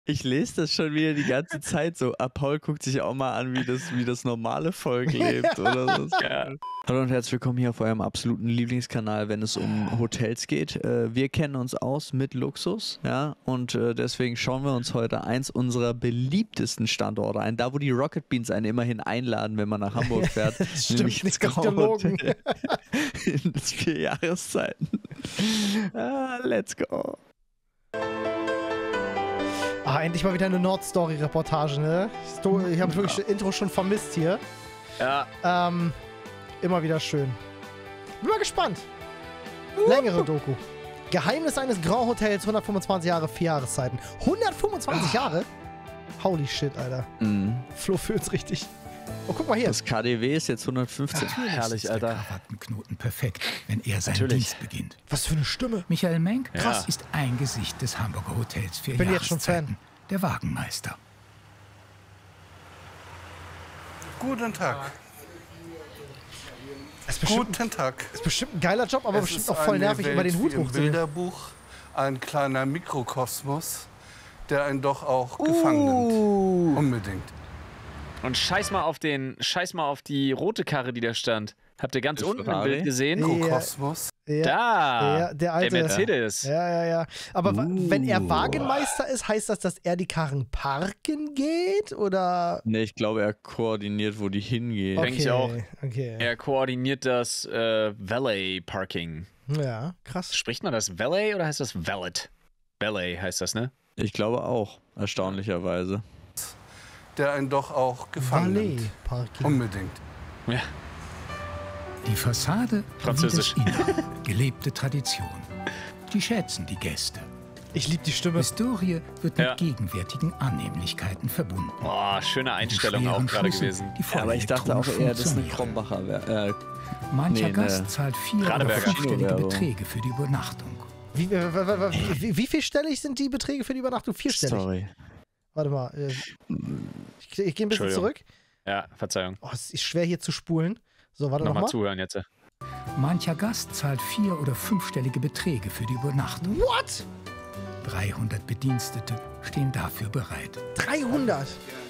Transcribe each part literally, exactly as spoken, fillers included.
Ich lese das schon wieder die ganze Zeit so. Ah, Paul guckt sich auch mal an, wie das, wie das normale Volk lebt oder so. Ja. Hallo und herzlich willkommen hier auf eurem absoluten Lieblingskanal, wenn es um Hotels geht. Äh, wir kennen uns aus mit Luxus, ja, und äh, deswegen schauen wir uns heute eins unserer beliebtesten Standorte ein. Da, wo die Rocket Beans einen immerhin einladen, wenn man nach Hamburg fährt. Nämlich ins Grand Hotel in das vier Jahreszeiten. Ah, let's go. Ah, endlich mal wieder eine Nordstory-Reportage, ne? Ich habe wirklich das Intro schon vermisst hier. Ja. Ähm, immer wieder schön. Bin mal gespannt. Längere Doku. Geheimnis eines Grand Hotels, hundertfünfundzwanzig Jahre, vier Jahreszeiten. hundertfünfundzwanzig Jahre? Holy shit, Alter. Mhm. Flo fühlt's richtig. Oh, guck mal hier. Das K D W ist jetzt hundertfünfzehn. Ach, herrlich, ist Alter. Der Krawattenknoten perfekt, wenn er seinen Natürlich. Dienst beginnt. Was für eine Stimme. Michael Menk Krass. ist ein Gesicht des Hamburger Hotels für Bin jetzt schon Jahreszeiten. Fan. Der Wagenmeister. Guten Tag. Ist bestimmt, Guten Tag. ist bestimmt ein geiler Job, aber Es bestimmt ist auch voll eine nervig, immer den Welt Hut wie im hochzunehmen. Bilderbuch, ein kleiner Mikrokosmos, der einen doch auch gefangen nimmt. Uh. Unbedingt. Und scheiß mal auf den, scheiß mal auf die rote Karre, die da stand. Habt ihr ganz Der unten im Ferrari? Bild gesehen? Ja. Mikrokosmos. Ja, Da! ja, der alte. Der Mercedes. Ja, ja, ja. Aber wa- Uh. wenn er Wagenmeister ist, heißt das, dass er die Karren parken geht? Oder? Ne, ich glaube, er koordiniert, wo die hingehen. Denk ich auch. Okay. Er koordiniert das äh, Valet Parking. Ja, krass. Spricht man das Valet oder heißt das Valet? Valet heißt das, ne? Ich glaube auch, erstaunlicherweise. Der einen doch auch gefangen Valet nimmt. Parking. Unbedingt. Ja. Die Fassade Französisch. wie das Innere. Gelebte Tradition. Die schätzen die Gäste. Ich liebe die Stimme. Historie wird Ja. mit gegenwärtigen Annehmlichkeiten verbunden. Boah, schöne Einstellung Die auch schweren gerade Schlüssel, gewesen. die voll Aber ich dachte auch elektronisch eher, das ist eine funktionieren. Krombacher. Wer- Äh, Mancher Nee, Gast ne. zahlt vier- oder Radeberger. fünfstellige Kinowerbung. Beträge für die Übernachtung. Wie, wie, wie, wie, wie vielstellig sind die Beträge für die Übernachtung? Vierstellig. sorry. Warte mal. äh, Ich, ich gehe ein bisschen Entschuldigung. zurück. Ja, Verzeihung. Oh, es ist schwer hier zu spulen. So, warte Nochmal nochmal. zuhören jetzt. Mancher Gast zahlt vier- oder fünfstellige Beträge für die Übernachtung. What? dreihundert Bedienstete stehen dafür bereit. dreihundert.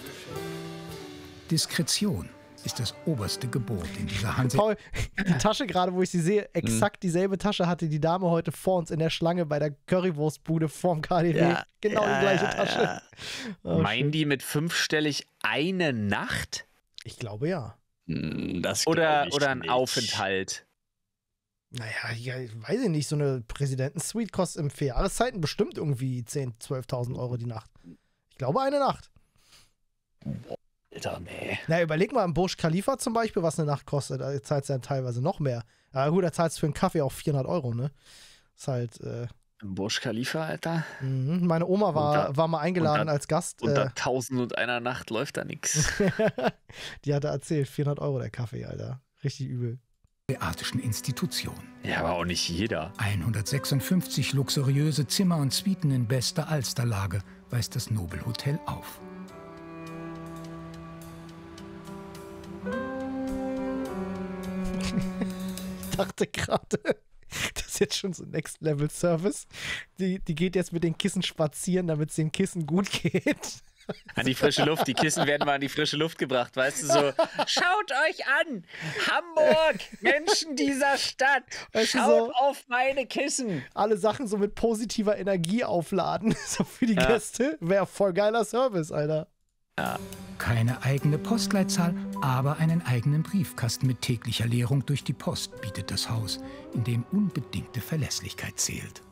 Diskretion ist das oberste Gebot in dieser Hanse. Paul, die Tasche gerade, wo ich sie sehe, exakt dieselbe Tasche hatte die Dame heute vor uns in der Schlange bei der Currywurstbude vorm K D W. Ja, genau ja, die gleiche ja, Tasche. ja. Oh, Meinen schön. die mit fünfstellig eine Nacht? Ich glaube ja. Hm, Das Oder, glaub ich oder ein nicht. Aufenthalt? Naja, ja, weiß ich nicht, so eine Präsidentensuite kostet im vier Jahreszeiten bestimmt irgendwie zehntausend, zwölftausend Euro die Nacht. Ich glaube eine Nacht. Alter, nee. Na, überleg mal im Burj Khalifa zum Beispiel, was eine Nacht kostet. Da zahlst du ja teilweise noch mehr. Aber gut, da zahlst du für einen Kaffee auch vierhundert Euro, ne? Ist halt, äh, Im Burj Khalifa, Alter? mhm. Meine Oma war, Unter- war mal eingeladen unter- als Gast. Unter Äh, tausend und einer Nacht läuft da nix. die hatte erzählt, vierhundert Euro der Kaffee, Alter. Richtig übel. Theatrischen Institution. Ja, aber auch nicht jeder. hundertsechsundfünfzig luxuriöse Zimmer und Suiten in bester Alsterlage weist das Nobel Hotel auf. Ich dachte gerade, das ist jetzt schon so Next-Level-Service. Die, die geht jetzt mit den Kissen spazieren, damit es den Kissen gut geht. An die frische Luft. Die Kissen werden mal an die frische Luft gebracht, weißt du, so. Schaut euch an! Hamburg! Menschen dieser Stadt! Weißt du, Schaut so- auf meine Kissen! Alle Sachen so mit positiver Energie aufladen, so für die Ja. Gäste. Wäre voll geiler Service, Alter. Keine eigene Postleitzahl, aber einen eigenen Briefkasten mit täglicher Leerung durch die Post bietet das Haus, in dem unbedingte Verlässlichkeit zählt.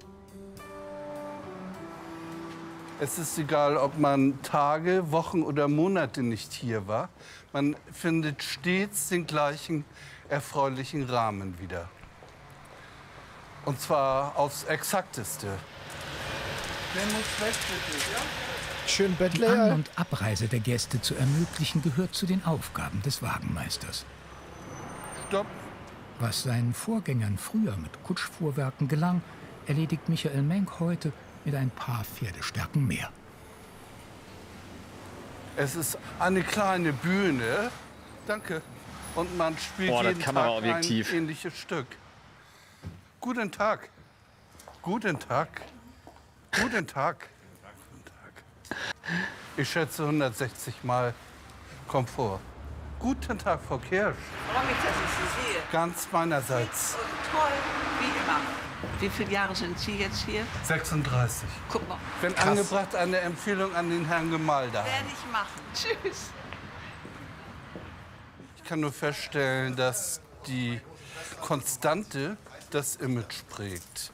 Es ist egal, ob man Tage, Wochen oder Monate nicht hier war. Man findet stets den gleichen erfreulichen Rahmen wieder. Und zwar aufs Exakteste. Wer muss weg, bitte? Ja? Schön Die Bettley. An- Alter. und Abreise der Gäste zu ermöglichen, gehört zu den Aufgaben des Wagenmeisters. Stopp. Was seinen Vorgängern früher mit Kutschfuhrwerken gelang, erledigt Michael Menk heute mit ein paar Pferdestärken mehr. Es ist eine kleine Bühne. Danke. Und man spielt Boah, das jeden Tag ein Kameraobjektiv. ähnliches Stück. Guten Tag. Guten Tag. Guten Tag. Guten Tag. Ich schätze hundertsechzig Mal Komfort. Guten Tag, Frau Kirsch. Ich freue mich, dass ich Sie sehe. Ganz meinerseits. Und toll, wie immer. Wie viele Jahre sind Sie jetzt hier? sechsunddreißig. Guck mal. Wenn Krass. angebracht, eine Empfehlung an den Herrn Gemalda. Werde ich machen. Tschüss. Ich kann nur feststellen, dass die Konstante das Image prägt.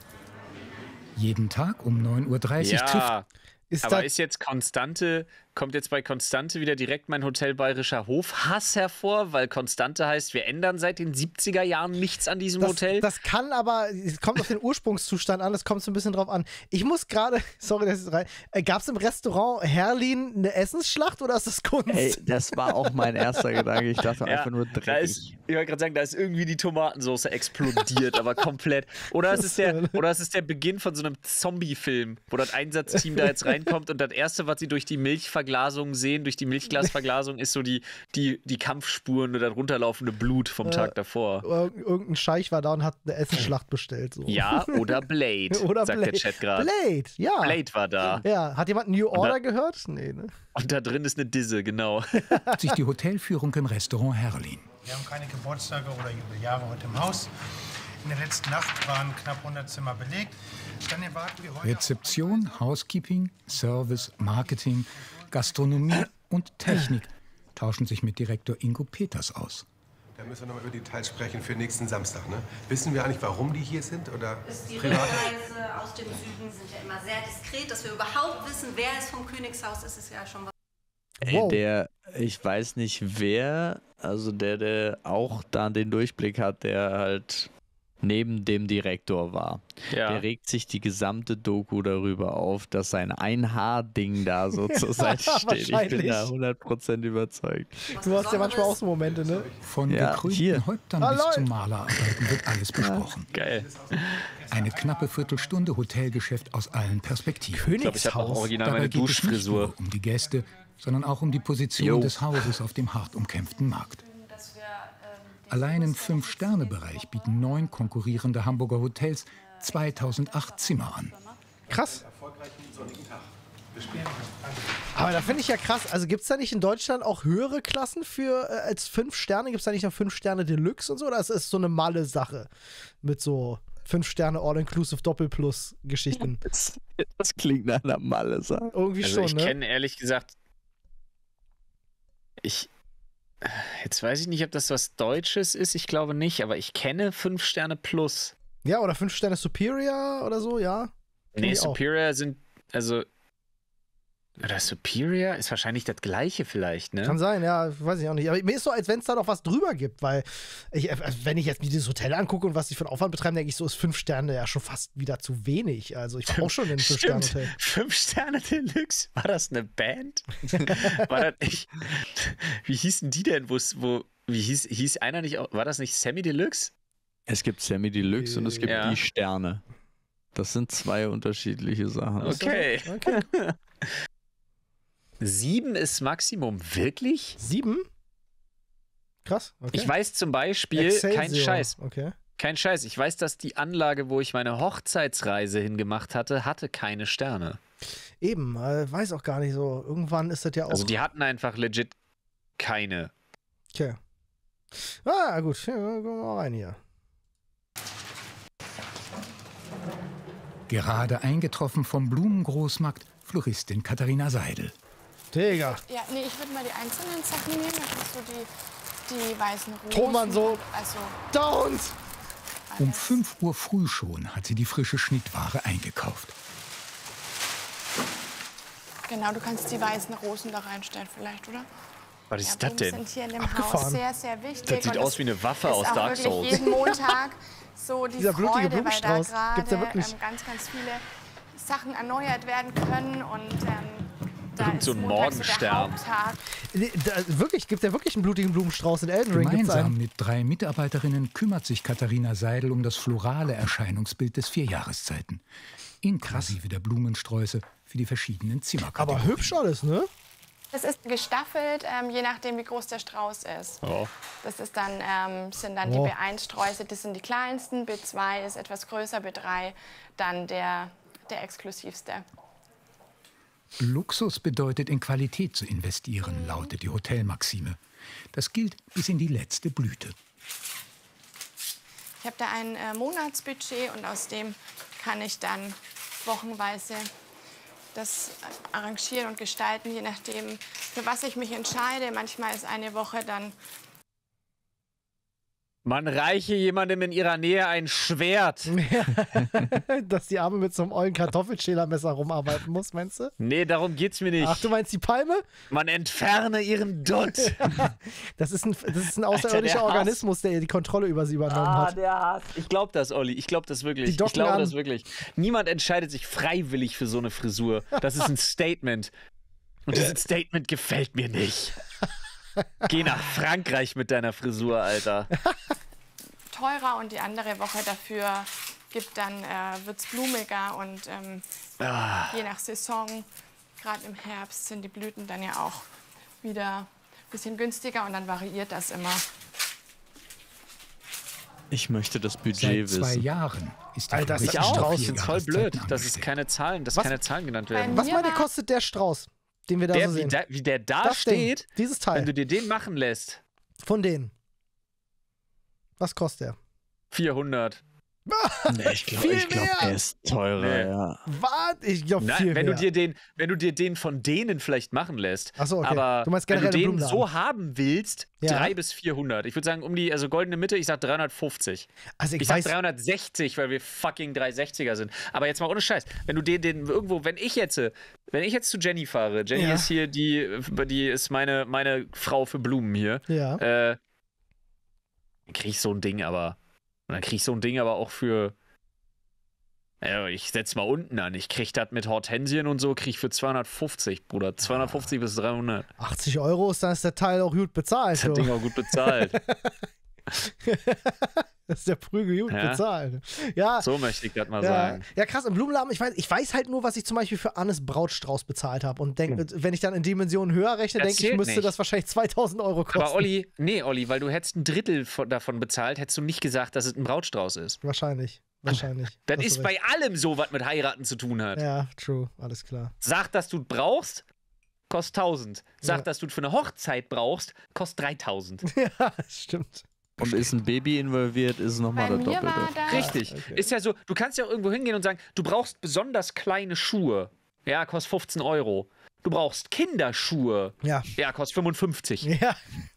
Jeden Tag um neun Uhr dreißig trifft Ja, Ist aber da, ist jetzt Konstante, kommt jetzt bei Konstante wieder direkt mein Hotel Bayerischer Hof Hass hervor, weil Konstante heißt, wir ändern seit den siebziger Jahren nichts an diesem das, Hotel? das kann aber, es kommt auf den Ursprungszustand an, es kommt so ein bisschen drauf an. Ich muss gerade, sorry, das ist rein, äh, gab es im Restaurant Herlin eine Essensschlacht oder ist das Kunst? Ey, das war auch mein erster Gedanke. Ich dachte Ja, einfach nur da dreckig. ist, ich wollte gerade sagen, da ist irgendwie die Tomatensauce explodiert, aber komplett. Oder es, ist der, oder es ist der Beginn von so einem Zombie-Film, wo das Einsatzteam da jetzt reinkommt und das Erste, was sie durch die Milchverglasung sehen, durch die Milchglasverglasung, ist so die, die, die Kampfspuren oder das runterlaufende Blut vom Tag davor. Ir irgendein Scheich war da und hat eine Essensschlacht bestellt. So. Ja, oder Blade, Oder sagt Blade. der Chat gerade. Blade, ja. Blade war da. Ja, hat jemand New Order gehört? Nee, ne? Und da drin ist eine Disse, genau. sich die Hotelführung im Restaurant Herlin. Wir haben keine Geburtstage oder Jubeljahre heute im Haus. In der letzten Nacht waren knapp hundert Zimmer belegt. Dann erwarten wir heute Rezeption, Housekeeping, Service, Marketing, Gastronomie und Technik tauschen sich mit Direktor Ingo Peters aus. Da müssen wir noch mal über Details sprechen für nächsten Samstag. Ne? Wissen wir eigentlich, warum die hier sind? Oder Die privat? Rückreise aus dem Süden sind ja immer sehr diskret. Dass wir überhaupt wissen, wer es vom Königshaus ist, ist ja schon was. Ey, Wow. der, ich weiß nicht wer, also der, der auch da den Durchblick hat, der halt neben dem Direktor war. Ja. Der regt sich die gesamte Doku darüber auf, dass sein Ein-Haar-Ding da so zur Seite steht. Ich bin wahrscheinlich. da hundert Prozent überzeugt. Du hast ja manchmal auch so Momente, ne? Von Ja, gekrönten hier. Häuptern Ah, bis Leute. zum Malerarbeiten wird alles besprochen. Geil. Eine knappe Viertelstunde Hotelgeschäft aus allen Perspektiven. Ich glaube, ich habe auch Königshaus. original Dabei meine geht es nicht Duschfrisur. nur um die Gäste, sondern auch um die Position Jo. des Hauses auf dem hart umkämpften Markt. Allein im Fünf-Sterne-Bereich bieten neun konkurrierende Hamburger Hotels zweitausendacht Zimmer an. Krass. Aber da finde ich ja krass. Also gibt es da nicht in Deutschland auch höhere Klassen für äh, als fünf Sterne? Gibt es da nicht noch fünf Sterne Deluxe und so? Oder ist es so eine Malle-Sache mit so fünf Sterne All-Inclusive Doppelplus-Geschichten? Das, das klingt nach einer Malle-Sache. Irgendwie Also schon, ich ne? kenne ehrlich gesagt, ich, jetzt weiß ich nicht, ob das was Deutsches ist, ich glaube nicht, aber ich kenne fünf Sterne plus. Ja, oder fünf Sterne Superior oder so, ja. Kenn Nee, ich auch. Superior sind, also, oder Superior ist wahrscheinlich das gleiche vielleicht, ne? Kann sein, ja, weiß ich auch nicht. Aber mir ist so, als wenn es da noch was drüber gibt, weil ich, äh, wenn ich jetzt mir dieses Hotel angucke und was die für einen Aufwand betreiben, denke ich so, ist fünf Sterne ja schon fast wieder zu wenig. Also ich war auch schon in einem fünf Sterne Stimmt. Hotel. Fünf Sterne Deluxe? War das eine Band? War das nicht, wie hießen die denn, wo's, wo, wie hieß, hieß einer nicht, auch- war das nicht Semi Deluxe? Es gibt Semi Deluxe und es gibt Ja. die Sterne. Das sind zwei unterschiedliche Sachen. Okay. Okay. Sieben ist Maximum, wirklich? Sieben? Krass. Okay. Ich weiß zum Beispiel, Excelsior. kein Scheiß, Okay. kein Scheiß, ich weiß, dass die Anlage, wo ich meine Hochzeitsreise hingemacht hatte, hatte keine Sterne. Eben, äh, weiß auch gar nicht so. Irgendwann ist das ja auch. Also die hatten einfach legit keine. Okay. Ah, gut. Ja, gehen wir mal rein hier. Gerade eingetroffen vom Blumengroßmarkt Floristin Katharina Seidel. Digga. Ja, nee, ich würde mal die einzelnen Sachen nehmen. Das ist so die, die weißen Rosen. Thomann so. Also, Downs! Um fünf Uhr früh schon hat sie die frische Schnittware eingekauft. genau, du kannst die weißen Rosen da reinstellen vielleicht, oder? Was ist ja, das Blumen denn? sind hier in dem Abgefahren. Haus sehr, sehr wichtig. Das sieht und aus es wie eine Waffe ist aus auch Dark wirklich Souls. jeden Montag so die Dieser blutige Freude, weil da Blumenstrauß. gerade Gibt's ja wirklich. ähm, ganz, ganz viele Sachen erneuert werden können und ähm, da Irgend ist so ein Montag so der Morgenstern. Haupttag. Nee, da, wirklich, gibt ja wirklich einen blutigen Blumenstrauß in Elden Ring. Gibt's Gemeinsam einen. mit drei Mitarbeiterinnen kümmert sich Katharina Seidel um das florale Erscheinungsbild des Vierjahreszeiten. Inklusive der Blumensträuße für die verschiedenen Zimmerkategorien. Aber hübsch alles, ne? Es ist gestaffelt, ähm, je nachdem, wie groß der Strauß ist. Oh. Das ist dann, ähm, sind dann Oh. die B eins Sträuße, das sind die kleinsten, B zwei ist etwas größer, B drei dann der, der exklusivste. Luxus bedeutet, in Qualität zu investieren, lautet die Hotelmaxime. Das gilt bis in die letzte Blüte. Ich habe da ein äh, Monatsbudget und aus dem kann ich dann wochenweise das arrangieren und gestalten, je nachdem, für was ich mich entscheide. Manchmal ist eine Woche dann... Man reiche jemandem in ihrer Nähe ein Schwert. Dass die Arme mit so einem ollen Kartoffelschälermesser rumarbeiten muss, meinst du? Nee, darum geht's mir nicht. Ach, du meinst die Palme? Man entferne ihren Dutt. Das ist ein, das ist ein außerirdischer Alter, der Organismus, der die Kontrolle über sie übernommen Ah, hat. der Hass. Ich glaube das, Olli. Ich glaube das wirklich. Die Ich docken glaube an. das wirklich. Niemand entscheidet sich freiwillig für so eine Frisur. Das ist ein Statement. Und dieses Statement gefällt mir nicht. Geh nach Frankreich mit deiner Frisur, Alter. teurer und die andere Woche dafür gibt dann äh, wird's blumiger und ähm, Ah. je nach Saison, gerade im Herbst, sind die Blüten dann ja auch wieder ein bisschen günstiger und dann variiert das immer. Ich möchte das Budget Seit wissen. zwei Jahren ist die Alter, das ist Ich ein auch. Strauß. Ich find's voll blöd, dass es keine Zahlen, dass Was? keine Zahlen genannt werden. Was Mir meint ihr, war- kostet der Strauß, den wir da Der, so wie, sehen? da, wie der da Das Ding, steht, dieses Teil. wenn du dir den machen lässt, Von denen. Was kostet der? vierhundert. Nee, ich glaube, Viel glaub, mehr. er ist teurer, Nee. ja. Was? Ich glaube Nein, viel wenn mehr. du dir den, wenn du dir den von denen vielleicht machen lässt, Ach so, okay. aber Du meinst wenn du generell den den so Blumenladen. haben willst, Ja. drei bis vierhundert. Ich würde sagen, um die, also goldene Mitte, ich sag dreihundertfünfzig. Also ich, Ich sag weiß, dreihundertsechzig, weil wir fucking dreihundertsechziger sind. Aber jetzt mal ohne Scheiß. Wenn du den, den irgendwo, wenn ich jetzt, wenn ich jetzt zu Jenny fahre, Jenny Ja. ist hier die, die ist meine, meine Frau für Blumen hier. ja. Äh, dann krieg ich so ein Ding aber. Und dann krieg ich so ein Ding aber auch für. Ja, ich setz mal unten an. Ich krieg das mit Hortensien und so, krieg ich für zweihundertfünfzig, Bruder. zweihundertfünfzig bis dreihundert. achtzig Euro ist, dann ist der Teil auch gut bezahlt. Das So. Ding auch gut bezahlt. Das ist der Prügel gut Ja. bezahlt. Ja. So möchte ich das mal Ja, sagen. ja, krass, im Blumenladen, ich weiß, ich weiß halt nur, was ich zum Beispiel für Annes Brautstrauß bezahlt habe. Und denk, wenn ich dann in Dimensionen höher rechne, Das denke ich, zählt müsste nicht. das wahrscheinlich zweitausend Euro kosten. Aber Olli, nee, Olli, weil du hättest ein Drittel von, davon bezahlt, hättest du nicht gesagt, dass es ein Brautstrauß ist. Wahrscheinlich, wahrscheinlich. Das Hast ist du bei recht. allem so, was mit heiraten zu tun hat. Ja, true, alles klar. Sag, dass du brauchst, kostet tausend. Sag, Ja. dass du für eine Hochzeit brauchst, kostet dreitausend. Ja, stimmt. Und ist ein Baby involviert, ist es nochmal Bei der mir Doppelte. war da Richtig. okay. Ist ja so, du kannst ja auch irgendwo hingehen und sagen, du brauchst besonders kleine Schuhe. Ja, kostet fünfzehn Euro. Du brauchst Kinderschuhe. Ja. Ja, kostet fünfundfünfzig. Ja.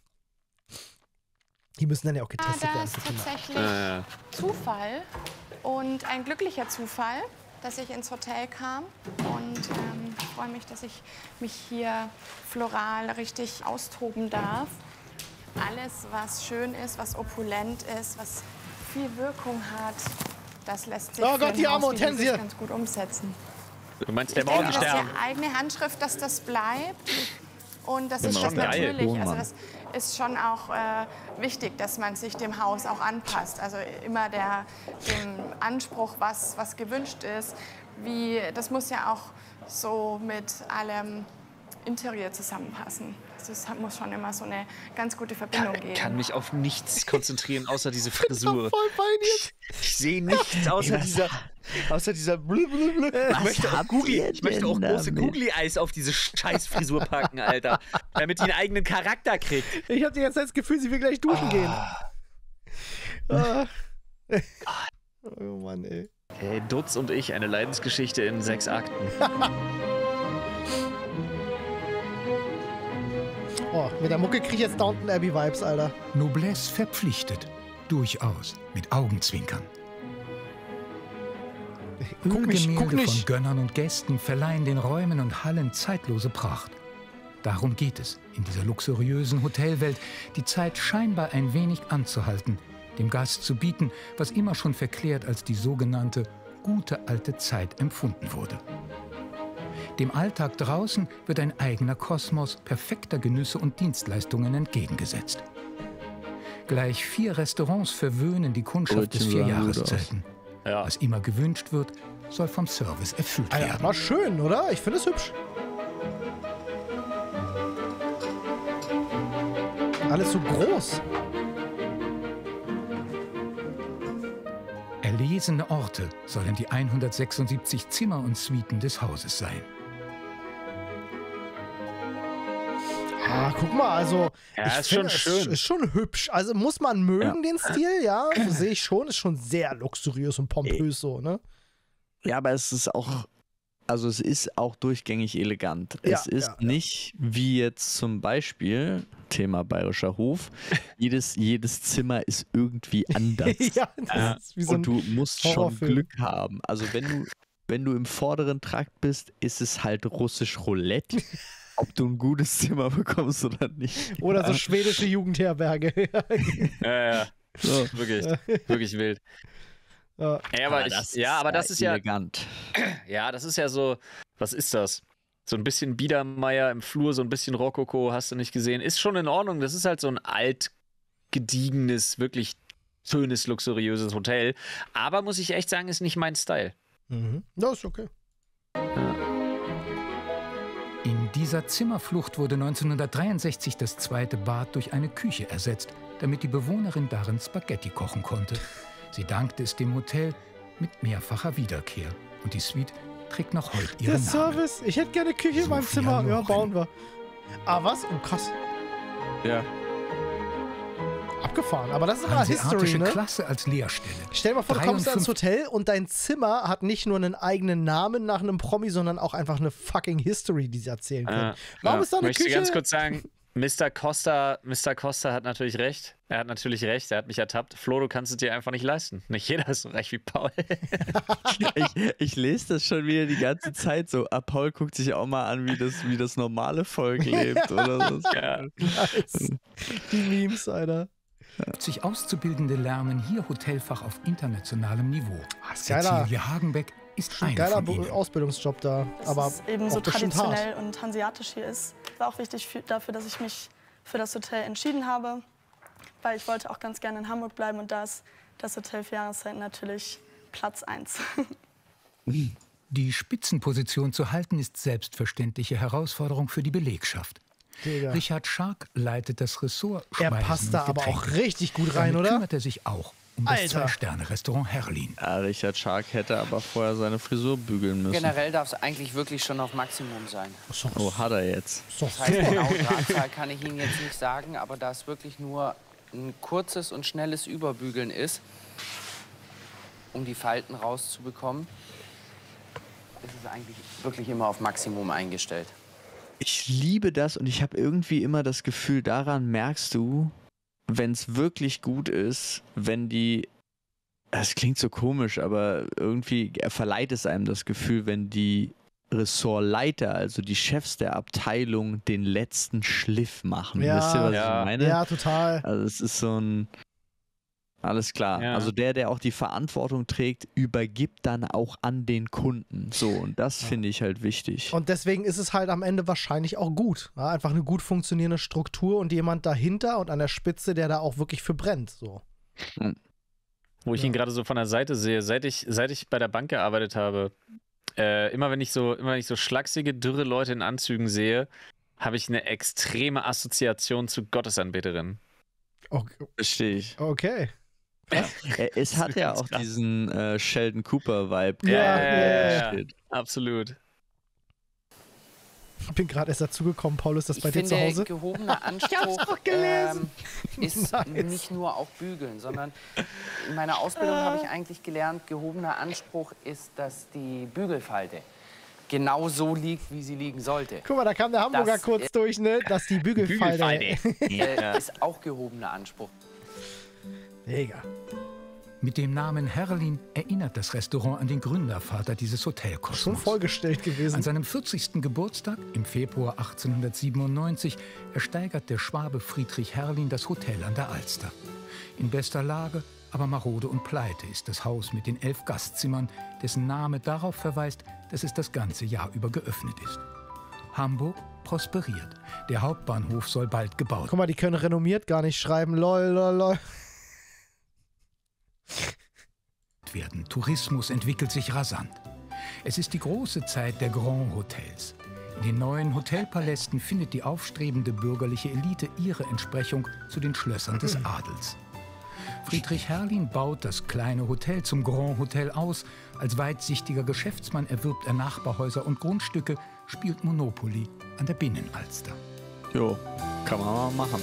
Die müssen dann ja auch Ah, getestet da werden. ist für Kinder. tatsächlich Äh, Zufall und ein glücklicher Zufall, dass ich ins Hotel kam. Und ähm, ich freue mich, dass ich mich hier floral richtig austoben darf. Alles, was schön ist, was opulent ist, was viel Wirkung hat, das lässt sich Oh für Gott, ein die arme Haus wie dieses Hortensie. ganz gut umsetzen. du meinst der Ich denke, dass Morgenstern? die eigene Handschrift, dass das bleibt. Und das ist Immer das noch geil. natürlich. Also Tonmann. das ist schon auch äh, wichtig, dass man sich dem Haus auch anpasst. Also immer der, dem Anspruch, was, was gewünscht ist. Wie, das muss ja auch so mit allem Interieur zusammenpassen. Also es muss schon immer so eine ganz gute Verbindung Ich geben. kann mich auf nichts konzentrieren, außer diese Frisur. Voll bei dir. Ich sehe nichts außer was- dieser. Außer dieser. Blub, Ich möchte auch, habt Googly, ihr ich möchte denn auch große damit? Googly-Eyes auf diese Scheiß-Frisur packen, Alter. Damit die einen eigenen Charakter kriegt. Ich habe die ganze Zeit das Gefühl, sie will gleich duschen gehen. Ah. Oh Mann, ey. Hey, Dutz und ich, eine Leidensgeschichte in sechs Akten. Oh, mit der Mucke krieg ich jetzt Downton Abbey Vibes, Alter. Noblesse verpflichtet. Durchaus. Mit Augenzwinkern. Guck mich, Ölgemälde guck von nicht. Gönnern und Gästen verleihen den Räumen und Hallen zeitlose Pracht. Darum geht es in dieser luxuriösen Hotelwelt, die Zeit scheinbar ein wenig anzuhalten, dem Gast zu bieten, was immer schon verklärt als die sogenannte gute alte Zeit empfunden wurde. Dem Alltag draußen wird ein eigener Kosmos perfekter Genüsse und Dienstleistungen entgegengesetzt. Gleich vier Restaurants verwöhnen die Kundschaft des Brötchen sahen gut Vierjahreszeiten. Ja. Was immer gewünscht wird, soll vom Service erfüllt Alter, werden. war schön, oder? Ich finde es hübsch. Alles so groß. Erlesene Orte sollen die hundertsechsundsiebzig Zimmer und Suiten des Hauses sein. Ah, guck mal, also Ja, ich ist finde, schon schön. es ist schon hübsch. Also muss man mögen Ja. den Stil, ja, so sehe ich schon. Ist schon sehr luxuriös und pompös so, ne? Ja, aber es ist auch, also es ist auch durchgängig elegant. Ja, es ist ja, ja. nicht wie jetzt zum Beispiel, Thema Bayerischer Hof, jedes, jedes Zimmer ist irgendwie anders. Ja, das ist wie so Und ein du musst schon Horrorfilm. Glück haben. Also wenn du, wenn du im vorderen Trakt bist, ist es halt russisch Roulette, ob du ein gutes Zimmer bekommst oder nicht. Oder so Ja. schwedische Jugendherberge. Ja, ja. So. Wirklich, wirklich wild. Ja. Ja, aber, ich, ja, aber das ist ja, elegant. ja, das ist ja so, was ist das? So ein bisschen Biedermeier im Flur, so ein bisschen Rokoko, hast du nicht gesehen. Ist schon in Ordnung. Das ist halt so ein alt, gediegenes, wirklich schönes, luxuriöses Hotel. Aber muss ich echt sagen, ist nicht mein Style. Mhm. Das ist okay. In dieser Zimmerflucht wurde neunzehnhundertdreiundsechzig das zweite Bad durch eine Küche ersetzt, damit die Bewohnerin darin Spaghetti kochen konnte. Sie dankte es dem Hotel mit mehrfacher Wiederkehr. Und die Suite trägt noch heute Der ihren Namen. Service. Ich hätte gerne Küche in meinem Sophia Zimmer. Ja, Loren. bauen wir. Ah, was? Oh, krass. Ja. Abgefahren. Aber das ist immer History, Hanseatische ne? Klasse als Lehrstelle. Stell dir mal vor, du kommst ans dreiundfünfzig Hotel und dein Zimmer hat nicht nur einen eigenen Namen nach einem Promi, sondern auch einfach eine fucking History, die sie erzählen können. Äh, Warum ja. ist da eine Möchte Küche? ganz kurz sagen, Mister Costa, Mister Costa hat natürlich recht. Er hat natürlich recht, er hat mich ertappt. Flo, du kannst es dir einfach nicht leisten. Nicht jeder ist so reich wie Paul. ich, ich lese das schon wieder die ganze Zeit so. Ah, Paul guckt sich auch mal an, wie das, wie das normale Volk lebt oder so. Ja. Nice. Die Memes, Alter. sich Auszubildende lernen hier Hotelfach auf internationalem Niveau. geiler- Cecilie Hagenbeck ist Schon ein eine geiler von ihnen. Ausbildungsjob da. Aber dass es eben auch so bestimmt traditionell hart. und hanseatisch hier ist. War auch wichtig für, dafür, dass ich mich für das Hotel entschieden habe, weil ich wollte auch ganz gerne in Hamburg bleiben und da ist das Hotel Vier Jahreszeiten natürlich Platz eins. Die Spitzenposition zu halten ist selbstverständliche Herausforderung für die Belegschaft. Digga. Richard Schark leitet das Ressort Er Speisen passt da und aber auch Getränke. richtig gut rein, Damit oder? kümmert er sich auch um das Alter. Zwei-Sterne-Restaurant Herrlin. Ja, Richard Schark hätte aber vorher seine Frisur bügeln müssen. Generell darf es eigentlich wirklich schon auf Maximum sein. Oh, hat er jetzt. Das heißt, genau Drahtzahl kann ich Ihnen jetzt nicht sagen, aber da es wirklich nur ein kurzes und schnelles Überbügeln ist, um die Falten rauszubekommen, ist es eigentlich wirklich immer auf Maximum eingestellt. Ich liebe das und ich habe irgendwie immer das Gefühl, daran merkst du, wenn es wirklich gut ist, wenn die, das klingt so komisch, aber irgendwie verleiht es einem das Gefühl, wenn die Ressortleiter, also die Chefs der Abteilung, den letzten Schliff machen. Ja, Wisst ihr, was ja. ich meine? Ja, total. Also es ist so ein, alles klar. Ja. Also der, der auch die Verantwortung trägt, übergibt dann auch an den Kunden. So, und das finde ich halt wichtig. Und deswegen ist es halt am Ende wahrscheinlich auch gut. Ja, einfach eine gut funktionierende Struktur und jemand dahinter und an der Spitze, der da auch wirklich für brennt. So. Wo ich ihn gerade so von der Seite sehe, seit ich, seit ich bei der Bank gearbeitet habe, äh, immer wenn ich so, immer wenn ich so schlachsige, dürre Leute in Anzügen sehe, habe ich eine extreme Assoziation zu Gottesanbeterinnen. Okay. Verstehe ich. okay. Äh, Es hat ja auch diesen äh, Sheldon Cooper-Vibe. Ja, ja, ja, ja, Steht. absolut. Ich bin gerade erst dazugekommen. Paul, ist das Ich bei dir finde, zu Hause? gehobener Anspruch auch gelesen. ähm, ist Nice. nicht nur auch Bügeln, sondern in meiner Ausbildung habe ich eigentlich gelernt, gehobener Anspruch ist, dass die Bügelfalte genau so liegt, wie sie liegen sollte. Guck mal, da kam der Hamburger Das, kurz äh, durch, ne? Dass die Bügelfalte. Äh, ist auch gehobener Anspruch. Mega. Mit dem Namen Herrlin erinnert das Restaurant an den Gründervater dieses Hotelkosmos. Schon vollgestellt gewesen. An seinem vierzigsten Geburtstag im Februar achtzehnhundertsiebenundneunzig ersteigert der Schwabe Friedrich Herrlin das Hotel an der Alster. In bester Lage, aber marode und pleite ist das Haus mit den elf Gastzimmern, dessen Name darauf verweist, dass es das ganze Jahr über geöffnet ist. Hamburg prosperiert. Der Hauptbahnhof soll bald gebaut Guck mal, die können renommiert gar nicht schreiben. Lol, lol, lol. werden. Tourismus entwickelt sich rasant. Es ist die große Zeit der Grand Hotels. In den neuen Hotelpalästen findet die aufstrebende bürgerliche Elite ihre Entsprechung zu den Schlössern des Adels. Friedrich Herrlin baut das kleine Hotel zum Grand Hotel aus. Als weitsichtiger Geschäftsmann erwirbt er Nachbarhäuser und Grundstücke, spielt Monopoly an der Binnenalster. Jo, kann man mal machen.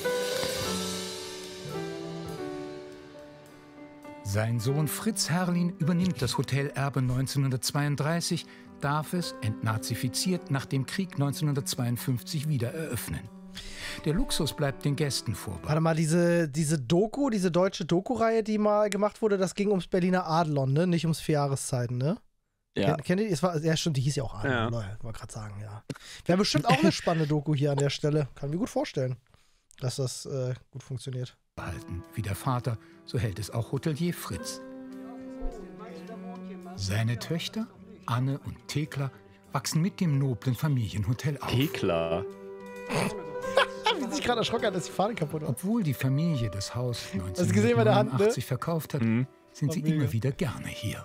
Sein Sohn Fritz Herrlin übernimmt das Hotelerbe neunzehnhundertzweiunddreißig, darf es, entnazifiziert, nach dem Krieg neunzehnhundertzweiundfünfzig wieder eröffnen. Der Luxus bleibt den Gästen vorbehalten. Warte mal, diese, diese Doku, diese deutsche Doku-Reihe, die mal gemacht wurde, das ging ums Berliner Adlon, ne? Nicht ums Vierjahreszeiten, ne? Ja. Kennt, kennt ihr die? Es war, ja, stimmt, die hieß ja auch Adlon, Ja. Leute, wollte gerade sagen, ja. Wäre bestimmt auch eine spannende Doku hier an der Stelle. Kann mir gut vorstellen, dass das äh, gut funktioniert. Wie der Vater, so hält es auch Hotelier Fritz. Seine Töchter, Anne und Thekla, wachsen mit dem noblen Familienhotel auf. Thekla? Wie sich gerade erschrocken hat, dass die Fahne kaputt war. Obwohl die Familie das Haus Hast du gesehen bei der Hand, ne? neunzehnhundertneunundachtzig verkauft hat, Mhm. sind sie War mega. immer wieder gerne hier.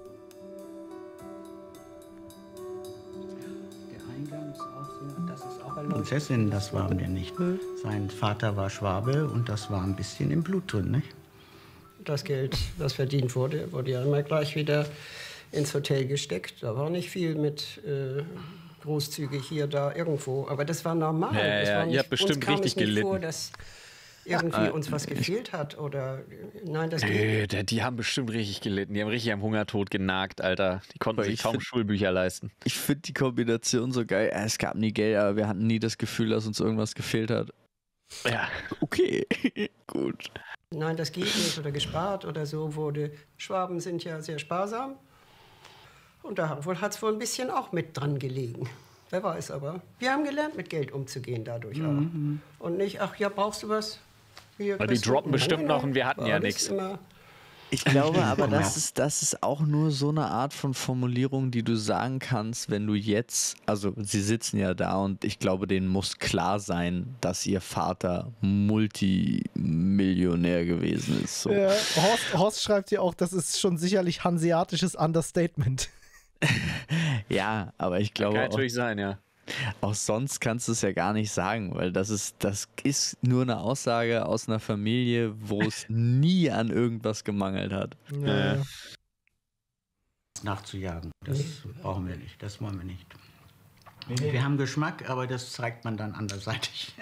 Prinzessin, das waren wir nicht. Sein Vater war Schwabe und das war ein bisschen im Blut drin, nicht? Das Geld, das verdient wurde, wurde ja immer gleich wieder ins Hotel gesteckt. Da war nicht viel mit äh, großzügig hier, da, irgendwo. Aber das war normal. Ja, das ja, war nicht, ihr habt bestimmt uns kam richtig es nicht gelitten. vor, dass irgendwie uns was gefehlt hat. Oder, nein, das Nö, geht der- die haben bestimmt richtig gelitten. Die haben richtig am Hungertod genagt, Alter. Die konnten Aber sich ich kaum find- Schulbücher leisten. Ich finde die Kombination so geil. Äh, Es gab nie Geld, aber wir hatten nie das Gefühl, dass uns irgendwas gefehlt hat. Ja. Okay, gut. Nein, das geht nicht oder gespart oder so wurde. Schwaben sind ja sehr sparsam. Und da hat es wohl ein bisschen auch mit dran gelegen. Wer weiß aber. Wir haben gelernt, mit Geld umzugehen dadurch Mhm. auch. Und nicht, ach ja, brauchst du was? Hier, Weil die kriegst du- droppen bestimmt Nein, noch und wir hatten war ja alles nichts. immer- Ich glaube aber, Ja. das ist, das ist auch nur so eine Art von Formulierung, die du sagen kannst, wenn du jetzt, also sie sitzen ja da und ich glaube, denen muss klar sein, dass ihr Vater Multimillionär gewesen ist. So. Ja, Horst, Horst schreibt hier auch, das ist schon sicherlich hanseatisches Understatement. Ja, aber ich glaube, Kann auch, natürlich sein, ja. auch sonst kannst du es ja gar nicht sagen, weil das ist, das ist nur eine Aussage aus einer Familie, wo es nie an irgendwas gemangelt hat. Ja. Nachzujagen, das brauchen wir nicht, das wollen wir nicht. Wir haben Geschmack, aber das zeigt man dann anderseitig.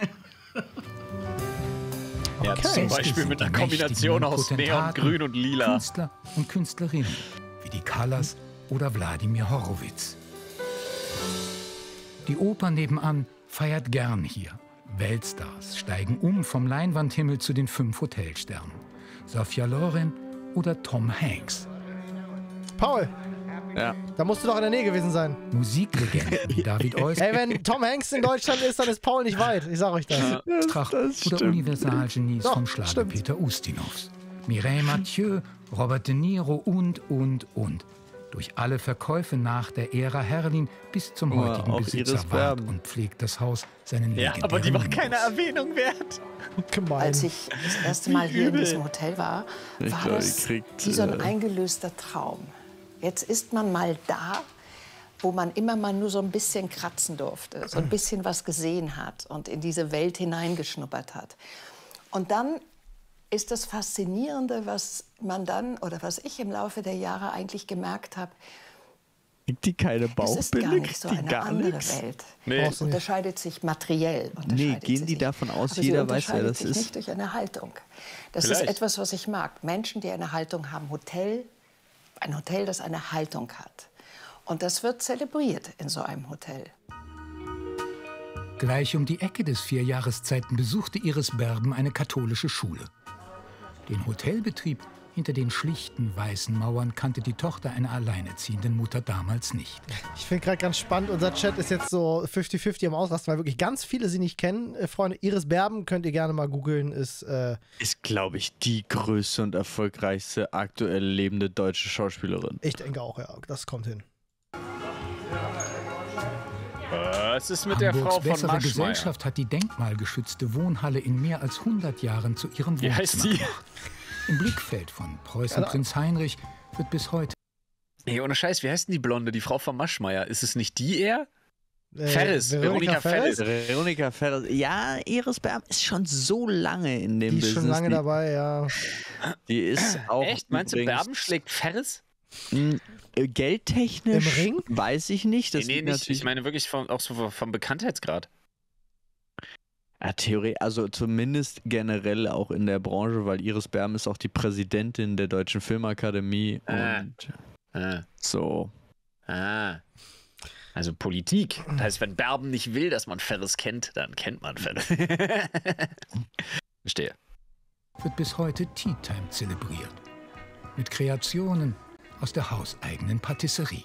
Ja, Okay. zum Beispiel mit einer Kombination aus Neon, Grün und Lila. Künstler und Künstlerinnen wie die Callas oder Wladimir Horowitz. Die Oper nebenan feiert gern hier. Weltstars steigen um vom Leinwandhimmel zu den fünf Hotelsternen. Sophia Loren oder Tom Hanks. Paul, Ja. da musst du doch in der Nähe gewesen sein. Musiklegenden wie David Ois, Ey, wenn Tom Hanks in Deutschland ist, dann ist Paul nicht weit. Ich sag euch das. Tracht das oder stimmt. Universalgenies Doch, vom Schlager stimmt. Peter Ustinovs. Mireille Mathieu, Robert De Niro und, und, und. Durch alle Verkäufe nach der Ära Herrlin bis zum Oh, heutigen auch Besitzer Iris wahrt Berben. und pflegt das Haus seinen Ja, legendären aber die war Nimbus. keine Erwähnung wert. Gemein. Als ich das erste Mal hier in übel. diesem Hotel war, Ich war glaube, das ihr kriegt, wie so ein äh, eingelöster Traum. Jetzt ist man mal da, wo man immer mal nur so ein bisschen kratzen durfte, so ein bisschen was gesehen hat und in diese Welt hineingeschnuppert hat. Und dann ist das Faszinierende, was man dann oder was ich im Laufe der Jahre eigentlich gemerkt habe, Kriegt die keine es ist Bauchbinde? gar nicht so Kriegt die eine gar andere nix? Welt. Nee. Brauchst du nicht. Unterscheidet sich materiell. Nee, unterscheidet gehen sie die sich. davon aus, Aber sie jeder weiß, wer unterscheidet das sich ist? nicht durch eine Haltung. Das Vielleicht. ist etwas, was ich mag. Menschen, die eine Haltung haben. Hotel, ein Hotel, das eine Haltung hat. Und das wird zelebriert in so einem Hotel. Gleich um die Ecke des Vierjahreszeiten besuchte Iris Berben eine katholische Schule. Den Hotelbetrieb hinter den schlichten weißen Mauern kannte die Tochter einer alleinerziehenden Mutter damals nicht. Ich finde gerade ganz spannend, unser Chat ist jetzt so fünfzig fünfzig am Ausrasten, weil wirklich ganz viele sie nicht kennen. Äh, Freunde, Iris Berben könnt ihr gerne mal googeln, ist äh, Ist, glaube ich, die größte und erfolgreichste aktuell lebende deutsche Schauspielerin. ich denke auch, ja, das kommt hin. Was ist mit der Frau Hamburgs von bessere Maschmeyer? Gesellschaft hat die denkmalgeschützte Wohnhalle in mehr als hundert Jahren zu ihrem Wie heißt Wohnzimmer die? gemacht. Im Blickfeld von Preußen-Prinz Heinrich wird bis heute Nee, ohne Scheiß, wie heißt denn die Blonde, die Frau von Maschmeyer? Ist es nicht die er? Äh, Ferris, Veronika Ferris. Veronika Ferris. Ja, Iris Berben ist schon so lange in dem Die ist Business. schon lange die, dabei, ja. Die ist auch Echt? Meinst du, übrigens- Berben schlägt Ferris? Mh, äh, Geldtechnisch Im Ring? weiß ich nicht. Das nee, nee, liegt nicht. natürlich. Ich meine wirklich vom, auch so vom Bekanntheitsgrad. Ja, Theorie, also zumindest generell auch in der Branche, weil Iris Berben ist auch die Präsidentin der Deutschen Filmakademie Ah. und Ah. so. Ah. Also Politik. Das heißt, wenn Berben nicht will, dass man Ferris kennt, dann kennt man Ferris. Verstehe. Wird bis heute Tea Time zelebriert. Mit Kreationen aus der hauseigenen Patisserie.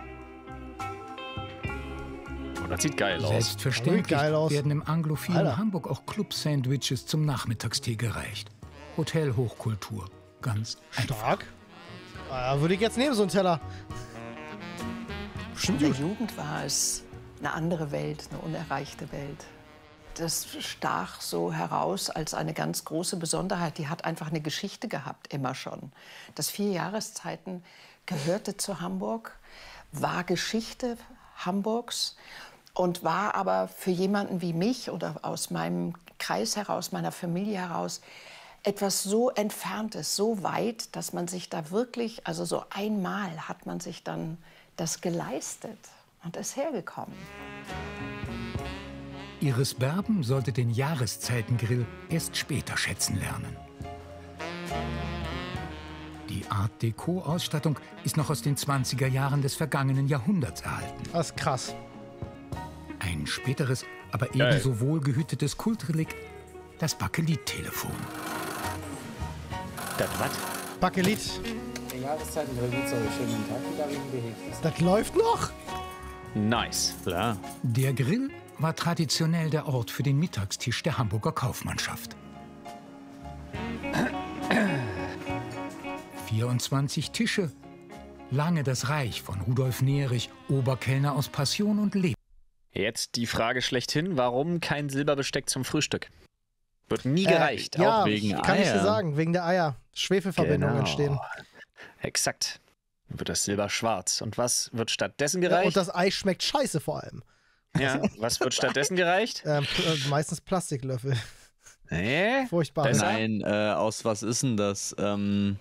Oh, das sieht geil aus. Selbstverständlich geil aus. werden im anglophilen Alter. Hamburg auch Club-Sandwiches zum Nachmittagstee gereicht. Hotel-Hochkultur. Ganz einfach. Stark. Ah, würde ich jetzt nehmen, so einen Teller. In der Jugend war es eine andere Welt, eine unerreichte Welt. Das stach so heraus als eine ganz große Besonderheit. Die hat einfach eine Geschichte gehabt, immer schon. Das Vier Jahreszeiten gehörte zu Hamburg, war Geschichte Hamburgs und war aber für jemanden wie mich oder aus meinem Kreis heraus, meiner Familie heraus, etwas so Entferntes, so weit, dass man sich da wirklich, also so einmal hat man sich dann das geleistet und ist hergekommen. Iris Berben sollte den Jahreszeitengrill erst später schätzen lernen. Die Art Deco-Ausstattung ist noch aus den zwanziger Jahren des vergangenen Jahrhunderts erhalten. Das ist krass. Ein späteres, aber Geil. ebenso wohlgehütetes Kultrelikt, das Bakelit-Telefon. Das was? Bakelit. Der Jahreszeitengrill wird so schönen Tag wieder wegen behilflich. Das läuft noch? Nice. Klar. Der Grill war traditionell der Ort für den Mittagstisch der Hamburger Kaufmannschaft. vierundzwanzig Tische, lange das Reich von Rudolf Nerich, Oberkellner aus Passion und Leben. Jetzt die Frage schlechthin, warum kein Silberbesteck zum Frühstück? Wird nie Äh, gereicht, ja, auch wegen kann ich Eier. dir sagen, wegen der Eier. Schwefelverbindungen Genau. entstehen. Exakt. Dann wird das Silber schwarz. Und was wird stattdessen Ja, gereicht? und das Ei schmeckt scheiße vor allem. Ja, was wird stattdessen gereicht? Ähm, pl- äh, meistens Plastiklöffel. Äh? Furchtbar. Nein, äh, aus was ist denn das? Ähm,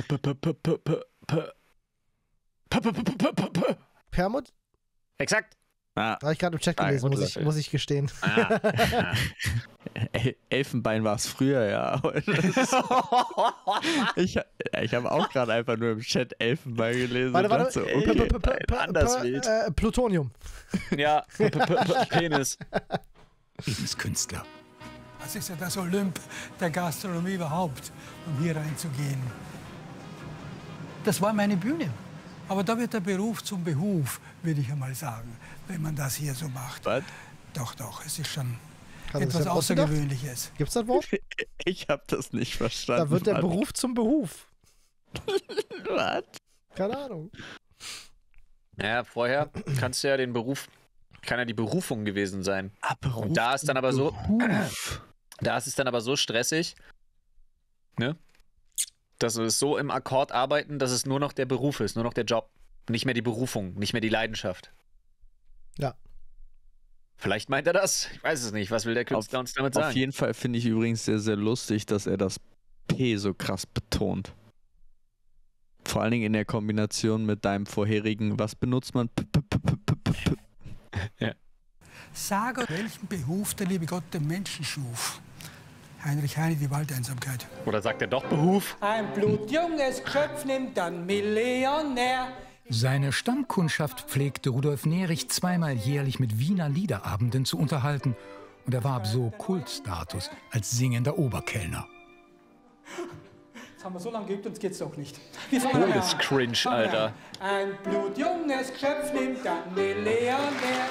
Permut? Exakt. Ah, Habe ich gerade im Chat gelesen, muss ich, muss ich gestehen. Ah. El- Elfenbein war es früher, ja. aber das ist- ich ich habe auch gerade einfach nur im Chat Elfenbein gelesen. Warte, und warte. dachte so, P- okay. p- p- p- anders p- wild. äh, Plutonium. Ja, P- P- P- Penis. Lebenskünstler. Das ist ja das Olymp der Gastronomie überhaupt, um hier reinzugehen. Das war meine Bühne. Aber da wird der Beruf zum Behuf, würde ich einmal sagen, wenn man das hier so macht. Was? Doch, doch, es ist schon Hast du das etwas denn ausgedacht? Außergewöhnliches. Gibt's das Wort? Ich habe das nicht verstanden. Da wird der Mann. Beruf zum Behuf. Was? Keine Ahnung. Naja, vorher kannst du ja den Beruf, kann ja die Berufung gewesen sein. Ah, Beruf Und da ist dann aber so, Beruf. da ist es dann aber so stressig, ne? Dass wir es so im Akkord arbeiten, dass es nur noch der Beruf ist, nur noch der Job. Nicht mehr die Berufung, nicht mehr die Leidenschaft. Ja. Vielleicht meint er das. Ich weiß es nicht. Was will der Künstler uns damit Auf sagen? jeden Fall finde ich übrigens sehr, sehr lustig, dass er das P so krass betont. Vor allen Dingen in der Kombination mit deinem vorherigen, was benutzt man? P -p -p -p -p Ja. Sage, welchen Behuf der liebe Gott dem Menschen schuf. Heinrich Heine, die Waldeinsamkeit. Oder sagt er doch Behuf? Ein blutjunges Geschöpf nimmt dann Millionär. Seine Stammkundschaft pflegte Rudolf Nerich zweimal jährlich mit Wiener Liederabenden zu unterhalten und erwarb so Kultstatus als singender Oberkellner. Jetzt haben wir so lange geübt, uns geht's doch nicht. Wir fangen Oh, an. das ist cringe, Fangen wir Alter. an. Ein blutjunges Geschöpf nimmt dann Millionär.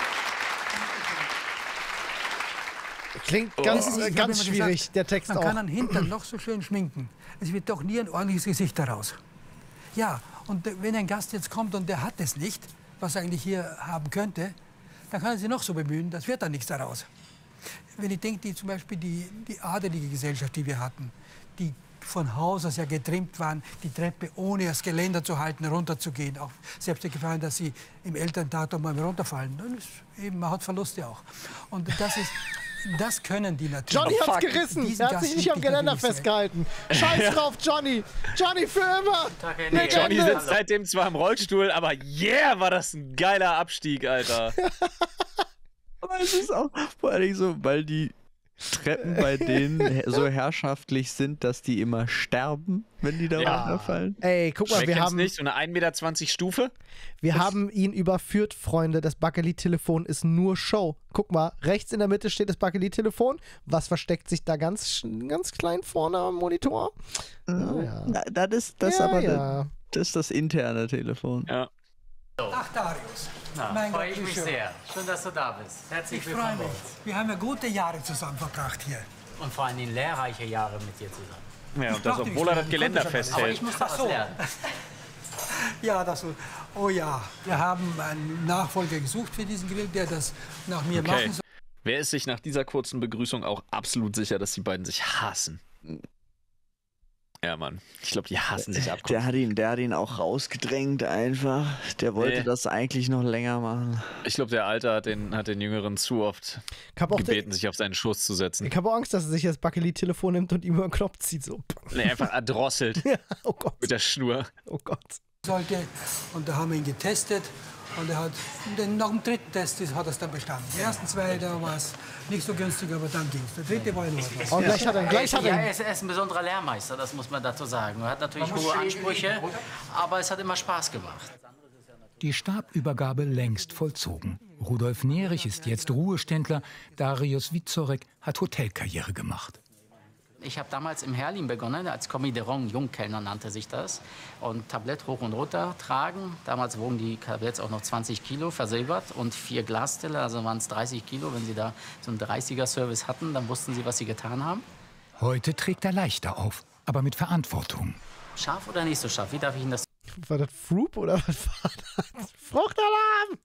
Klingt Das ganz, ist- ich äh, hab ganz immer schwierig, gesagt, der Text man auch. kann einen Hintern noch so schön schminken. Es wird doch nie ein ordentliches Gesicht daraus. Ja, und äh, wenn ein Gast jetzt kommt und der hat es nicht, was er eigentlich hier haben könnte, dann kann er sich noch so bemühen, das wird dann nichts daraus. Wenn ich denke, die, zum Beispiel die, die adelige Gesellschaft, die wir hatten, die von Haus aus ja getrimmt waren, die Treppe ohne das Geländer zu halten, runterzugehen. Auch selbst der Gefahr, dass sie im Elterntat mal runterfallen. Dann ist eben, man hat Verluste auch. Und das ist, das können die natürlich. Johnny Oh, hat's fuck. gerissen. Diesen Er hat Gast sich nicht lieb am ich Geländer natürlich sehr. festgehalten. Scheiß drauf, Johnny. Johnny für immer. Legende. Johnny sitzt seitdem zwar im Rollstuhl, aber yeah, war das ein geiler Abstieg, Alter. Aber es ist auch vor allen Dingen so, weil die Treppen bei denen so herrschaftlich sind, dass die immer sterben, wenn die da Ja. runterfallen? Ey, guck mal, Wer wir kennt's haben, nicht, so eine ein Meter zwanzig Stufe. wir haben ihn überführt, Freunde. Das Bakelit-Telefon ist nur Show. Guck mal, rechts in der Mitte steht das Bakelit-Telefon. Was versteckt sich da ganz, ganz klein vorne am Monitor? Ja, ja. Na, das ist das Ja, aber ja. Das ist das interne Telefon. Ja. Ach, Darius. Na, Mein freue Gott, ich wie mich schön. sehr. Schön, dass du da bist. Herzlich Ich freue willkommen mich. bei uns. Wir haben ja gute Jahre zusammen verbracht hier. Und vor allen Dingen lehrreiche Jahre mit dir zusammen. Ja, und das, obwohl er das Geländer festhält. Aber ich muss doch was lernen. Ja, das. Oh ja, wir haben einen Nachfolger gesucht für diesen Grill, der das nach mir Okay. machen soll. Wer ist sich nach dieser kurzen Begrüßung auch absolut sicher, dass die beiden sich hassen? Ja, Mann. Ich glaube, die hassen sich ab. Der hat ihn, der hat ihn auch rausgedrängt einfach. Der wollte Nee. das eigentlich noch länger machen. Ich glaube, der Alte hat den, hat den Jüngeren zu oft Ich hab auch gebeten, sich auf seinen Schoß zu setzen. Ich habe auch Angst, dass er sich das Bakelit-Telefon nimmt und ihm über den Knopf zieht. So. Nee, einfach erdrosselt. Oh Gott. Mit der Schnur. Oh Gott. Sollte. Und da haben wir ihn getestet. Und er hat, den, nach dem dritten Test ist- hat er es dann bestanden. Die ersten zwei, da war es nicht so günstig, aber dann ging es. Der dritte war ja noch etwas. Und gleich hat er, gleich hat Ja, er er ist, er ist ein besonderer Lehrmeister, das muss man dazu sagen. Er hat natürlich Man muss hohe schön Ansprüche, üben, oder? aber es hat immer Spaß gemacht. Die Stabübergabe längst vollzogen. Rudolf Nerich ist jetzt Ruheständler, Darius Wieczorek hat Hotelkarriere gemacht. Ich habe damals im Herlin begonnen, als Commis de Rang, Jungkellner nannte sich das. Und Tablett hoch und runter tragen. Damals wogen die Tabletts auch noch zwanzig Kilo, versilbert. Und vier Glasteller, also waren es dreißig Kilo. Wenn sie da so einen dreißiger-Service hatten, dann wussten sie, was sie getan haben. Heute trägt er leichter auf, aber mit Verantwortung. Scharf oder nicht so scharf? Wie darf ich Ihnen das... War das Froop oder was war das? Fruchtalarm!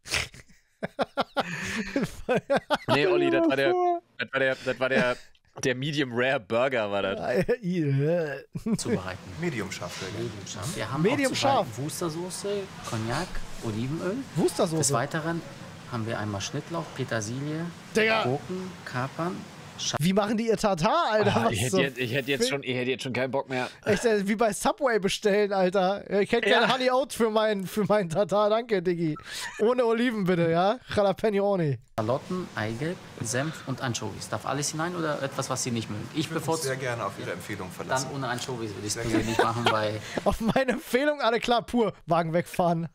Nee, Olli, das war der, das war der, das war der, der Medium Rare Burger, war das. zubereiten. Medium scharf. Medium scharf. Wir haben Medium auch scharf. zubereiten Wustersoße, Cognac, Olivenöl. Wustersoße. Des Weiteren haben wir einmal Schnittlauch, Petersilie, Digga. Gurken, Kapern. Wie machen die ihr Tartar, Alter? Ah, Was ich, hätte so- jetzt, ich, hätte jetzt schon, ich hätte jetzt schon keinen Bock mehr. Echt, äh, wie bei Subway bestellen, Alter. Ich hätte gerne Ja. Honey Oats für meinen für meinen Tartar, danke, Diggi. Ohne Oliven bitte, ja? Jalapeno. Schalotten, Eigelb, Senf und Anchovies. Darf alles hinein oder etwas, was Sie nicht mögen? Ich Ich würde mich bevorzuge sehr gerne auf Ihre Empfehlung verlassen. dann ohne Anchovies, würde ich es persönlich machen, weil Auf meine Empfehlung, alle klar, pur. Wagen wegfahren.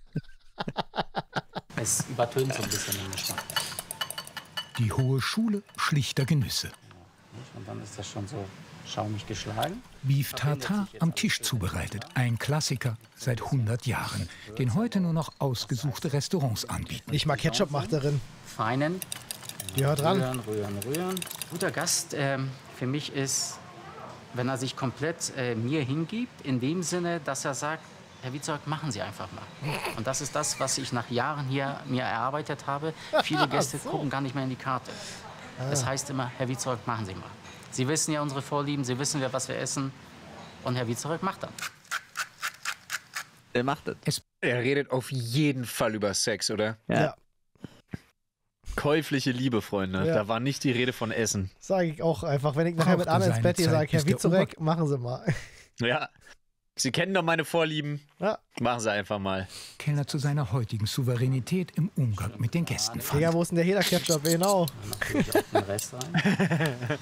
es übertönt so ein bisschen den Geschmack. Die Hohe Schule schlichter Genüsse. Und dann ist das schon so schaumig geschlagen. Beef Tartar am Tisch zubereitet. Ein Klassiker seit hundert Jahren, den heute nur noch ausgesuchte Restaurants anbieten. Nicht mal Ketchup macht darin. Feinen. Ja, dran. Rühren, rühren, rühren. Guter Gast ähm, für mich ist, wenn er sich komplett äh, mir hingibt, in dem Sinne, dass er sagt, Herr Wieczorek, machen Sie einfach mal. Und das ist das, was ich nach Jahren hier mir erarbeitet habe. Viele Gäste So. gucken gar nicht mehr in die Karte. Das Ah. heißt immer, Herr Wieczorek, machen Sie mal. Sie wissen ja unsere Vorlieben, Sie wissen ja, was wir essen. Und Herr Wieczorek macht dann. Der macht das. Er redet auf jeden Fall über Sex, oder? Ja. Ja. Käufliche Liebe, Freunde. Ja. Da war nicht die Rede von Essen. Sage ich auch einfach, wenn ich nachher mit Brauchte Anne ins seine Bett gehe, Zeit, sage ich, Herr bis der Wieczorek, machen Sie mal. Ja. Sie kennen doch meine Vorlieben. Ja. Machen Sie einfach mal. Kellner zu seiner heutigen Souveränität im Umgang mit den Gästen fand. Digga, wo ist denn der Heda-Ketchup? Genau. Natürlich auch den Rest rein.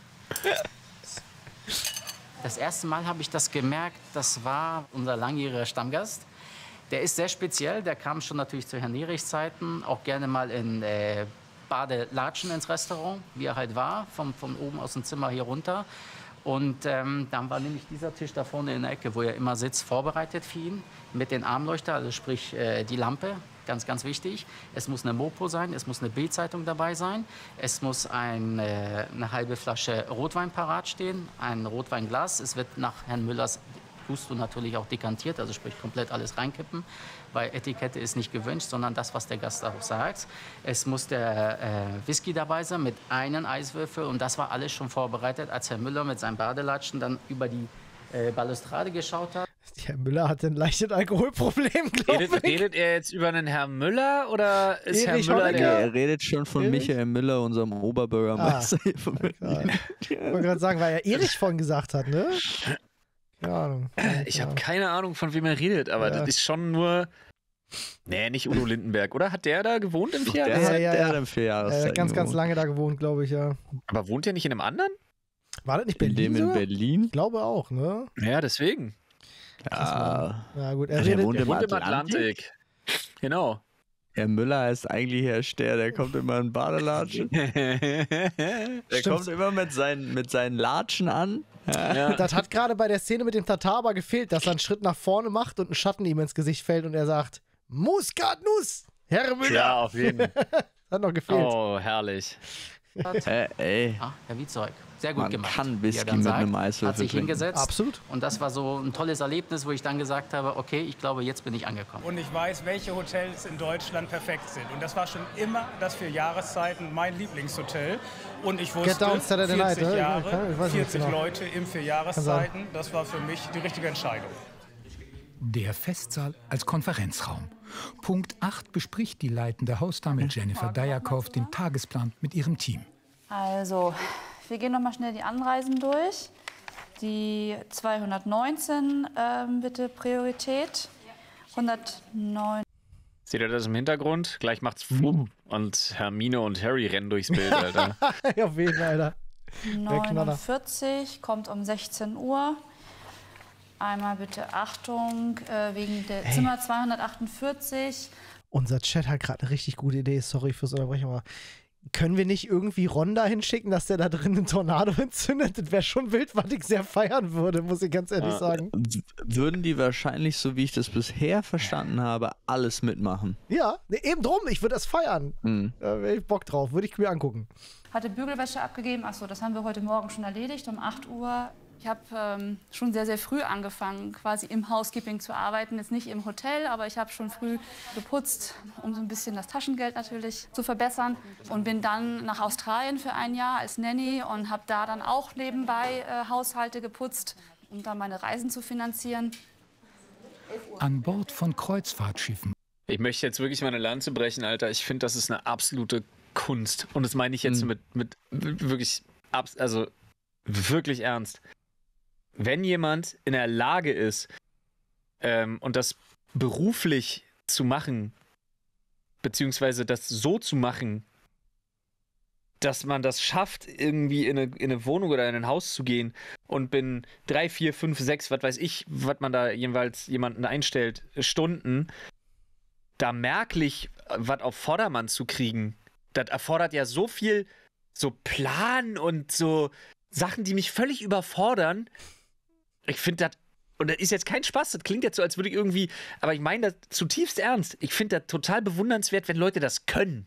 Das erste Mal habe ich das gemerkt, das war unser langjähriger Stammgast. Der ist sehr speziell, der kam schon natürlich zu Herrn Nerichs Zeiten, auch gerne mal in äh, Badelatschen ins Restaurant, wie er halt war, vom, von oben aus dem Zimmer hier runter. Und ähm, dann war nämlich dieser Tisch da vorne in der Ecke, wo er immer sitzt, vorbereitet für ihn, mit den Armleuchter, also sprich äh, die Lampe, ganz, ganz wichtig. Es muss eine Mopo sein, es muss eine Bildzeitung dabei sein, es muss ein, äh, eine halbe Flasche Rotwein parat stehen, ein Rotweinglas. Es wird nach Herrn Müllers Gusto natürlich auch dekantiert, also sprich komplett alles reinkippen, weil Etikette ist nicht gewünscht, sondern das, was der Gast auch sagt. Es muss der äh, Whisky dabei sein mit einem Eiswürfel und das war alles schon vorbereitet, als Herr Müller mit seinen Badelatschen dann über die äh, Balustrade geschaut hat. Herr Müller hat ein leichtes Alkoholproblem, glaube Redet, ich. redet er jetzt über einen Herrn Müller oder ist Erich Herr Müller Honecker? der... Er redet schon von Erich? Michael Müller, unserem Oberbürgermeister hier von Berlin. Ich wollte gerade sagen, weil er Erich von gesagt hat, ne? Keine Ahnung. Ich habe keine Ahnung, von wem er redet, aber Ja. das ist schon nur... Nee, nicht Udo Lindenberg, oder? Hat der da gewohnt im vier Der Jahres? hat, ja, der ja. hat im vier Jahreszeiten Äh, ganz, ganz gewohnt. lange da gewohnt, glaube ich, ja. Aber wohnt der nicht in einem anderen? War das nicht In Berlin? dem in sogar? Berlin? Ich glaube auch, ne? Ja, deswegen. Ja. Ja, gut. Er Ja, der redet, wohnt Der im wohnt im Atlantik? Atlantik. Genau. Herr Müller heißt eigentlich Herr Ster, der kommt immer in Badelatschen. Der Stimmt. kommt immer mit seinen, mit seinen Latschen an. Ja. Das hat gerade bei der Szene mit dem Tatar aber gefehlt, dass er einen Schritt nach vorne macht und ein Schatten ihm ins Gesicht fällt und er sagt, Muskatnuss, Herr Müller. Ja, auf jeden Fall. Hat noch gefehlt. Oh, herrlich. Äh, ey. Ja, Herr Wietzeug, sehr gut Man gemacht. kann wie er Whisky dann mit sagt. einem Eiswürfel Hat sich trinken. hingesetzt. Absolut. Und das war so ein tolles Erlebnis, wo ich dann gesagt habe, okay, ich glaube, jetzt bin ich angekommen. Und ich weiß, welche Hotels in Deutschland perfekt sind. Und das war schon immer das für Jahreszeiten mein Lieblingshotel. Und ich wusste, Get Down Saturday Night, vierzig ne? Jahre, Ich weiß nicht vierzig genau. Leute im vier Jahreszeiten, das war für mich die richtige Entscheidung. Der Festsaal als Konferenzraum. Punkt acht bespricht die leitende Hausdame Jennifer Dyerkoff den Tagesplan mit ihrem Team. Also, wir gehen noch mal schnell die Anreisen durch. Die zweihundertneunzehn ähm, bitte Priorität. hundertneun. Seht ihr das im Hintergrund? Gleich macht's Flum. Und Hermine und Harry rennen durchs Bild, Alter. Ja, auf jeden Fall, Alter. Der Knaller. neunundvierzig kommt um sechzehn Uhr. Einmal bitte Achtung, äh, wegen der Hey. Zimmer zweihundertachtundvierzig. Unser Chat hat gerade eine richtig gute Idee. Sorry fürs Unterbrechen, aber können wir nicht irgendwie Ron da hinschicken, dass der da drin einen Tornado entzündet? Das wäre schon wild, was ich sehr feiern würde, muss ich ganz ehrlich Ja. sagen. W- Würden die wahrscheinlich, so wie ich das bisher verstanden habe, alles mitmachen. Ja, ne, eben drum, ich würde das feiern. Mhm. Da wäre ich Bock drauf, würde ich mir angucken. Hatte Bügelwäsche abgegeben. Achso, das haben wir heute Morgen schon erledigt, um acht Uhr. Ich habe ähm, schon sehr, sehr früh angefangen, quasi im Housekeeping zu arbeiten. Jetzt nicht im Hotel, aber ich habe schon früh geputzt, um so ein bisschen das Taschengeld natürlich zu verbessern. Und bin dann nach Australien für ein Jahr als Nanny und habe da dann auch nebenbei äh, Haushalte geputzt, um dann meine Reisen zu finanzieren. An Bord von Kreuzfahrtschiffen. Ich möchte jetzt wirklich meine Lanze brechen, Alter. Ich finde, das ist eine absolute Kunst. Und das meine ich jetzt mit, mit wirklich, abs also wirklich ernst. Wenn jemand in der Lage ist, ähm, und das beruflich zu machen, beziehungsweise das so zu machen, dass man das schafft, irgendwie in eine, in eine Wohnung oder in ein Haus zu gehen und bin drei, vier, fünf, sechs, was weiß ich, was man da jeweils jemanden einstellt, Stunden, da merklich was auf Vordermann zu kriegen, das erfordert ja so viel so Plan und so Sachen, die mich völlig überfordern. Ich finde das, und das ist jetzt kein Spaß, das klingt jetzt so, als würde ich irgendwie, aber ich meine das zutiefst ernst. Ich finde das total bewundernswert, wenn Leute das können.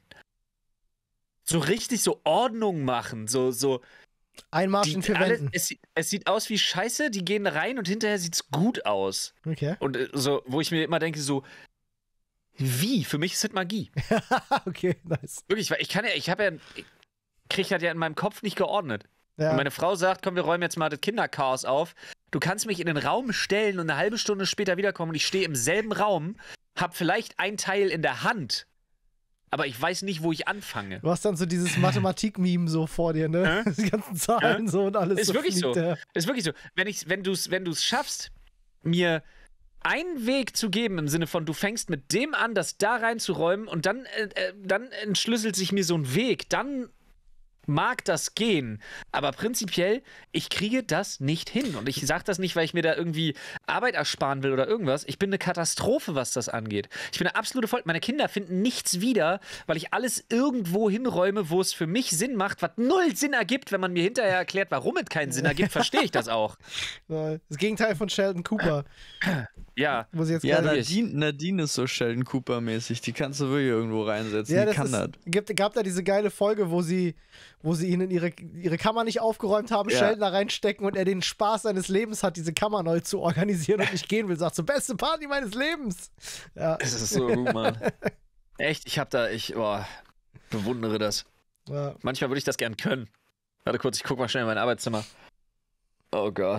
So richtig so Ordnung machen, so, so. Einmarsch die, in vier alle, Wänden. es, sieht- es sieht aus wie Scheiße, die gehen rein und hinterher sieht's gut aus. Okay. Und äh, so, wo ich mir immer denke, so, wie? Für mich ist das Magie. Okay, nice. Wirklich, weil ich kann ja, ich habe ja, ich krieg das ja in meinem Kopf nicht geordnet. Ja. Und meine Frau sagt, komm, wir räumen jetzt mal das Kinderchaos auf. Du kannst mich in den Raum stellen und eine halbe Stunde später wiederkommen und ich stehe im selben Raum, hab vielleicht ein Teil in der Hand, aber ich weiß nicht, wo ich anfange. Du hast dann so dieses Mathematik-Meme so vor dir, ne? Die ganzen Zahlen Hä? so und alles. Ist so wirklich fliegt, so. ja. Ist wirklich so. Wenn ich, wenn du es wenn du's schaffst, mir einen Weg zu geben, im Sinne von, du fängst mit dem an, das da reinzuräumen und dann, äh, äh, dann entschlüsselt sich mir so ein Weg, dann mag das gehen, aber prinzipiell, ich kriege das nicht hin. Und ich sage das nicht, weil ich mir da irgendwie Arbeit ersparen will oder irgendwas. Ich bin eine Katastrophe, was das angeht. Ich bin eine absolute Voll... Meine Kinder finden nichts wieder, weil ich alles irgendwo hinräume, wo es für mich Sinn macht, was null Sinn ergibt. Wenn man mir hinterher erklärt, warum es keinen Sinn ergibt, verstehe ich das auch. Das Gegenteil von Sheldon Cooper. Ja. Muss ich jetzt Ja, gerade- Nadine, Nadine ist so Sheldon Cooper-mäßig. Die kannst du wirklich irgendwo reinsetzen. Ja, die das kann ist, das. gibt, gab da diese geile Folge, wo sie, wo sie ihn in ihre, ihre Kammer nicht aufgeräumt haben, Ja. Sheldon da reinstecken und er den Spaß seines Lebens hat, diese Kammer neu zu organisieren und nicht gehen will. Sagt so, beste Party meines Lebens. Ja. Das ist so gut, Mann. Echt, ich hab da, ich oh, bewundere das. Ja. Manchmal würde ich das gern können. Warte kurz, ich guck mal schnell in mein Arbeitszimmer. Oh Gott.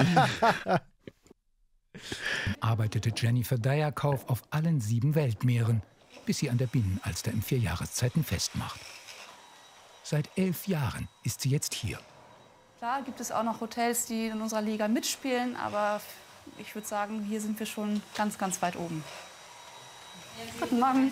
Arbeitete Jennifer Dyerkoff auf allen sieben Weltmeeren, bis sie an der Binnenalster in vier Jahreszeiten festmacht. Seit elf Jahren ist sie jetzt hier. Klar gibt es auch noch Hotels, die in unserer Liga mitspielen, aber ich würde sagen, hier sind wir schon ganz, ganz weit oben. Guten Morgen.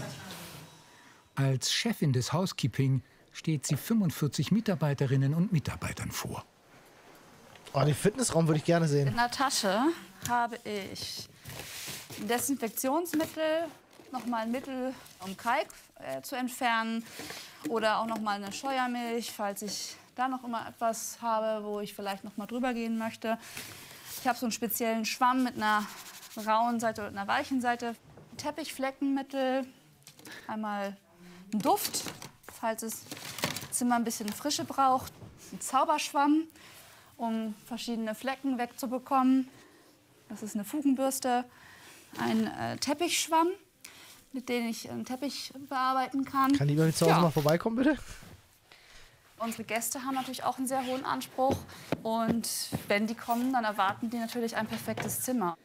Als Chefin des Housekeeping steht sie fünfundvierzig Mitarbeiterinnen und Mitarbeitern vor. Oh, den Fitnessraum würde ich gerne sehen. In der Tasche habe ich Desinfektionsmittel, nochmal ein Mittel, um Kalk äh, zu entfernen oder auch nochmal eine Scheuermilch, falls ich da noch immer etwas habe, wo ich vielleicht noch mal drüber gehen möchte. Ich habe so einen speziellen Schwamm mit einer rauen Seite und einer weichen Seite. Teppichfleckenmittel, einmal ein Duft, falls das Zimmer ein bisschen Frische braucht. Ein Zauberschwamm, um verschiedene Flecken wegzubekommen. Das ist eine Fugenbürste. Ein äh, Teppichschwamm, mit dem ich einen Teppich bearbeiten kann. Kann die bei mir zu Hause Ja. mal vorbeikommen, bitte? Unsere Gäste haben natürlich auch einen sehr hohen Anspruch. Und wenn die kommen, dann erwarten die natürlich ein perfektes Zimmer.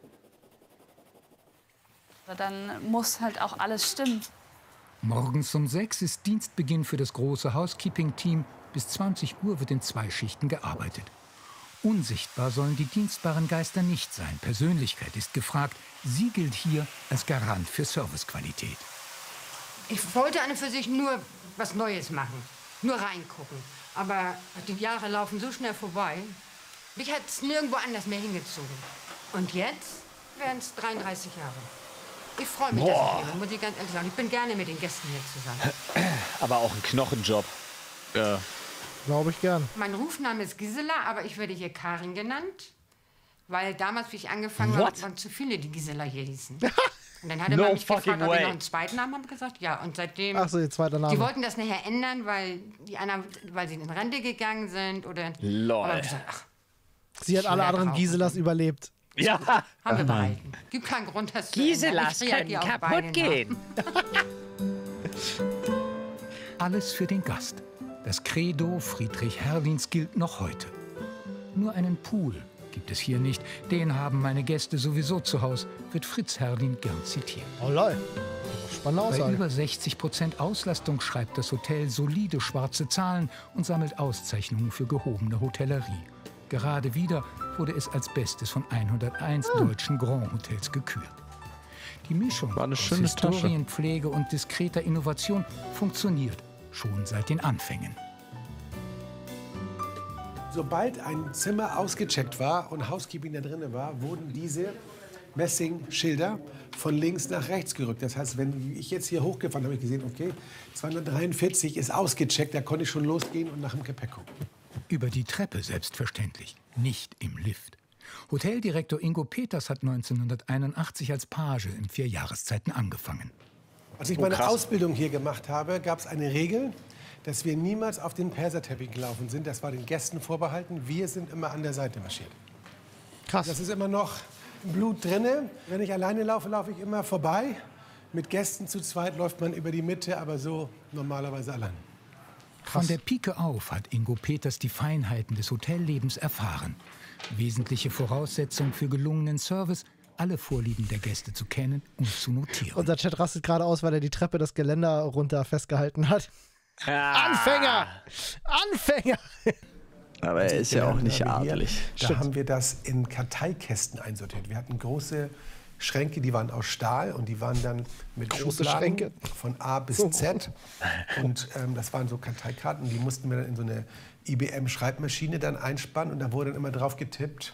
Dann muss halt auch alles stimmen. Morgens um sechs ist Dienstbeginn für das große Housekeeping-Team. Bis zwanzig Uhr wird in zwei Schichten gearbeitet. Unsichtbar sollen die dienstbaren Geister nicht sein. Persönlichkeit ist gefragt. Sie gilt hier als Garant für Servicequalität. Ich wollte an und für sich nur was Neues machen, nur reingucken. Aber die Jahre laufen so schnell vorbei. Mich hat es nirgendwo anders mehr hingezogen. Und jetzt werden es dreiunddreißig Jahre. Ich freue mich, Boah. dass ich hier bin, muss ich ganz ehrlich sagen. Ich bin gerne mit den Gästen hier zusammen. Aber auch ein Knochenjob. Ja. Glaube ich gern. Mein Rufname ist Gisela, aber ich werde hier Karin genannt. Weil damals, wie ich angefangen habe, What? waren zu viele, die Gisela hier hießen. Und dann hatte No man mich gefragt, fucking ob ich way. noch einen zweiten Namen habe. gesagt, ja. Und seitdem... Ach so, ihr zweiter Name. Die wollten das nachher ändern, weil die anderen, weil sie in Rente gegangen sind oder... Lol. Aber ich gesagt, ach, Sie hat alle anderen Giselas überlebt. Ja. haben wir behalten. Gibt keinen Grund, das zu ändern. Giselas Ich können reagiere auf kaputt beide gehen. Alles für den Gast. Das Credo Friedrich Herrlins gilt noch heute. Nur einen Pool gibt es hier nicht. Den haben meine Gäste sowieso zu Hause, wird Fritz Herrlin gern zitiert. Oh lol. Spannende Bei Aussage. über sechzig Prozent Auslastung schreibt das Hotel solide schwarze Zahlen und sammelt Auszeichnungen für gehobene Hotellerie. Gerade wieder wurde es als Bestes von hunderteins deutschen Grand Hotels gekürt. Die Mischung War eine aus schöne Tasche. Historienpflege und diskreter Innovation funktioniert schon seit den Anfängen. Sobald ein Zimmer ausgecheckt war und Housekeeping da drin war, wurden diese Messingschilder von links nach rechts gerückt. Das heißt, wenn ich jetzt hier hochgefahren habe, habe ich gesehen, okay, zweihundertdreiundvierzig ist ausgecheckt, da konnte ich schon losgehen und nach dem Gepäck gucken. Über die Treppe selbstverständlich, nicht im Lift. Hoteldirektor Ingo Peters hat neunzehnhunderteinundachtzig als Page in vier Jahreszeiten angefangen. Als ich Oh, meine krass. Ausbildung hier gemacht habe, gab es eine Regel, dass wir niemals auf den Perserteppich gelaufen sind. Das war den Gästen vorbehalten. Wir sind immer an der Seite marschiert. Krass. Das ist immer noch Blut drinne. Wenn ich alleine laufe, laufe ich immer vorbei. Mit Gästen zu zweit läuft man über die Mitte, aber so normalerweise allein. Von der Pike auf hat Ingo Peters die Feinheiten des Hotellebens erfahren. Wesentliche Voraussetzung für gelungenen Service, alle Vorlieben der Gäste zu kennen und zu notieren. Unser Chat rastet gerade aus, weil er die Treppe das Geländer runter festgehalten hat. Anfänger! Anfänger! Aber er ist ja auch nicht adelig. Da haben wir das in Karteikästen einsortiert. Wir hatten große Schränke, die waren aus Stahl und die waren dann mit Große Schubladen Schränke. von A bis Z. Und ähm, das waren so Karteikarten, die mussten wir dann in so eine I B M-Schreibmaschine dann einspannen und da wurde dann immer drauf getippt,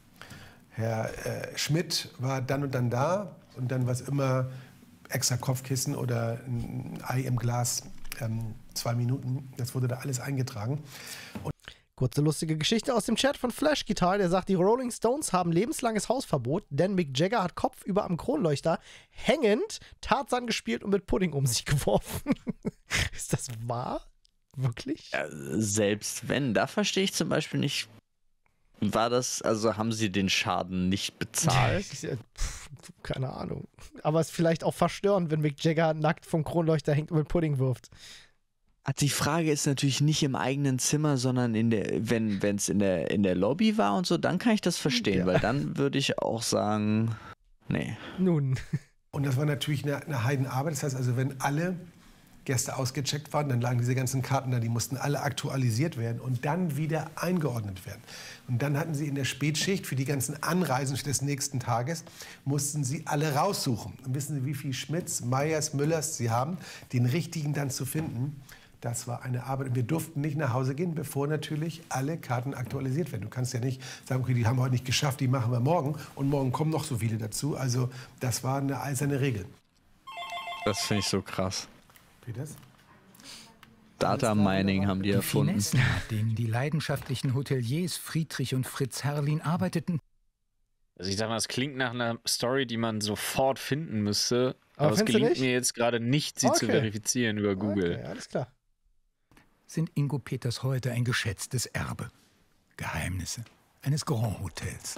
Herr äh, Schmidt war dann und dann da und dann war es immer extra Kopfkissen oder ein Ei im Glas, ähm, zwei Minuten. Das wurde da alles eingetragen. Und Kurze lustige Geschichte aus dem Chat von Flash Guitar, der sagt, die Rolling Stones haben lebenslanges Hausverbot, denn Mick Jagger hat kopfüber am Kronleuchter hängend Tarzan gespielt und mit Pudding um sich geworfen. Ist das wahr? Wirklich? Ja, selbst wenn, da verstehe ich zum Beispiel nicht, war das, also haben sie den Schaden nicht bezahlt? Pff, keine Ahnung. Aber es ist vielleicht auch verstörend, wenn Mick Jagger nackt vom Kronleuchter hängt und mit Pudding wirft. Die Frage ist natürlich nicht im eigenen Zimmer, sondern in der, wenn es in der, in der Lobby war und so, dann kann ich das verstehen, Ja. weil dann würde ich auch sagen, nee. Nun. Und das war natürlich eine, eine Heidenarbeit. Das heißt also, wenn alle Gäste ausgecheckt waren, dann lagen diese ganzen Karten da, die mussten alle aktualisiert werden und dann wieder eingeordnet werden. Und dann hatten sie in der Spätschicht für die ganzen Anreisen des nächsten Tages, mussten sie alle raussuchen. Und wissen Sie, wie viel Schmidts, Meyers, Müllers sie haben, den richtigen dann zu finden? Das war eine Arbeit. Und wir durften nicht nach Hause gehen, bevor natürlich alle Karten aktualisiert werden. Du kannst ja nicht sagen, okay, die haben wir heute nicht geschafft, die machen wir morgen. Und morgen kommen noch so viele dazu. Also das war eine eiserne Regel. Das finde ich so krass. Peters? Data Mining haben die erfunden. Die Finessen, mit denen die leidenschaftlichen Hoteliers Friedrich und Fritz Herrlin arbeiteten. Also ich sag mal, das klingt nach einer Story, die man sofort finden müsste. Aber, aber es gelingt mir jetzt gerade nicht, sie okay. zu verifizieren über Google. Okay, alles klar. Sind Ingo Peters heute ein geschätztes Erbe. Geheimnisse eines Grand Hotels.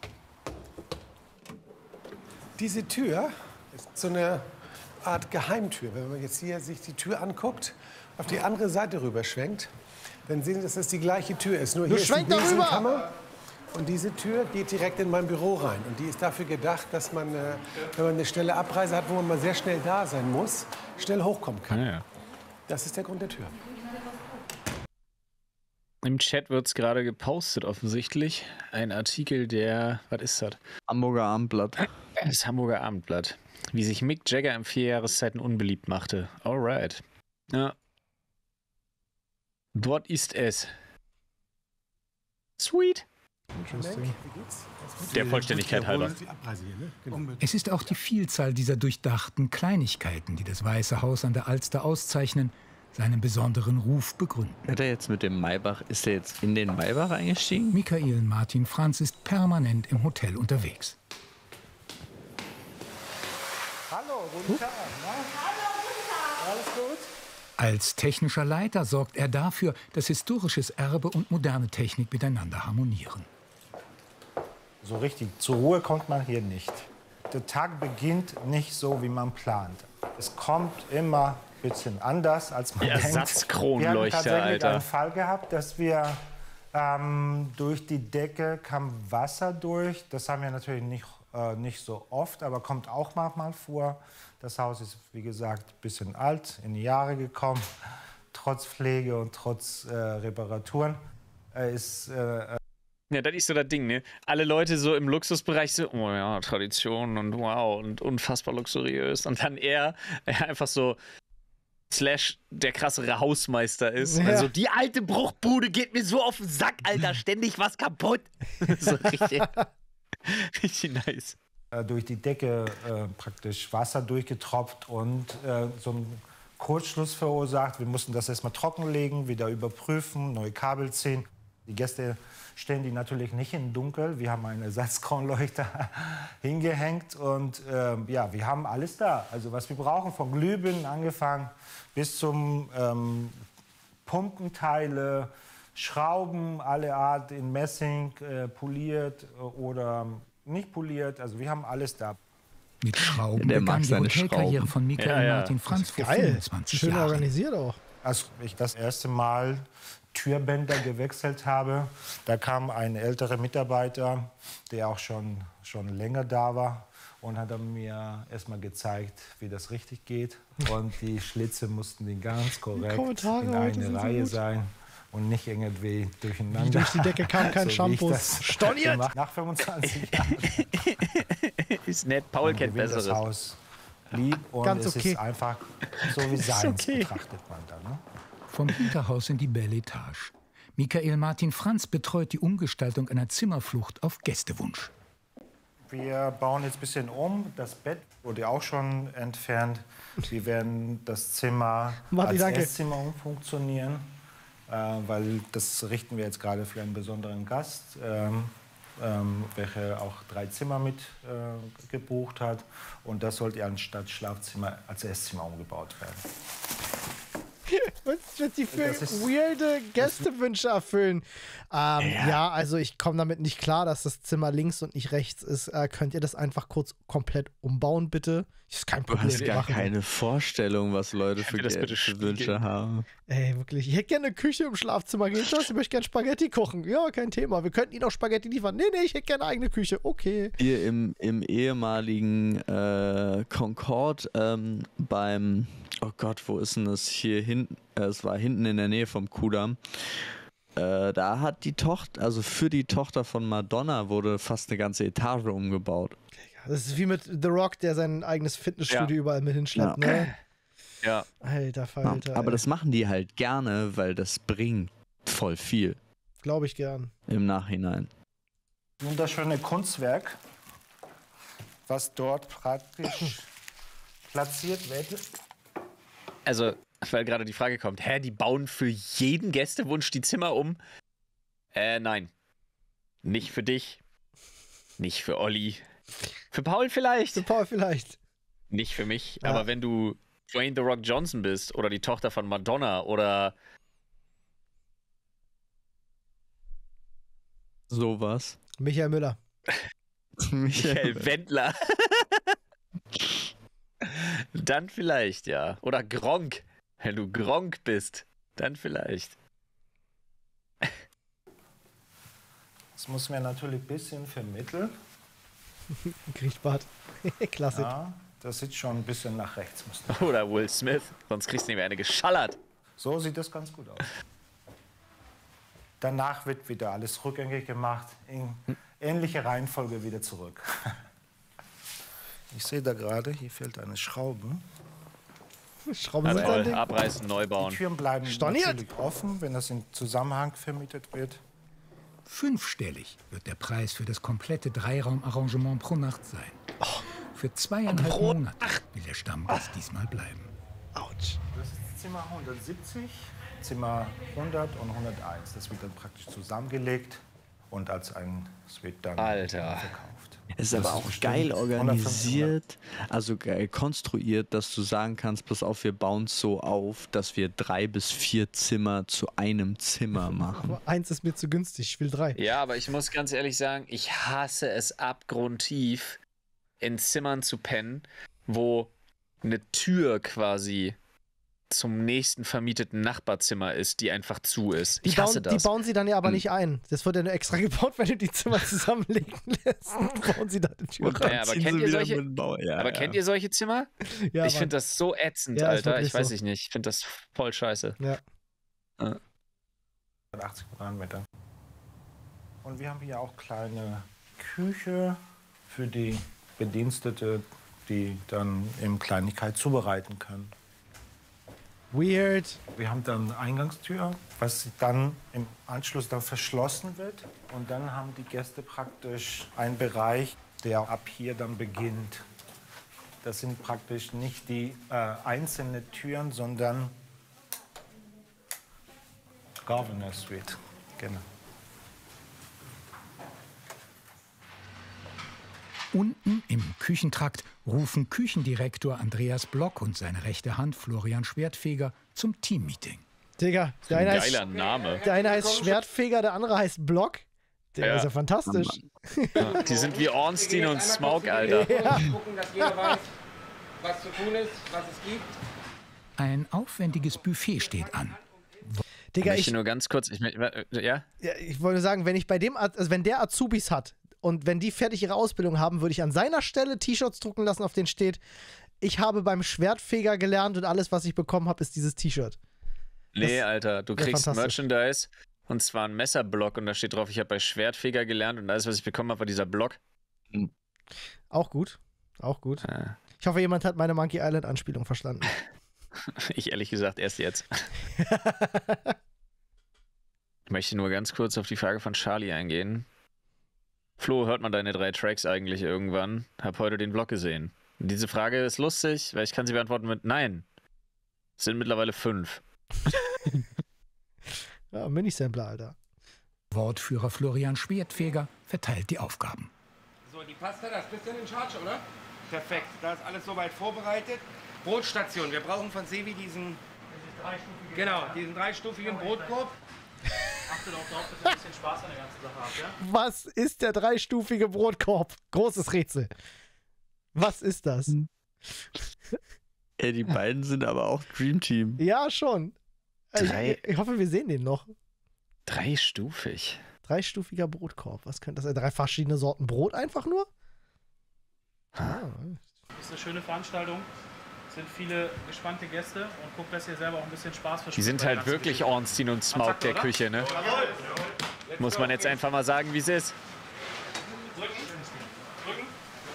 Diese Tür ist so eine Art Geheimtür. Wenn man jetzt hier sich die Tür anguckt, auf die andere Seite rüberschwenkt, dann sehen Sie, dass das die gleiche Tür ist. Nur hier ist die Besenkammer. Und diese Tür geht direkt in mein Büro rein. Und die ist dafür gedacht, dass man, äh, wenn man eine schnelle Abreise hat, wo man mal sehr schnell da sein muss, schnell hochkommen kann. Ah, ja. Das ist der Grund der Tür. Im Chat wird es gerade gepostet, offensichtlich. Ein Artikel der, was ist das? Hamburger Abendblatt. Das Hamburger Abendblatt. Wie sich Mick Jagger in vier Jahreszeiten unbeliebt machte. Alright. Ja. Dort ist es. Sweet. Der Vollständigkeit halber. Es ist auch die Vielzahl dieser durchdachten Kleinigkeiten, die das Weiße Haus an der Alster auszeichnen, seinen besonderen Ruf begründen. Hat er jetzt mit dem Maybach, ist er jetzt in den Maybach eingestiegen? Michael Martin Franz ist permanent im Hotel unterwegs. Hallo, guten Tag. Hallo, guten Tag. Alles gut? Als technischer Leiter sorgt er dafür, dass historisches Erbe und moderne Technik miteinander harmonieren. So richtig zur Ruhe kommt man hier nicht. Der Tag beginnt nicht so, wie man plant. Es kommt immer ein bisschen anders, als man ja, denkt. Ersatzkronleuchter, wir hatten tatsächlich Alter. einen Fall gehabt, dass wir ähm, durch die Decke kam Wasser durch. Das haben wir natürlich nicht, äh, nicht so oft, aber kommt auch manchmal vor. Das Haus ist, wie gesagt, ein bisschen alt, in die Jahre gekommen, trotz Pflege und trotz äh, Reparaturen. Äh, ist, äh, ja, das ist so das Ding, ne? Alle Leute so im Luxusbereich so, oh ja, Tradition und wow und unfassbar luxuriös. Und dann er, er einfach so slash der krassere Hausmeister ist. Ja. Also die alte Bruchbude geht mir so auf den Sack, Alter, ständig was kaputt. So richtig, richtig nice. Durch die Decke äh, praktisch Wasser durchgetropft und äh, so einen Kurzschluss verursacht. Wir mussten das erstmal trockenlegen, wieder überprüfen, neue Kabel ziehen. Die Gäste stellen die natürlich nicht im Dunkeln. Wir haben einen Ersatzkronleuchter hingehängt und äh, ja, wir haben alles da. Also was wir brauchen, von Glühbirnen angefangen bis zum ähm, Pumpenteile, Schrauben, alle Art in Messing, äh, poliert oder nicht poliert, also wir haben alles da. Mit Schrauben der begann mag die seine Hotelkarriere Schrauben. von Michael Ja, ja. Martin Franz vor Geil. fünfundzwanzig Schön Jahren. organisiert auch. Als ich das erste Mal Türbänder gewechselt habe, da kam ein älterer Mitarbeiter, der auch schon, schon länger da war und hat mir erstmal gezeigt, wie das richtig geht. Und die Schlitze mussten die ganz korrekt in eine Reihe sein. Und nicht irgendwie durcheinander. Wie durch die Decke kam kein so Shampoo. Storniert! Nach fünfundzwanzig Jahren. Ist nett, Paul Man kennt gewinnt Besseres. das Haus lieb und Ganz es okay. ist einfach so wie seins okay. betrachtet man dann. Ne? Vom Hinterhaus in die Belle Etage. Michael Martin Franz betreut die Umgestaltung einer Zimmerflucht auf Gästewunsch. Wir bauen jetzt ein bisschen um. Das Bett wurde auch schon entfernt. Wir werden das Zimmer Martin, als danke. Esszimmer umfunktionieren. Äh, weil das richten wir jetzt gerade für einen besonderen Gast, ähm, ähm, welcher auch drei Zimmer mit äh, gebucht hat. Und das sollte anstatt Schlafzimmer als Esszimmer umgebaut werden. Was wird die für Das ist- weirde Gästewünsche erfüllen? Ähm, ja. Ja. also ich komme damit nicht klar, dass das Zimmer links und nicht rechts ist. Äh, könnt ihr das einfach kurz komplett umbauen, bitte? Ist kein Du Problem. hast gar machen wir. keine Vorstellung, was Leute für, wir das bitte Geld- für spiegeln? Wünsche haben. Ey, wirklich. Ich hätte gerne eine Küche im Schlafzimmer. Geht das? Ich möchte gerne Spaghetti kochen. Ja, kein Thema. Wir könnten Ihnen auch Spaghetti liefern. Nee, nee, ich hätte gerne eine eigene Küche. Okay. Hier im, im ehemaligen äh, Concorde ähm, beim oh Gott, wo ist denn das? Hier hinten, äh, es war hinten in der Nähe vom Kudamm. Äh, da hat die Tochter, also für die Tochter von Madonna wurde fast eine ganze Etage umgebaut. Das ist wie mit The Rock, der sein eigenes Fitnessstudio Ja. überall mit hinschleppt, Ja. ne? Ja. Alter Falter. Ja, aber das machen die halt gerne, weil das bringt voll viel glaube ich gern. im Nachhinein. Wunderschöne Kunstwerk, was dort praktisch platziert wird. Also, weil gerade die Frage kommt, hä, die bauen für jeden Gästewunsch die Zimmer um? Äh, nein. Nicht für dich. Nicht für Olli. Für Paul vielleicht. Für Paul vielleicht. Nicht für mich. Ja. Aber wenn du Dwayne The Rock Johnson bist oder die Tochter von Madonna oder Sowas. Michael Müller. Michael Wendler. Dann vielleicht, ja. Oder Gronk. Wenn du Gronk bist, dann vielleicht. Das muss man natürlich ein bisschen vermitteln. Kriechbart. Klasse. Ja, das sieht schon ein bisschen nach rechts. Oder Will Smith, sonst kriegst du nicht mehr eine geschallert. So sieht das ganz gut aus. Danach wird wieder alles rückgängig gemacht, in ähnliche Reihenfolge wieder zurück. Ich sehe da gerade, hier fehlt eine Schraube. Schrauben Ja, sind toll. ein Ding. Abreißen, neu bauen. Die Türen bleiben Storniert. natürlich offen, wenn das in Zusammenhang vermietet wird. Fünfstellig wird der Preis für das komplette Dreiraumarrangement pro Nacht sein. Für zweieinhalb Monate will der Stammgast diesmal bleiben. Autsch. Das ist Zimmer hundertsiebzig, Zimmer hundert und hunderteins. Das wird dann praktisch zusammengelegt und als ein, es wird dann Alter. verkauft. Es ist aber auch geil organisiert, also geil konstruiert, dass du sagen kannst, pass auf, wir bauen es so auf, dass wir drei bis vier Zimmer zu einem Zimmer machen. Aber eins ist mir zu günstig, ich will drei. Ja, aber ich muss ganz ehrlich sagen, ich hasse es abgrundtief, in Zimmern zu pennen, wo eine Tür quasi zum nächsten vermieteten Nachbarzimmer ist, die einfach zu ist. Die Ich hasse bauen, die das. bauen sie dann ja aber Hm. nicht ein. Das wird ja nur extra gebaut, wenn du die Zimmer zusammenlegen lässt. bauen sie da die Tür Und rein. Ja, aber ziehen kennt sie ihr wieder solche, mit dem Bau- ja, aber ja. kennt ihr solche Zimmer? Ja, ich Mann. finde das so ätzend, Ja, ist Alter. wirklich Ich weiß so. ich nicht. Ich finde das voll scheiße. Ja. Ja. achtzig Quadratmeter. Und wir haben hier auch kleine Küche für die Bedienstete, die dann eben Kleinigkeit zubereiten können. Weird. Wir haben dann eine Eingangstür, was dann im Anschluss dann verschlossen wird. Und dann haben die Gäste praktisch einen Bereich, der ab hier dann beginnt. Das sind praktisch nicht die äh, einzelnen Türen, sondern Governor Suite. Genau. Unten im Küchentrakt rufen Küchendirektor Andreas Block und seine rechte Hand Florian Schwertfeger zum Teammeeting. Digga, der Ein eine, geiler heißt, Name. der eine heißt Schwertfeger, der andere heißt Block. Der Ja. ist ja fantastisch. Ja, die sind wie Ornstein und Smoke, Alter. Ja. Gucken, dass jeder weiß, was zu tun ist, was es gibt. Ein aufwendiges Buffet steht an. Digga, ich ich, möchte nur ganz kurz, ich, mö- ja? ja, ich wollte sagen, wenn ich bei dem, Az- also wenn der Azubis hat und wenn die fertig ihre Ausbildung haben, würde ich an seiner Stelle T-Shirts drucken lassen, auf denen steht, ich habe beim Schwertfeger gelernt und alles, was ich bekommen habe, ist dieses T-Shirt. Nee, Das Alter, du wär kriegst fantastisch. Merchandise und zwar einen Messerblock und da steht drauf, ich habe bei Schwertfeger gelernt und alles, was ich bekommen habe, war dieser Block. Auch gut. Auch gut. Ja. Ich hoffe, jemand hat meine Monkey Island Anspielung verstanden. Ich ehrlich gesagt erst jetzt. Ich möchte nur ganz kurz auf die Frage von Charlie eingehen. Flo, hört man deine drei Tracks eigentlich irgendwann? Hab heute den Vlog gesehen. Und diese Frage ist lustig, weil ich kann sie beantworten mit Nein. Es sind mittlerweile fünf. Ja, Minisampler, Alter. Wortführer Florian Schwertfeger verteilt die Aufgaben. So, die Pasta, das bist du in Charge, oder? Perfekt, da ist alles soweit vorbereitet. Brotstation, wir brauchen von Sevi diesen, genau, diesen dreistufigen Brotkorb. Achtet auch darauf, dass ihr ein bisschen Spaß an der ganzen Sache habt, ja? Was ist der dreistufige Brotkorb? Großes Rätsel. Was ist das? Ja, die beiden sind aber auch Dream Team. Ja, schon. Also Drei- ich, ich hoffe, wir sehen den noch. Dreistufig. Dreistufiger Brotkorb. Was könnte das sein? Drei verschiedene Sorten Brot einfach nur? Das ist eine schöne Veranstaltung. sind viele gespannte Gäste und guckt, dass ihr selber auch ein bisschen Spaß verspürt. Die sind halt wirklich Ornstein und Smaug der Küche, ne? Muss man jetzt einfach mal sagen, wie es ist. Drücken. Drücken.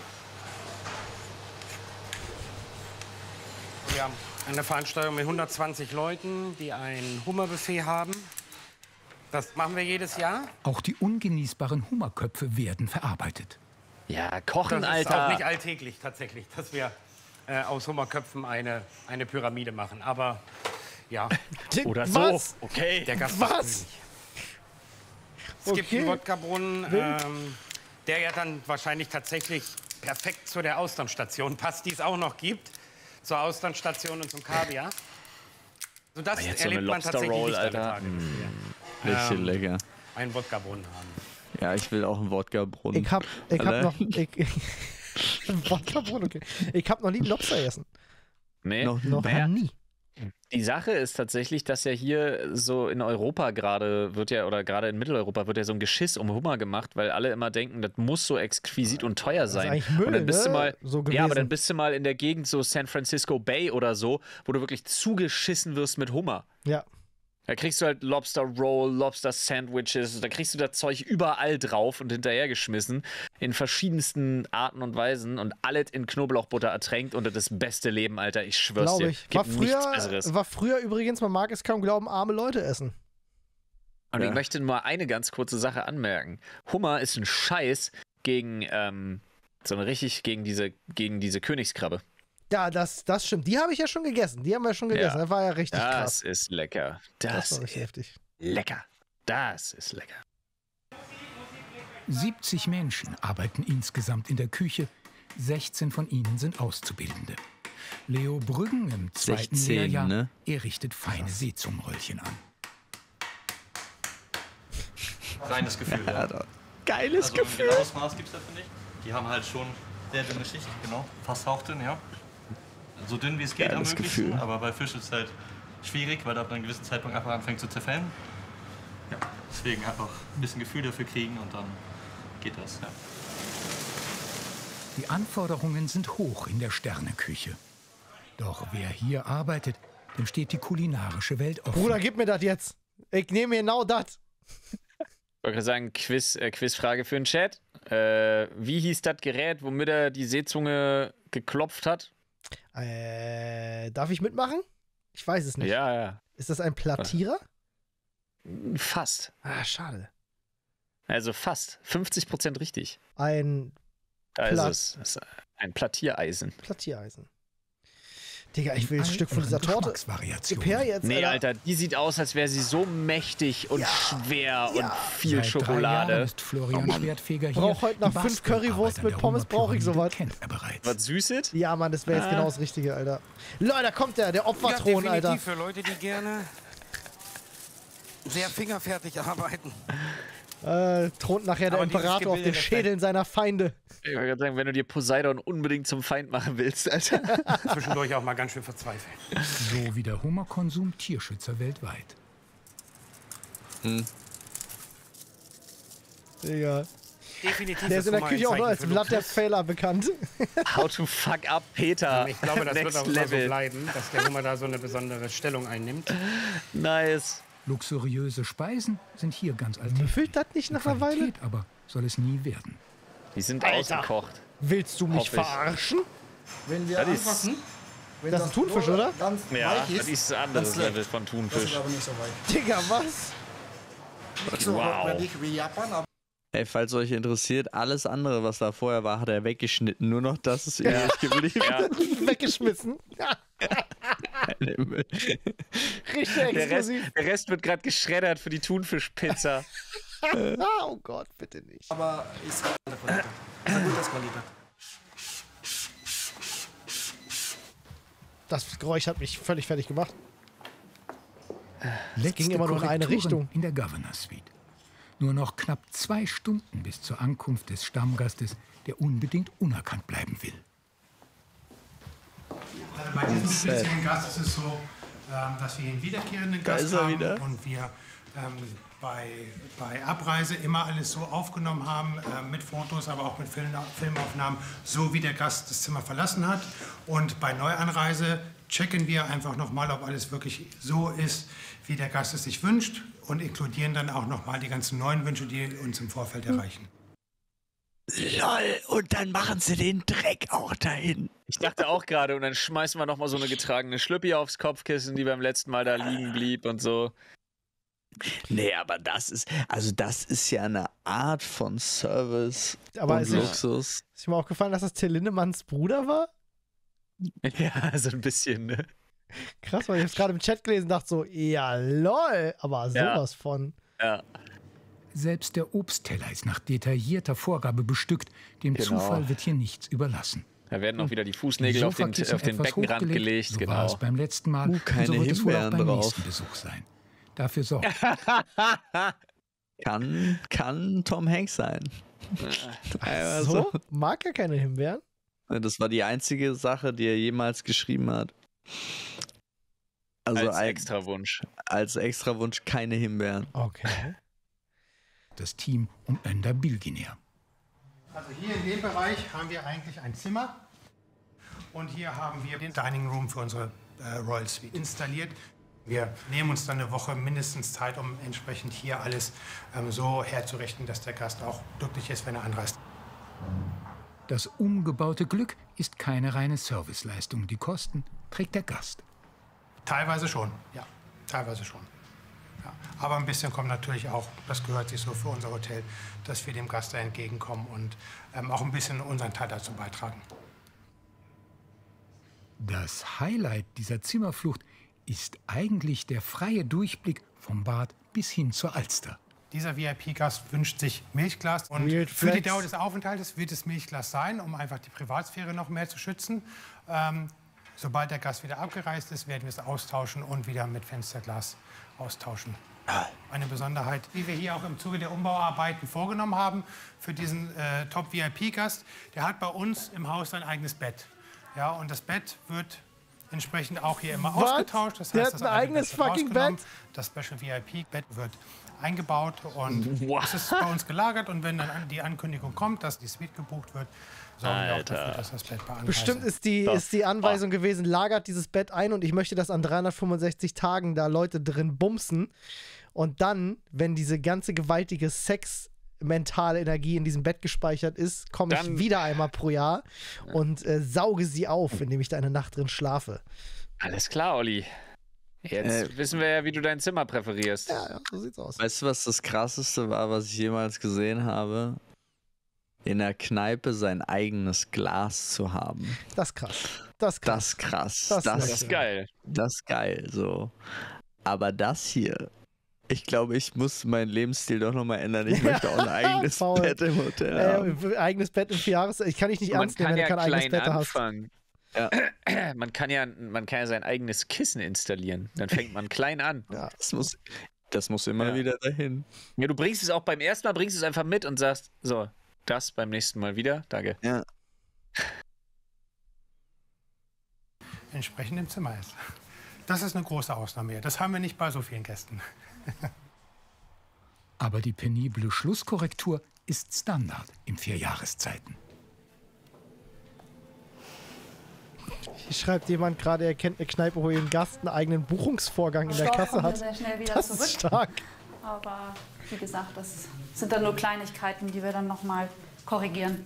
Wir haben eine Veranstaltung mit hundertzwanzig Leuten, die ein Hummerbuffet haben. Das machen wir jedes Jahr. Auch die ungenießbaren Hummerköpfe werden verarbeitet. Ja, kochen, das ist Alter. auch nicht alltäglich tatsächlich, dass wir äh, aus Hummerköpfen eine, eine Pyramide machen. Aber ja. Oder so. Was? Okay. Der Gast Was? macht es Okay. gibt einen Wodka-Brunnen, ähm, der ja dann wahrscheinlich tatsächlich perfekt zu der Austernstation passt, die es auch noch gibt. Zur Austernstation und zum Kaviar. So das Jetzt so erlebt eine man tatsächlich Lobster-Roll, nicht alle Alter. Tage. Mm, richtig Ähm, lecker. Einen Wodka-Brunnen haben. Ja, ich will auch einen Wodka-Brunnen. Ich hab, ich hab Alter. noch. Ich, Wodka-Brunnen, okay. Ich hab noch nie Lobster essen. Nee, Noch, noch naja, nie. Die Sache ist tatsächlich, dass ja hier so in Europa gerade wird ja, oder gerade in Mitteleuropa wird ja so ein Geschiss um Hummer gemacht, weil alle immer denken, das muss so exquisit und teuer ist sein. eigentlich Müll, und dann bist ne? du mal, So ja, gewesen. aber dann bist du mal in der Gegend so San Francisco Bay oder so, wo du wirklich zugeschissen wirst mit Hummer. Ja. Da kriegst du halt Lobster Roll, Lobster Sandwiches, da kriegst du das Zeug überall drauf und hinterhergeschmissen in verschiedensten Arten und Weisen und alles in Knoblauchbutter ertränkt und das ist das beste Leben, Alter, ich schwör's Glaube dir. ich. Gibt War nichts früher, Besseres. war früher übrigens, man mag es kaum glauben, arme Leute essen. Und Ja. ich möchte mal eine ganz kurze Sache anmerken. Hummer ist ein Scheiß gegen, ähm, so eine richtig, gegen diese, gegen diese Königskrabbe. Ja, das, das stimmt. Die habe ich ja schon gegessen. Die haben wir schon gegessen. Ja. Das war ja richtig Das krass. ist lecker. Das Das, war richtig ist heftig. lecker. Das ist lecker. siebzig Menschen arbeiten insgesamt in der Küche. sechzehn von ihnen sind Auszubildende. Leo Brüggen im zweiten sechzehn, Lehrjahr, ne? er richtet feine Seezungenröllchen an. Reines Gefühl, ja. Ja, geiles also Gefühl. Ein genaues Maß gibt es dafür nicht. Die haben halt schon sehr dünne Schicht, genau. Fast hauchdünn, ja. So dünn wie es geht am Geiles möglichsten. Gefühl. Aber bei Fisch ist es halt schwierig, weil da ab einem gewissen Zeitpunkt einfach anfängt zu zerfällen. Ja, deswegen einfach ein bisschen Gefühl dafür kriegen und dann geht das, ja. Die Anforderungen sind hoch in der Sterneküche. Doch wer hier arbeitet, dem steht die kulinarische Welt offen. Bruder, gib mir das jetzt. Ich nehme genau das. Ich wollte gerade sagen, Quiz, äh, Quizfrage für den Chat. Äh, wie hieß das Gerät, womit er die Seezunge geklopft hat? Äh, darf ich mitmachen? Ich weiß es nicht. Ja, ja. Ist das ein Plattierer? Fast. Ah, schade. Also fast. fünfzig Prozent richtig. Ein Da Plat- ist es. Das ist ein Plattiereisen. Plattiereisen. Digga, ich will ein all Stück von ihren dieser Torte. Geschmacksvariationen. Gib her jetzt, Nee, Alter. Alter, die sieht aus, als wäre sie so mächtig und schwer und viel Seit drei Schokolade. Jahren ist Florian Schwertfeger hier. Brauch heute nach Die fünf Currywurst Bastelarbeit mit an der Pommes, brauche ich sowas. Kennt er bereits. Was Süßes? Ja, Mann, das wäre jetzt Ah. genau das Richtige, Alter. Leute, da kommt der, der Opferthron, ja, Alter. definitiv für Leute, die gerne sehr fingerfertig arbeiten. Äh, thront nachher der Aber dieses Imperator auf Gebilde, den das Schädeln seiner Feinde. Ich wollte gerade sagen, wenn du dir Poseidon unbedingt zum Feind machen willst, Alter. Zwischendurch auch mal ganz schön verzweifeln. So wie der Hummerkonsum Tierschützer weltweit. Hm. Digga. Definitiv Der ist in der Hummer Küche auch ein nur als Zeichen für Blatt der Luxus. Fehler bekannt. How to fuck up, Peter. Ich glaube, das wird Next auch immer so Level. bleiben, dass der Hummer da so eine besondere Stellung einnimmt. Nice. Luxuriöse Speisen sind hier ganz alltäglich. Müffelt das nicht nach einer Weile? Qualität aber soll es nie werden. Die sind Alter. ausgekocht. Willst du mich Hoffe ich. verarschen? Wenn wir Das ist- anfassen, wenn Das ist ein Thunfisch, nur oder? Ganz Ja, weich das ist ein dann anderes slap. Level von Das Thunfisch. ist aber nicht so weit. Digga, was? Nicht so Wow. hochwertig wie Japan, aber Ey, falls euch interessiert, alles andere, was da vorher war, hat er weggeschnitten. Nur noch das ist übrig geblieben. Ja. Weggeschmissen. Richtig Der Rest, exklusiv. der Rest wird gerade geschreddert für die Thunfischpizza. Ah, oh Gott, bitte nicht. aber ist eine Qualität. Ist eine gute Qualität. Das Geräusch hat mich völlig fertig gemacht. Letzte ging immer nur in eine Korrekturen Richtung. In der Governor Suite. Nur noch knapp zwei Stunden bis zur Ankunft des Stammgastes, der unbedingt unerkannt bleiben will. Also bei diesem speziellen Gast ist es so, ähm, dass wir einen wiederkehrenden Da Gast ist er haben wieder. und wir ähm, bei, bei Abreise immer alles so aufgenommen haben, äh, mit Fotos, aber auch mit Film, Filmaufnahmen, so wie der Gast das Zimmer verlassen hat. Und bei Neuanreise checken wir einfach nochmal, ob alles wirklich so ist, wie der Gast es sich wünscht, und inkludieren dann auch nochmal die ganzen neuen Wünsche, die uns im Vorfeld erreichen. Lol, und dann machen sie den Dreck auch dahin. Ich dachte auch gerade, und dann schmeißen wir noch mal so eine getragene Schlüppi aufs Kopfkissen, die beim letzten Mal da liegen blieb und so. Nee, aber das ist, also das ist ja eine Art von Service Aber und ist Luxus. Ist mir aufgefallen, dass das Till Lindemanns Bruder war? Ja, so ein bisschen, ne? Krass, weil ich hab's gerade im Chat gelesen und dachte so, ja lol, aber sowas Ja. von. Ja. Selbst der Obstteller ist nach detaillierter Vorgabe bestückt. Dem Genau. Zufall wird hier nichts überlassen. Da werden noch wieder die Fußnägel auf den, Sofakissen auf den etwas Beckenrand hochgelegt, gelegt, so genau. war es beim letzten Mal. Uh, und keine so wird es wohl auch Himbeeren beim drauf. nächsten Besuch sein. Dafür sorgt Kann, kann Tom Hanks sein. Also, So? Mag er keine Himbeeren? das war die einzige Sache, die er jemals geschrieben hat. Also Als ein- Extrawunsch. Als Extrawunsch keine Himbeeren. Okay. das Team um Ender Bilginer. Also hier in dem Bereich haben wir eigentlich ein Zimmer. Und hier haben wir den Dining Room für unsere äh, Royal Suite installiert. Wir nehmen uns dann eine Woche mindestens Zeit, um entsprechend hier alles ähm, so herzurichten, dass der Gast auch glücklich ist, wenn er anreist. Das umgebaute Glück ist keine reine Serviceleistung. Die Kosten trägt der Gast. Teilweise schon, ja, teilweise schon. Ja. Aber ein bisschen kommt natürlich auch, das gehört sich so für unser Hotel, dass wir dem Gast da entgegenkommen und ähm, auch ein bisschen unseren Teil dazu beitragen. Das Highlight dieser Zimmerflucht ist eigentlich der freie Durchblick vom Bad bis hin zur Alster. Dieser V I P-Gast wünscht sich Milchglas. Und Weird für die Flex. Dauer des Aufenthaltes wird es Milchglas sein, um einfach die Privatsphäre noch mehr zu schützen. Ähm, sobald der Gast wieder abgereist ist, werden wir es austauschen und wieder mit Fensterglas austauschen. Eine Besonderheit, die wir hier auch im Zuge der Umbauarbeiten vorgenommen haben für diesen äh, Top-V I P-Gast, der hat bei uns im Haus sein eigenes Bett. Ja, und das Bett wird entsprechend auch hier immer Was? ausgetauscht. Das Der heißt, hat das ein alte eigenes Bett wird fucking rausgenommen. Bett? Das Special V I P-Bett wird eingebaut und es ist bei uns gelagert. Und wenn dann die Ankündigung kommt, dass die Suite gebucht wird, sorgen wir auch Alter. dafür, dass das Bett bei Anreise Bestimmt ist die, Das- ist die Anweisung gewesen, lagert dieses Bett ein und ich möchte, dass an dreihundertfünfundsechzig Tagen da Leute drin bumsen. Und dann, wenn diese ganze gewaltige Sex-mentale Energie in diesem Bett gespeichert ist, komme ich Dann- wieder einmal pro Jahr und äh, sauge sie auf, indem ich da eine Nacht drin schlafe. Alles klar, Olli. Jetzt Äh, wissen wir ja, wie du dein Zimmer präferierst. Ja, ja, so sieht's aus. Weißt du, was das Krasseste war, was ich jemals gesehen habe? In der Kneipe sein eigenes Glas zu haben. Das ist krass. Das ist krass. Das ist krass. Das ist Das, Das ist geil. das ist geil, so. Aber das hier, ich glaube, ich muss meinen Lebensstil doch nochmal ändern. Ich möchte auch ein eigenes Paul. Bett im Hotel haben. Äh, eigenes Bett im Vierjahres. Ich kann dich nicht Man ernst nehmen, kann wenn ja du kein eigenes klein Bett hast. anfangen. Ja. Man kann ja, man kann ja sein eigenes Kissen installieren. Dann fängt man klein an. Ja. Das muss, das muss immer Ja. wieder dahin. Ja, du bringst es auch beim ersten Mal, bringst es einfach mit und sagst, so, das beim nächsten Mal wieder. Danke. Ja. entsprechend im Zimmer ist. Das ist eine große Ausnahme hier. Das haben wir nicht bei so vielen Gästen. Aber die penible Schlusskorrektur ist Standard in vier Jahreszeiten. Hier schreibt jemand gerade, er kennt eine Kneipe, wo ein Gast einen eigenen Buchungsvorgang in der Doch, Kasse kommen wir hat. sehr schnell wieder Das zurück. ist stark. Aber wie gesagt, das sind dann nur Kleinigkeiten, die wir dann nochmal korrigieren.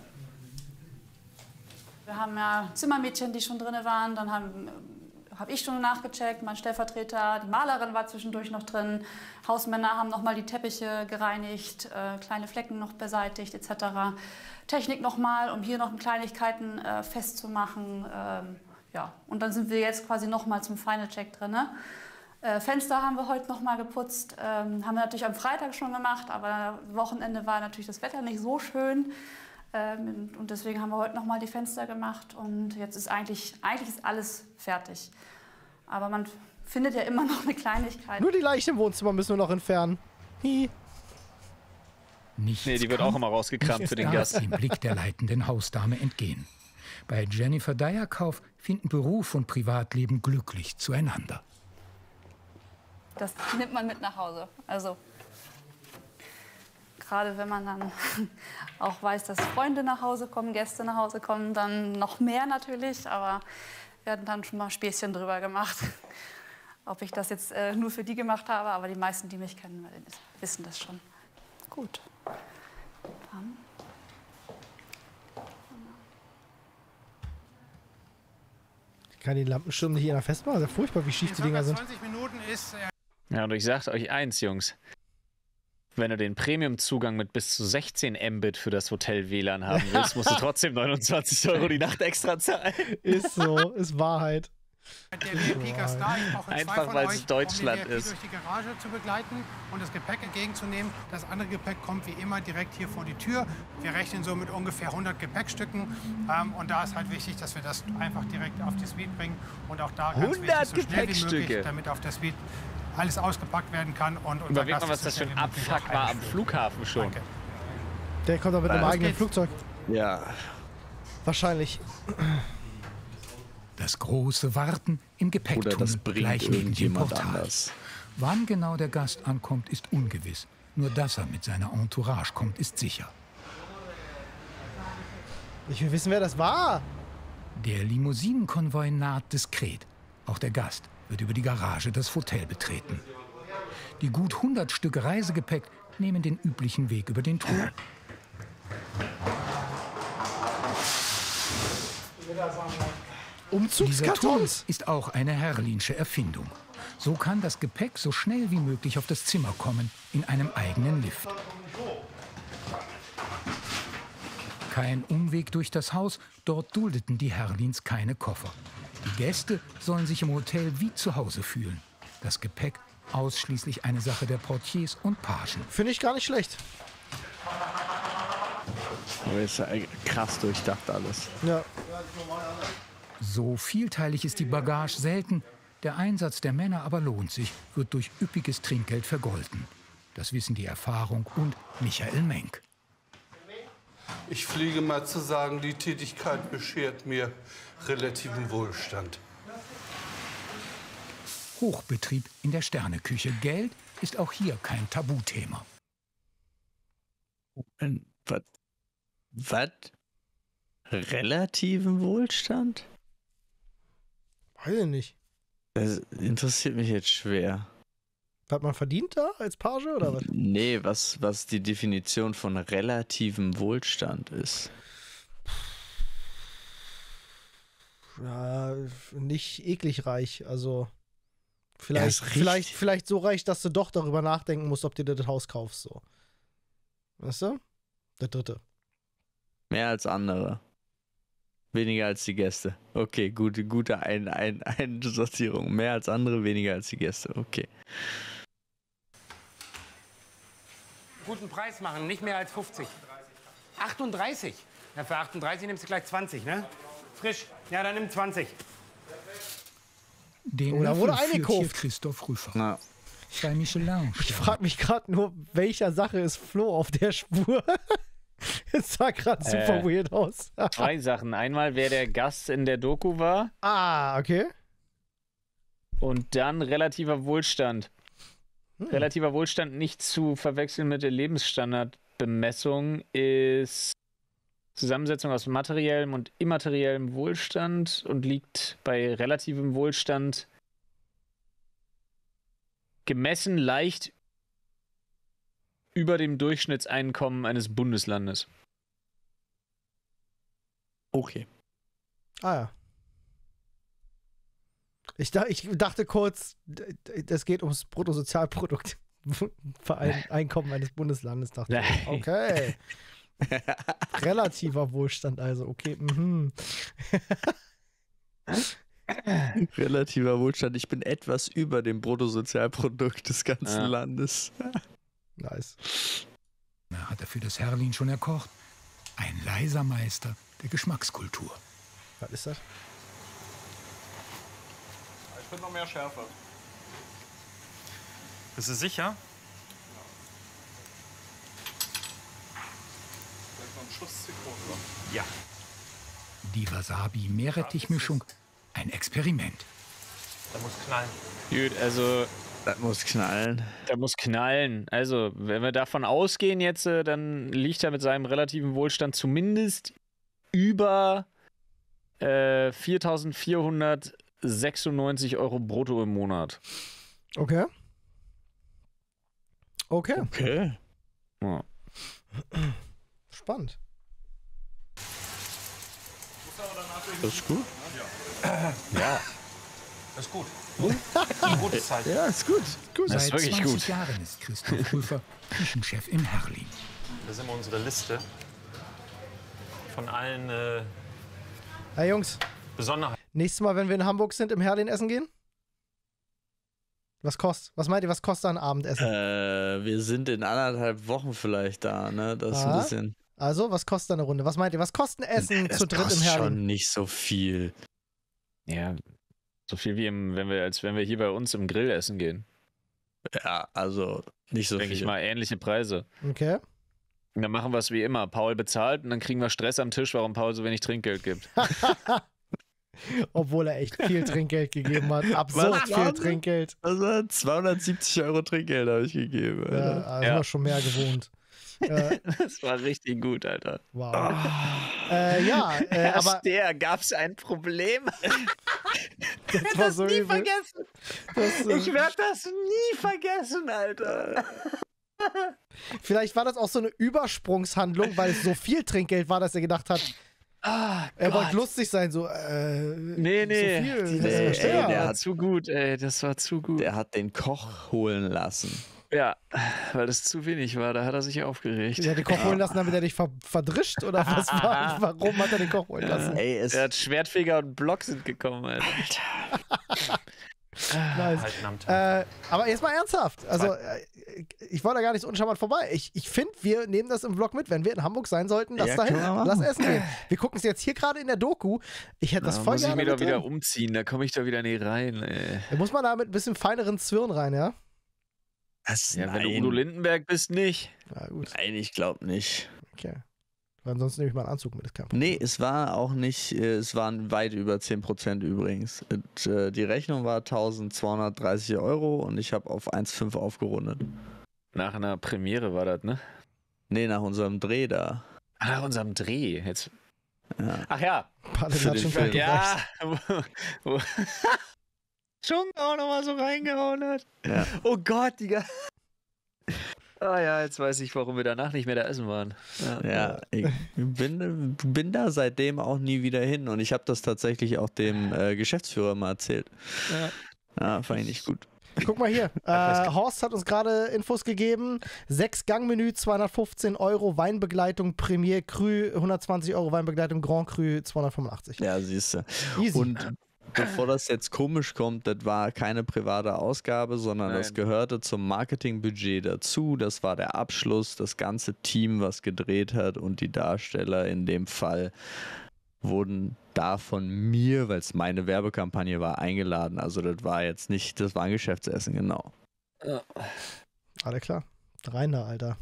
Wir haben ja Zimmermädchen, die schon drin waren. Dann habe hab ich schon nachgecheckt, mein Stellvertreter, die Malerin war zwischendurch noch drin. Hausmänner haben nochmal die Teppiche gereinigt, äh, kleine Flecken noch beseitigt et cetera. Technik nochmal, um hier noch Kleinigkeiten äh, festzumachen. Ähm, ja. Und dann sind wir jetzt quasi nochmal zum Final Check drin. Ne? Äh, Fenster haben wir heute nochmal geputzt. Ähm, haben wir natürlich am Freitag schon gemacht, aber Wochenende war natürlich das Wetter nicht so schön. Ähm, und deswegen haben wir heute nochmal die Fenster gemacht. Und jetzt ist eigentlich, eigentlich ist alles fertig. Aber man findet ja immer noch eine Kleinigkeit. Nur die Leiche im Wohnzimmer müssen wir noch entfernen. Hi. Nichts Nee, die wird kann, auch immer rausgekramt nichts für den darf Gast. dem Blick der leitenden Hausdame entgehen. Bei Jennifer Dyerkauf finden Beruf und Privatleben glücklich zueinander. das nimmt man mit nach Hause. Also gerade wenn man dann auch weiß, dass Freunde nach Hause kommen, Gäste nach Hause kommen, dann noch mehr natürlich. Aber wir hatten dann schon mal Späßchen drüber gemacht, ob ich das jetzt äh, nur für die gemacht habe. Aber die meisten, die mich kennen, wissen das schon. Gut. Dann. Ich kann die Lampenschirme nicht hier festmachen. Das ist ja furchtbar, wie schief die Dinger sind. zwanzig Minuten ist... Äh Ja, und ich sag euch eins, Jungs. Wenn du den Premium-Zugang mit bis zu sechzehn Mbit für das Hotel-W L A N haben willst, musst du trotzdem neunundzwanzig Euro die Nacht extra zahlen. Ist so, ist Wahrheit. Der V I P-Gast da. Ich brauche Einfach, zwei von weil es euch, Deutschland um den V I P ist. durch die Garage zu begleiten und das Gepäck entgegenzunehmen. Das andere Gepäck kommt wie immer direkt hier vor die Tür. Wir rechnen so mit ungefähr hundert Gepäckstücken. Ähm, und da ist halt wichtig, dass wir das einfach direkt auf die Suite bringen. Und auch da ganz wichtig, so schnell wie möglich, damit auf der Suite alles ausgepackt werden kann. Und unser Überleg mal, was Gast das ist für ein Abfuck war am Flughafen schon. Danke. Der kommt doch mit einem Was eigenen geht's? Flugzeug. Ja. Wahrscheinlich. Das große Warten im Oder Gepäcktunnel das bringt gleich neben dem irgendjemand Portal. anders. Wann genau der Gast ankommt, ist ungewiss. Nur dass er mit seiner Entourage kommt, ist sicher. Ich will wissen, wer das war. Der Limousinenkonvoi naht diskret. Auch der Gast wird über die Garage das Hotel betreten. Die gut hundert Stück Reisegepäck nehmen den üblichen Weg über den Turm. Dieser Turm ist auch eine Herrlinsche Erfindung. So kann das Gepäck so schnell wie möglich auf das Zimmer kommen, in einem eigenen Lift. Kein Umweg durch das Haus, dort duldeten die Herrlins keine Koffer. Die Gäste sollen sich im Hotel wie zu Hause fühlen. Das Gepäck ausschließlich eine Sache der Portiers und Pagen. Finde ich gar nicht schlecht. Aber ist ja krass durchdacht alles. Ja. So vielteilig ist die Bagage selten. Der Einsatz der Männer aber lohnt sich, wird durch üppiges Trinkgeld vergolten. Das wissen die Erfahrung und Michael Menk. Ich pflege mal zu sagen, die Tätigkeit beschert mir relativen Wohlstand. Hochbetrieb in der Sterneküche. Geld ist auch hier kein Tabuthema. Was? Was? Relativen Wohlstand? Weiß ich nicht. Das interessiert mich jetzt schwer. Was man verdient da als Page oder was? Nee, was, was die Definition von relativem Wohlstand ist. Ja, nicht eklig reich. Also Ja, vielleicht, ist richtig. vielleicht, vielleicht so reich, dass du doch darüber nachdenken musst, ob du dir das Haus kaufst. So. Weißt du? Der dritte. Mehr als andere. Weniger als die Gäste. Okay, gute, gute Ein, Ein, Einsortierung. Mehr als andere, weniger als die Gäste. Okay. Guten Preis machen, nicht mehr als fünfzig. achtunddreißig? Ja, für achtunddreißig nimmst du gleich zwanzig, ne? Frisch. Ja, dann nimm zwanzig. Den Oh, da wurde Löffel führt eingekauft. hier Christoph Rüffer. Na. Bei Michelin. Ich frage mich gerade nur, welcher Sache ist Flo auf der Spur? Es sah gerade super Äh, weird aus. Zwei Sachen. Einmal, wer der Gast in der Doku war. Ah, okay. Und dann relativer Wohlstand. Hm. Relativer Wohlstand nicht zu verwechseln mit der Lebensstandardbemessung ist Zusammensetzung aus materiellem und immateriellem Wohlstand und liegt bei relativem Wohlstand gemessen leicht über dem Durchschnittseinkommen eines Bundeslandes. Okay. Ah ja. Ich, da, ich dachte kurz, es geht ums Bruttosozialprodukt. Verein, Einkommen eines Bundeslandes, dachte ich. Okay. Relativer Wohlstand also, okay. Mhm. Relativer Wohlstand. Ich bin etwas über dem Bruttosozialprodukt des ganzen Ja. Landes. Nice. Na, hat er für das Herrlin schon erkocht? Ein leiser Meister der Geschmackskultur. Was ist das? Ich bin noch mehr Schärfe. Bist du sicher? Vielleicht noch einen Schuss Zitrone, oder? Ja. Die Wasabi-Meerrettich-Mischung, ein Experiment. Da muss knallen. Gut, also Das muss knallen. Der muss knallen. Also, wenn wir davon ausgehen jetzt, äh, dann liegt er mit seinem relativen Wohlstand zumindest über äh, viertausendvierhundertsechsundneunzig Euro brutto im Monat. Okay. Okay. Okay. Ja. Spannend. Das ist gut. Ja. Das ist gut. Ein gutes Zeichen. Ja, ist gut. gut. Seit ist wirklich zwanzig gut. Jahren ist Christoph Rüfer Küchenchef in Herrlin. Das ist immer unsere Liste von allen äh, Hey Jungs, Besonderheiten. nächstes Mal, wenn wir in Hamburg sind, im Herrlin essen gehen? Was kostet? Was meint ihr, was kostet ein Abendessen? Äh, wir sind in anderthalb Wochen vielleicht da, ne? Das ist Ah. ein bisschen. Also, was kostet eine Runde? Was meint ihr, was kostet ein Essen Das zu dritt im kostet Herrlin? schon nicht so viel. Ja, so viel wie im, wenn wir, als wenn wir hier bei uns im Grill essen gehen. Ja, also nicht so Denke viel. ich mal, ähnliche Preise. Okay. Und dann machen wir es wie immer. Paul bezahlt und dann kriegen wir Stress am Tisch, warum Paul so wenig Trinkgeld gibt. Obwohl er echt viel Trinkgeld gegeben hat. Absurd Was viel war das? Trinkgeld. Also zweihundertsiebzig Euro Trinkgeld habe ich gegeben. Ja, Alter. da sind wir schon mehr gewohnt. Äh, Das war richtig gut, Alter. wow. Äh, ja, äh, Herr aber Stehr, gab's ein Problem? das war so nie übel. vergessen. Das, äh, Ich werde das nie vergessen, Alter. Vielleicht war das auch so eine Übersprungshandlung, weil es so viel Trinkgeld war, dass er gedacht hat, Ah, er Gott. wollte lustig sein, so, äh, Nee, nee. so viel. Nee, Das ey, verstehe ich. der hat- war zu gut, ey. Das war zu gut. Der hat den Koch holen lassen. Ja, weil das zu wenig war. Da hat er sich aufgeregt. Er hat den Koch holen lassen, damit er dich ver verdrischt? Oder was war, warum hat er den Koch holen lassen? Ey, es Er hat Schwertfeger und Block sind gekommen, Alter. Nice. Halten am Tag. Äh, aber jetzt mal ernsthaft. Also, äh, ich wollte da gar nicht so uncharmant vorbei. Ich, ich finde, wir nehmen das im Vlog mit. Wenn wir in Hamburg sein sollten, lass Ja, dahin. können wir machen. Lass essen gehen. Wir gucken es jetzt hier gerade in der Doku. Ich hätte das Da voll muss ich gerne mich doch mit wieder drin. umziehen. Da komme ich doch wieder nie rein, ey. Da muss man da mit ein bisschen feineren Zwirn rein, ja? Das, Ja, wenn du nein. Udo Lindenberg bist, nicht. Ja, gut. Nein, ich glaube nicht. Okay. Weil ansonsten nehme ich mal einen Anzug mit, ist kein Problem. Nee, es war auch nicht, äh, es waren weit über zehn Prozent übrigens. Und, äh, die Rechnung war eintausendzweihundertdreißig Euro und ich habe auf eins Komma fünf aufgerundet. Nach einer Premiere war das, ne? Nee, nach unserem Dreh da. Ah, nach unserem Dreh. Jetzt. Ja. Ach ja. Palle Für hat den schon Film. gut Ja. wo- wo- Chung auch nochmal so reingehauen hat. Ja. Oh Gott, Digga. Ah ja, jetzt weiß ich, warum wir danach nicht mehr da essen waren. Ja, ich bin, bin da seitdem auch nie wieder hin und ich habe das tatsächlich auch dem äh, Geschäftsführer mal erzählt. Ja. Ja, fand ich nicht gut. Guck mal hier. Äh, Horst hat uns gerade Infos gegeben. Sechs-Gang-Menü, zweihundertfünfzehn Euro. Weinbegleitung Premier Cru, hundertzwanzig Euro. Weinbegleitung Grand Cru, zweihundertfünfundachtzig. Ja, siehst du. Easy. Und bevor das jetzt komisch kommt, das war keine private Ausgabe, sondern das Nein. gehörte zum Marketingbudget dazu. Das war der Abschluss, das ganze Team, was gedreht hat und die Darsteller in dem Fall wurden da von mir, weil es meine Werbekampagne war, eingeladen. Also das war jetzt nicht, das war ein Geschäftsessen, genau. Ja. Alles klar. Rein da, Alter.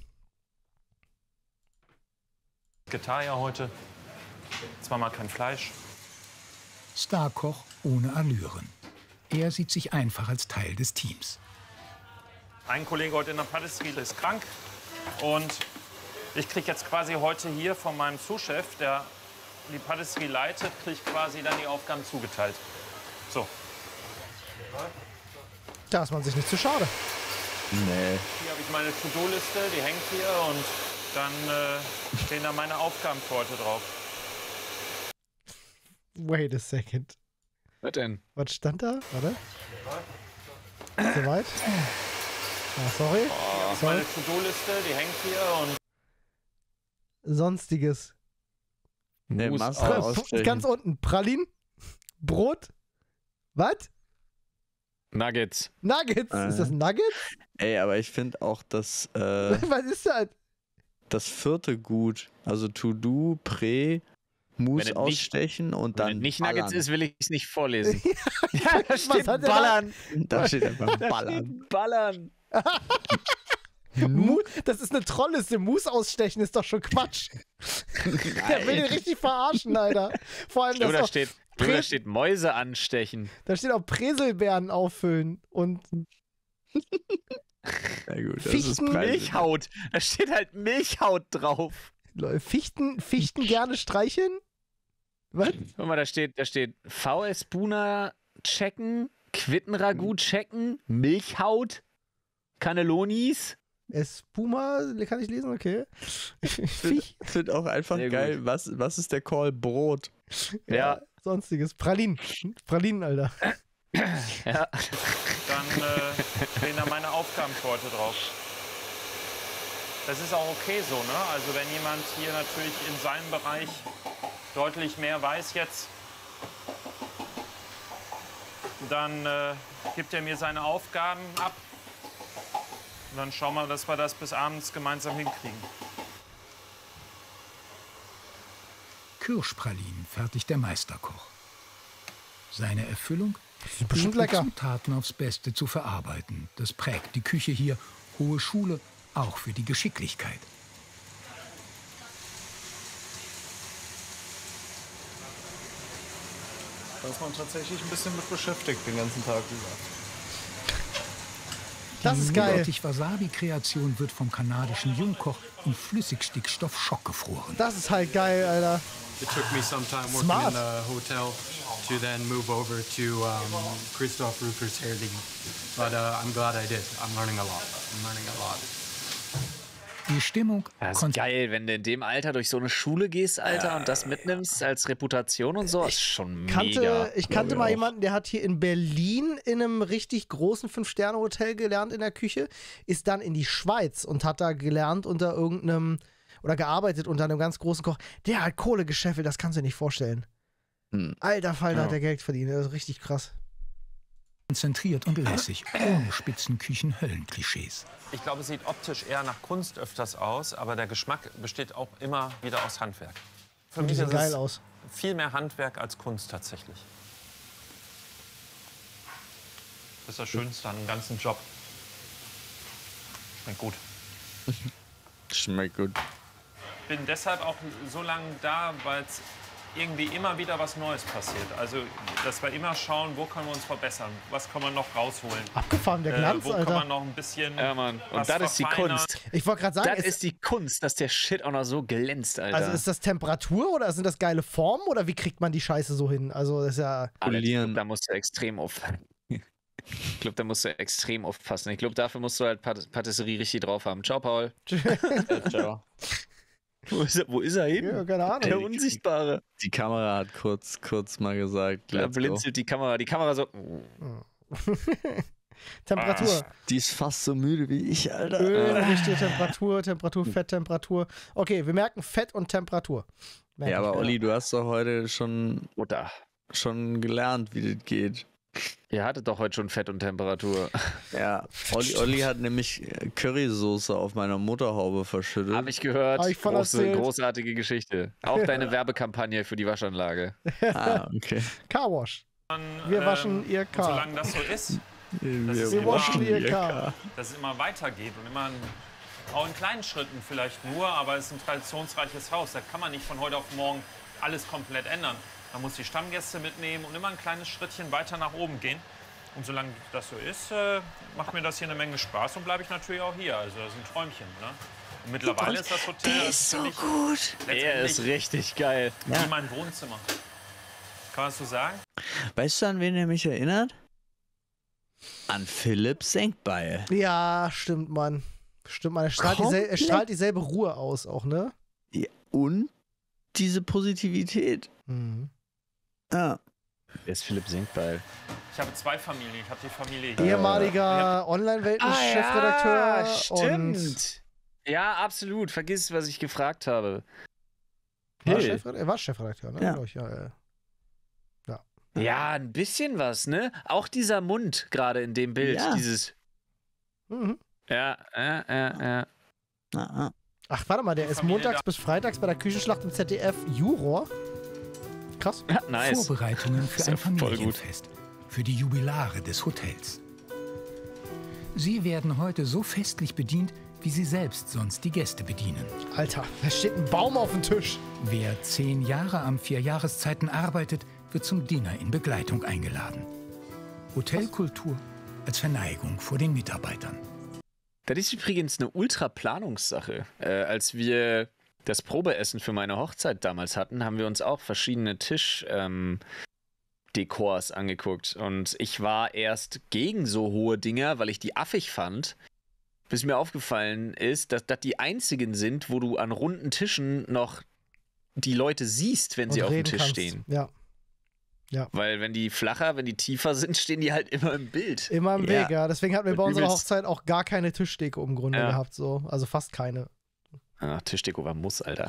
Gitarre heute. Zweimal kein Fleisch. Starkoch ohne Allüren. Er sieht sich einfach als Teil des Teams. Ein Kollege heute in der Patisserie ist krank. Und ich kriege jetzt quasi heute hier von meinem Sous-Chef, der die Patisserie leitet, kriege ich quasi dann die Aufgaben zugeteilt. So. Da ist man sich nicht zu schade. Nee. Hier habe ich meine To-Do-Liste, die hängt hier und dann äh, stehen da meine Aufgaben für heute drauf. Wait a second. Was denn? Was stand da? Warte. Soweit? Ah, sorry. Hier habe ich sorry. meine To-Do-Liste, die hängt hier und Sonstiges. Nee, Muss Masse Pra- ausstellen. Ganz unten. Pralin? Brot? Was? Nuggets. Nuggets? Äh. Ist das Nuggets? Ey, aber ich finde auch das, äh, Was ist das? das vierte gut. Also To-Do, Prä, Mus Wenn es nicht- ausstechen und Wenn dann es nicht ballern. Nuggets ist, will ich es nicht vorlesen. Ja, da steht hat der Ballern. Da steht einfach Da Ballern. steht Ballern. Mu das ist eine Trollliste. Mus ausstechen ist doch schon Quatsch. Der will den richtig verarschen, Alter. Vor allem, Jo, das da auch steht, jo, da steht Mäuse anstechen. da steht auch Präselbeeren auffüllen und Na gut, das Fichten- ist preislich. Milchhaut. Da steht halt Milchhaut drauf. Fichten, Fichten gerne streicheln? Was? Guck mal, da steht, da steht V S Buna checken, Quittenragout checken, Milchhaut, Cannellonis. Espuma, kann ich lesen? Okay. Ich finde find auch einfach Sehr geil, gut. was, was ist der Call? Brot. Ja. Sonstiges. Pralinen. Pralinen, Alter. Ja. Dann äh, stehen da meine Aufgaben für heute drauf. Das ist auch okay so, ne? Also wenn jemand hier natürlich in seinem Bereich deutlich mehr weiß jetzt, dann äh, gibt er mir seine Aufgaben ab. Und dann schauen wir, dass wir das bis abends gemeinsam hinkriegen. Kirschpralinen fertigt der Meisterkoch. Seine Erfüllung? Bestimmt Die lecker. Zutaten aufs Beste zu verarbeiten. Das prägt die Küche hier. Hohe Schule, auch für die Geschicklichkeit. Da ist man tatsächlich ein bisschen mit beschäftigt den ganzen Tag über. Das ist geil. Die Wasabi-Kreation wird vom kanadischen Jungkoch in Flüssigstickstoff schockgefroren. Das ist halt geil, Alter. It took me some time working Smart. in a hotel to then move over to um, Christoph Ruppert's Herliegen. But uh, I'm glad I did. I'm learning a lot. I'm learning a lot. Die Stimmung. Das ist geil, wenn du in dem Alter durch so eine Schule gehst, Alter, und das mitnimmst als Reputation und so. Das ist schon Kannte, mega. ich kannte mal jemanden, der hat hier in Berlin in einem richtig großen Fünf-Sterne-Hotel gelernt in der Küche, ist dann in die Schweiz und hat da gelernt unter irgendeinem, oder gearbeitet unter einem ganz großen Koch. Der hat Kohle gescheffelt, das kannst du dir nicht vorstellen. Hm. Alter Falter Ja. hat der Geld verdient, das ist richtig krass. Konzentriert und lässig, ohne Spitzenküchen-Höllenklischees. Ich glaube, es sieht optisch eher nach Kunst öfters aus, aber der Geschmack besteht auch immer wieder aus Handwerk. Für Und die mich sehen ist geil es aus. viel mehr Handwerk als Kunst tatsächlich. Das ist das Schönste an dem ganzen Job. Schmeckt gut. Schmeckt gut. Ich bin deshalb auch so lange da, weil es irgendwie immer wieder was Neues passiert. Also, dass wir immer schauen, wo können wir uns verbessern, was kann man noch rausholen. Abgefahren, der Glanz, äh, wo Alter. kann man noch ein bisschen Ja, Mann. Und was das ist die verfeinern. Kunst. Ich wollte gerade sagen, Das ist- ist die Kunst, dass der Shit auch noch so glänzt, Alter. Also ist das Temperatur oder sind das geile Formen oder wie kriegt man die Scheiße so hin? Also das ist ja... Alex, ich glaub, da musst du extrem auf. Ich glaube, da musst du extrem aufpassen. Ich glaube, dafür musst du halt Pat Patisserie richtig drauf haben. Ciao, Paul. Ja, ciao. Wo ist er, wo ist er hin? Ja, keine Ahnung. Der Unsichtbare. Die Kamera hat kurz, kurz mal gesagt. Da let's go. blinzelt die Kamera. Die Kamera so. Temperatur. Die ist fast so müde wie ich, Alter. Öl, richtige Temperatur, Temperatur, Fetttemperatur. Okay, wir merken Fett und Temperatur. Merk Ja, ich aber mir. Olli, du hast doch heute schon, Oder? schon gelernt, wie das geht. Ihr hattet doch heute schon Fett und Temperatur. Ja, Olli, Olli hat nämlich Currysoße auf meiner Motorhaube verschüttet. Habe ich gehört. Hab ich voll Große, erzählt. großartige Geschichte. Auch deine Werbekampagne für die Waschanlage. Ah, okay. Carwash. Wir waschen ihr Car. Solange das so ist, Wir dass, es Wir immer, waschen ihr Car. dass es immer weitergeht und immer ein, auch in kleinen Schritten vielleicht nur, aber es ist ein traditionsreiches Haus. Da kann man nicht von heute auf morgen alles komplett ändern. Man muss die Stammgäste mitnehmen und immer ein kleines Schrittchen weiter nach oben gehen. Und solange das so ist, äh, macht mir das hier eine Menge Spaß und bleibe ich natürlich auch hier. Also das ist ein Träumchen. Ne? Und mittlerweile ist das Hotel Der ist so natürlich gut. Er ist richtig geil. wie mein Wohnzimmer. Kann man das so sagen? Weißt du, an wen er mich erinnert? An Philipp Senkbeil. Ja, stimmt, Mann. Stimmt, Mann. Er strahlt, diesel er strahlt dieselbe Ruhe aus auch, ne? Ja, und diese Positivität. Mhm. Ja. Der ist Philipp Senkbeil. Ich habe zwei Familien. Ich habe die Familie hier. Ehemaliger Online-Welten-Chefredakteur. Ah, und stimmt. Ja, absolut. Vergiss, was ich gefragt habe. war Hey. Chefredakteur, er war Chefredakteur, ne? Ja. Glaub ich, ja, ja. ja. Ja, ein bisschen was, ne? Auch dieser Mund gerade in dem Bild. Ja. Dieses. Mhm. Ja, ja, ja, ja. Ah, ah. Ach, warte mal, der ist montags bis freitags bei der Küchenschlacht im Z D F Juror. Krass. Ja, nice. Vorbereitungen für Ist ein ja voll gut. Familienfest. Für die Jubilare des Hotels. Sie werden heute so festlich bedient, wie sie selbst sonst die Gäste bedienen. Alter, da steht ein Baum auf dem Tisch. Wer zehn Jahre am vier Jahreszeiten arbeitet, wird zum Dinner in Begleitung eingeladen. Hotelkultur als Verneigung vor den Mitarbeitern. Das ist übrigens eine Ultra-Planungssache. Äh, als wir das Probeessen für meine Hochzeit damals hatten, haben wir uns auch verschiedene Tischdekors ähm, angeguckt. Und ich war erst gegen so hohe Dinger, weil ich die affig fand, bis mir aufgefallen ist, dass das die einzigen sind, wo du an runden Tischen noch die Leute siehst, wenn Und sie auf dem reden Tisch kannst. stehen. Ja. Ja. Weil wenn die flacher, wenn die tiefer sind, stehen die halt immer im Bild. Immer im Weg, ja. Deswegen hatten wir bei unserer Übelst- Hochzeit auch gar keine Tischdeko im Grunde Ja. gehabt. So. Also fast keine. Ah, Tischdeko war Muss, Alter.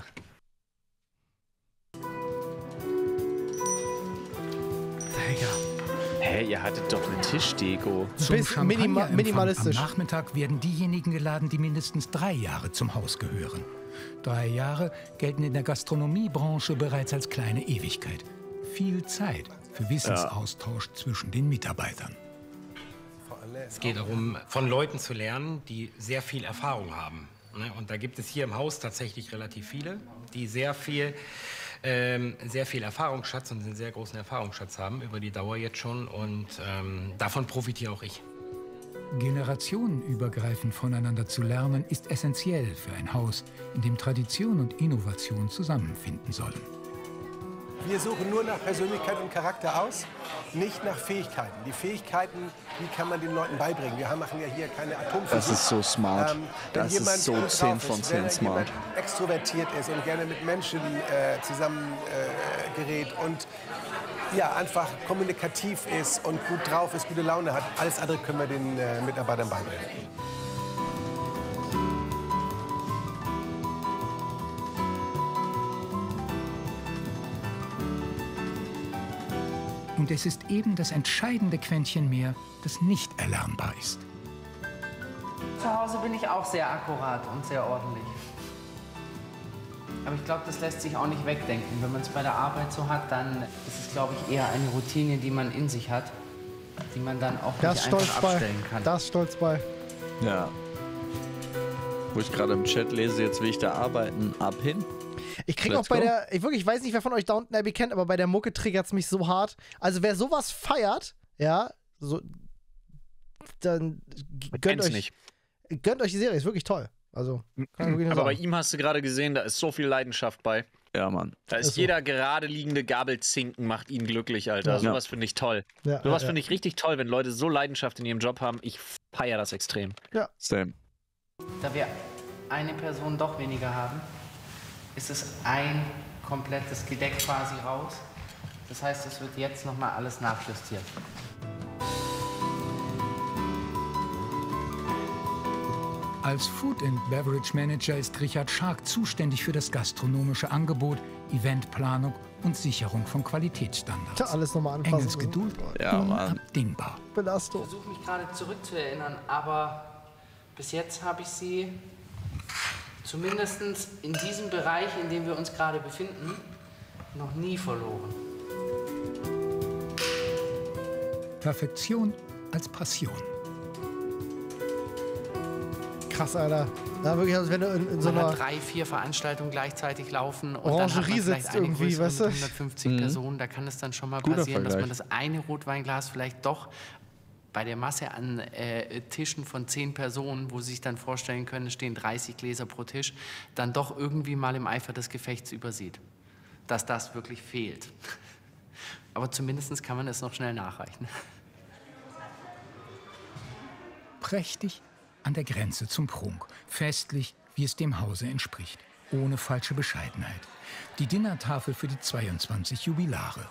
Hä, ihr hattet doch eine Tischdeko. Zum Bisschen minima- Champagnerempfang minimalistisch. Am Nachmittag werden diejenigen geladen, die mindestens drei Jahre zum Haus gehören. Drei Jahre gelten in der Gastronomiebranche bereits als kleine Ewigkeit. Viel Zeit für Wissensaustausch zwischen den Mitarbeitern. Es geht darum, von Leuten zu lernen, die sehr viel Erfahrung haben. ne? Und da gibt es hier im Haus tatsächlich relativ viele, die sehr viel, ähm, sehr viel Erfahrungsschatz und einen sehr großen Erfahrungsschatz haben über die Dauer jetzt schon. Und ähm, davon profitiere auch ich. Generationenübergreifend voneinander zu lernen, ist essentiell für ein Haus, in dem Tradition und Innovation zusammenfinden sollen. Wir suchen nur nach Persönlichkeit und Charakter aus, nicht nach Fähigkeiten. Die Fähigkeiten, die kann man den Leuten beibringen. Wir machen ja hier keine Atomphysik. Das ist so smart. Ähm, wenn Das jemand ist so gut zehn drauf von ist, zehn wenn smart. jemand extrovertiert ist und gerne mit Menschen äh, zusammen äh, gerät und ja, einfach kommunikativ ist und gut drauf ist, gute Laune hat, alles andere können wir den äh, Mitarbeitern beibringen. Und es ist eben das entscheidende Quäntchen mehr, das nicht erlernbar ist. Zu Hause bin ich auch sehr akkurat und sehr ordentlich. Aber ich glaube, das lässt sich auch nicht wegdenken. Wenn man es bei der Arbeit so hat, dann ist es, glaube ich, eher eine Routine, die man in sich hat, die man dann auch Das nicht stolz einfach bei. abstellen kann. Das stolz bei. Ja. Wo ich gerade im Chat lese, jetzt will ich da arbeiten, ab hin. Ich krieg Let's auch bei go. der, ich wirklich, ich weiß nicht, wer von euch Downton Abbey kennt, aber bei der Mucke triggert's mich so hart. Also wer sowas feiert, ja, so, dann g- gönnt Kenn's euch, nicht. gönnt euch die Serie, ist wirklich toll. Also, kann ich wirklich nur Aber bei sagen. ihm hast du gerade gesehen, da ist so viel Leidenschaft bei. Ja, Mann. Da ist Ist so. jeder gerade liegende Gabelzinken macht ihn glücklich, Alter. Ja. Sowas finde ich toll. Ja, Sowas ja, finde ich richtig toll, wenn Leute so Leidenschaft in ihrem Job haben. Ich feiere das extrem. Ja. Same. Da wir eine Person doch weniger haben, ist es ein komplettes Gedeck quasi raus. Das heißt, es wird jetzt nochmal alles nachjustiert. Als Food and Beverage Manager ist Richard Schark zuständig für das gastronomische Angebot, Eventplanung und Sicherung von Qualitätsstandards. Tja, alles nochmal anfassen. Engels Geduld, Ja, Mann. unabdingbar. Belastung. Ich versuche mich gerade zurückzuerinnern, aber bis jetzt habe ich sie zumindest in diesem Bereich, in dem wir uns gerade befinden, noch nie verloren. Perfektion als Passion. Krass, Alter. Ja, wirklich, als wenn du in, in so Man einer hat drei, vier Veranstaltungen gleichzeitig laufen und Orangerie dann hat man vielleicht sitzt eine irgendwie, größere weißt du? mit hundertfünfzig Mhm. Personen. Da kann es dann schon mal Guter passieren, dass man Vergleich. das eine Rotweinglas vielleicht doch bei der Masse an äh, Tischen von zehn Personen, wo Sie sich dann vorstellen können, es stehen dreißig Gläser pro Tisch, dann doch irgendwie mal im Eifer des Gefechts übersieht. Dass das wirklich fehlt. Aber zumindest kann man es noch schnell nachreichen. Prächtig an der Grenze zum Prunk. Festlich, wie es dem Hause entspricht. Ohne falsche Bescheidenheit. Die Dinnertafel für die zweiundzwanzig Jubilare.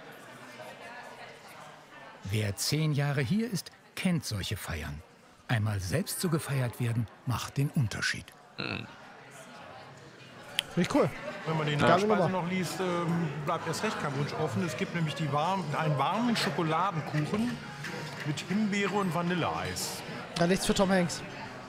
Wer zehn Jahre hier ist, kennt solche Feiern. Einmal selbst so gefeiert werden, macht den Unterschied. Finde ich cool. Wenn man die Geile Nachspeise Nummer. noch liest, ähm, bleibt erst recht kein Wunsch offen. Es gibt nämlich die warm, einen warmen Schokoladenkuchen mit Himbeere und Vanilleeis. Ja, nichts für Tom Hanks.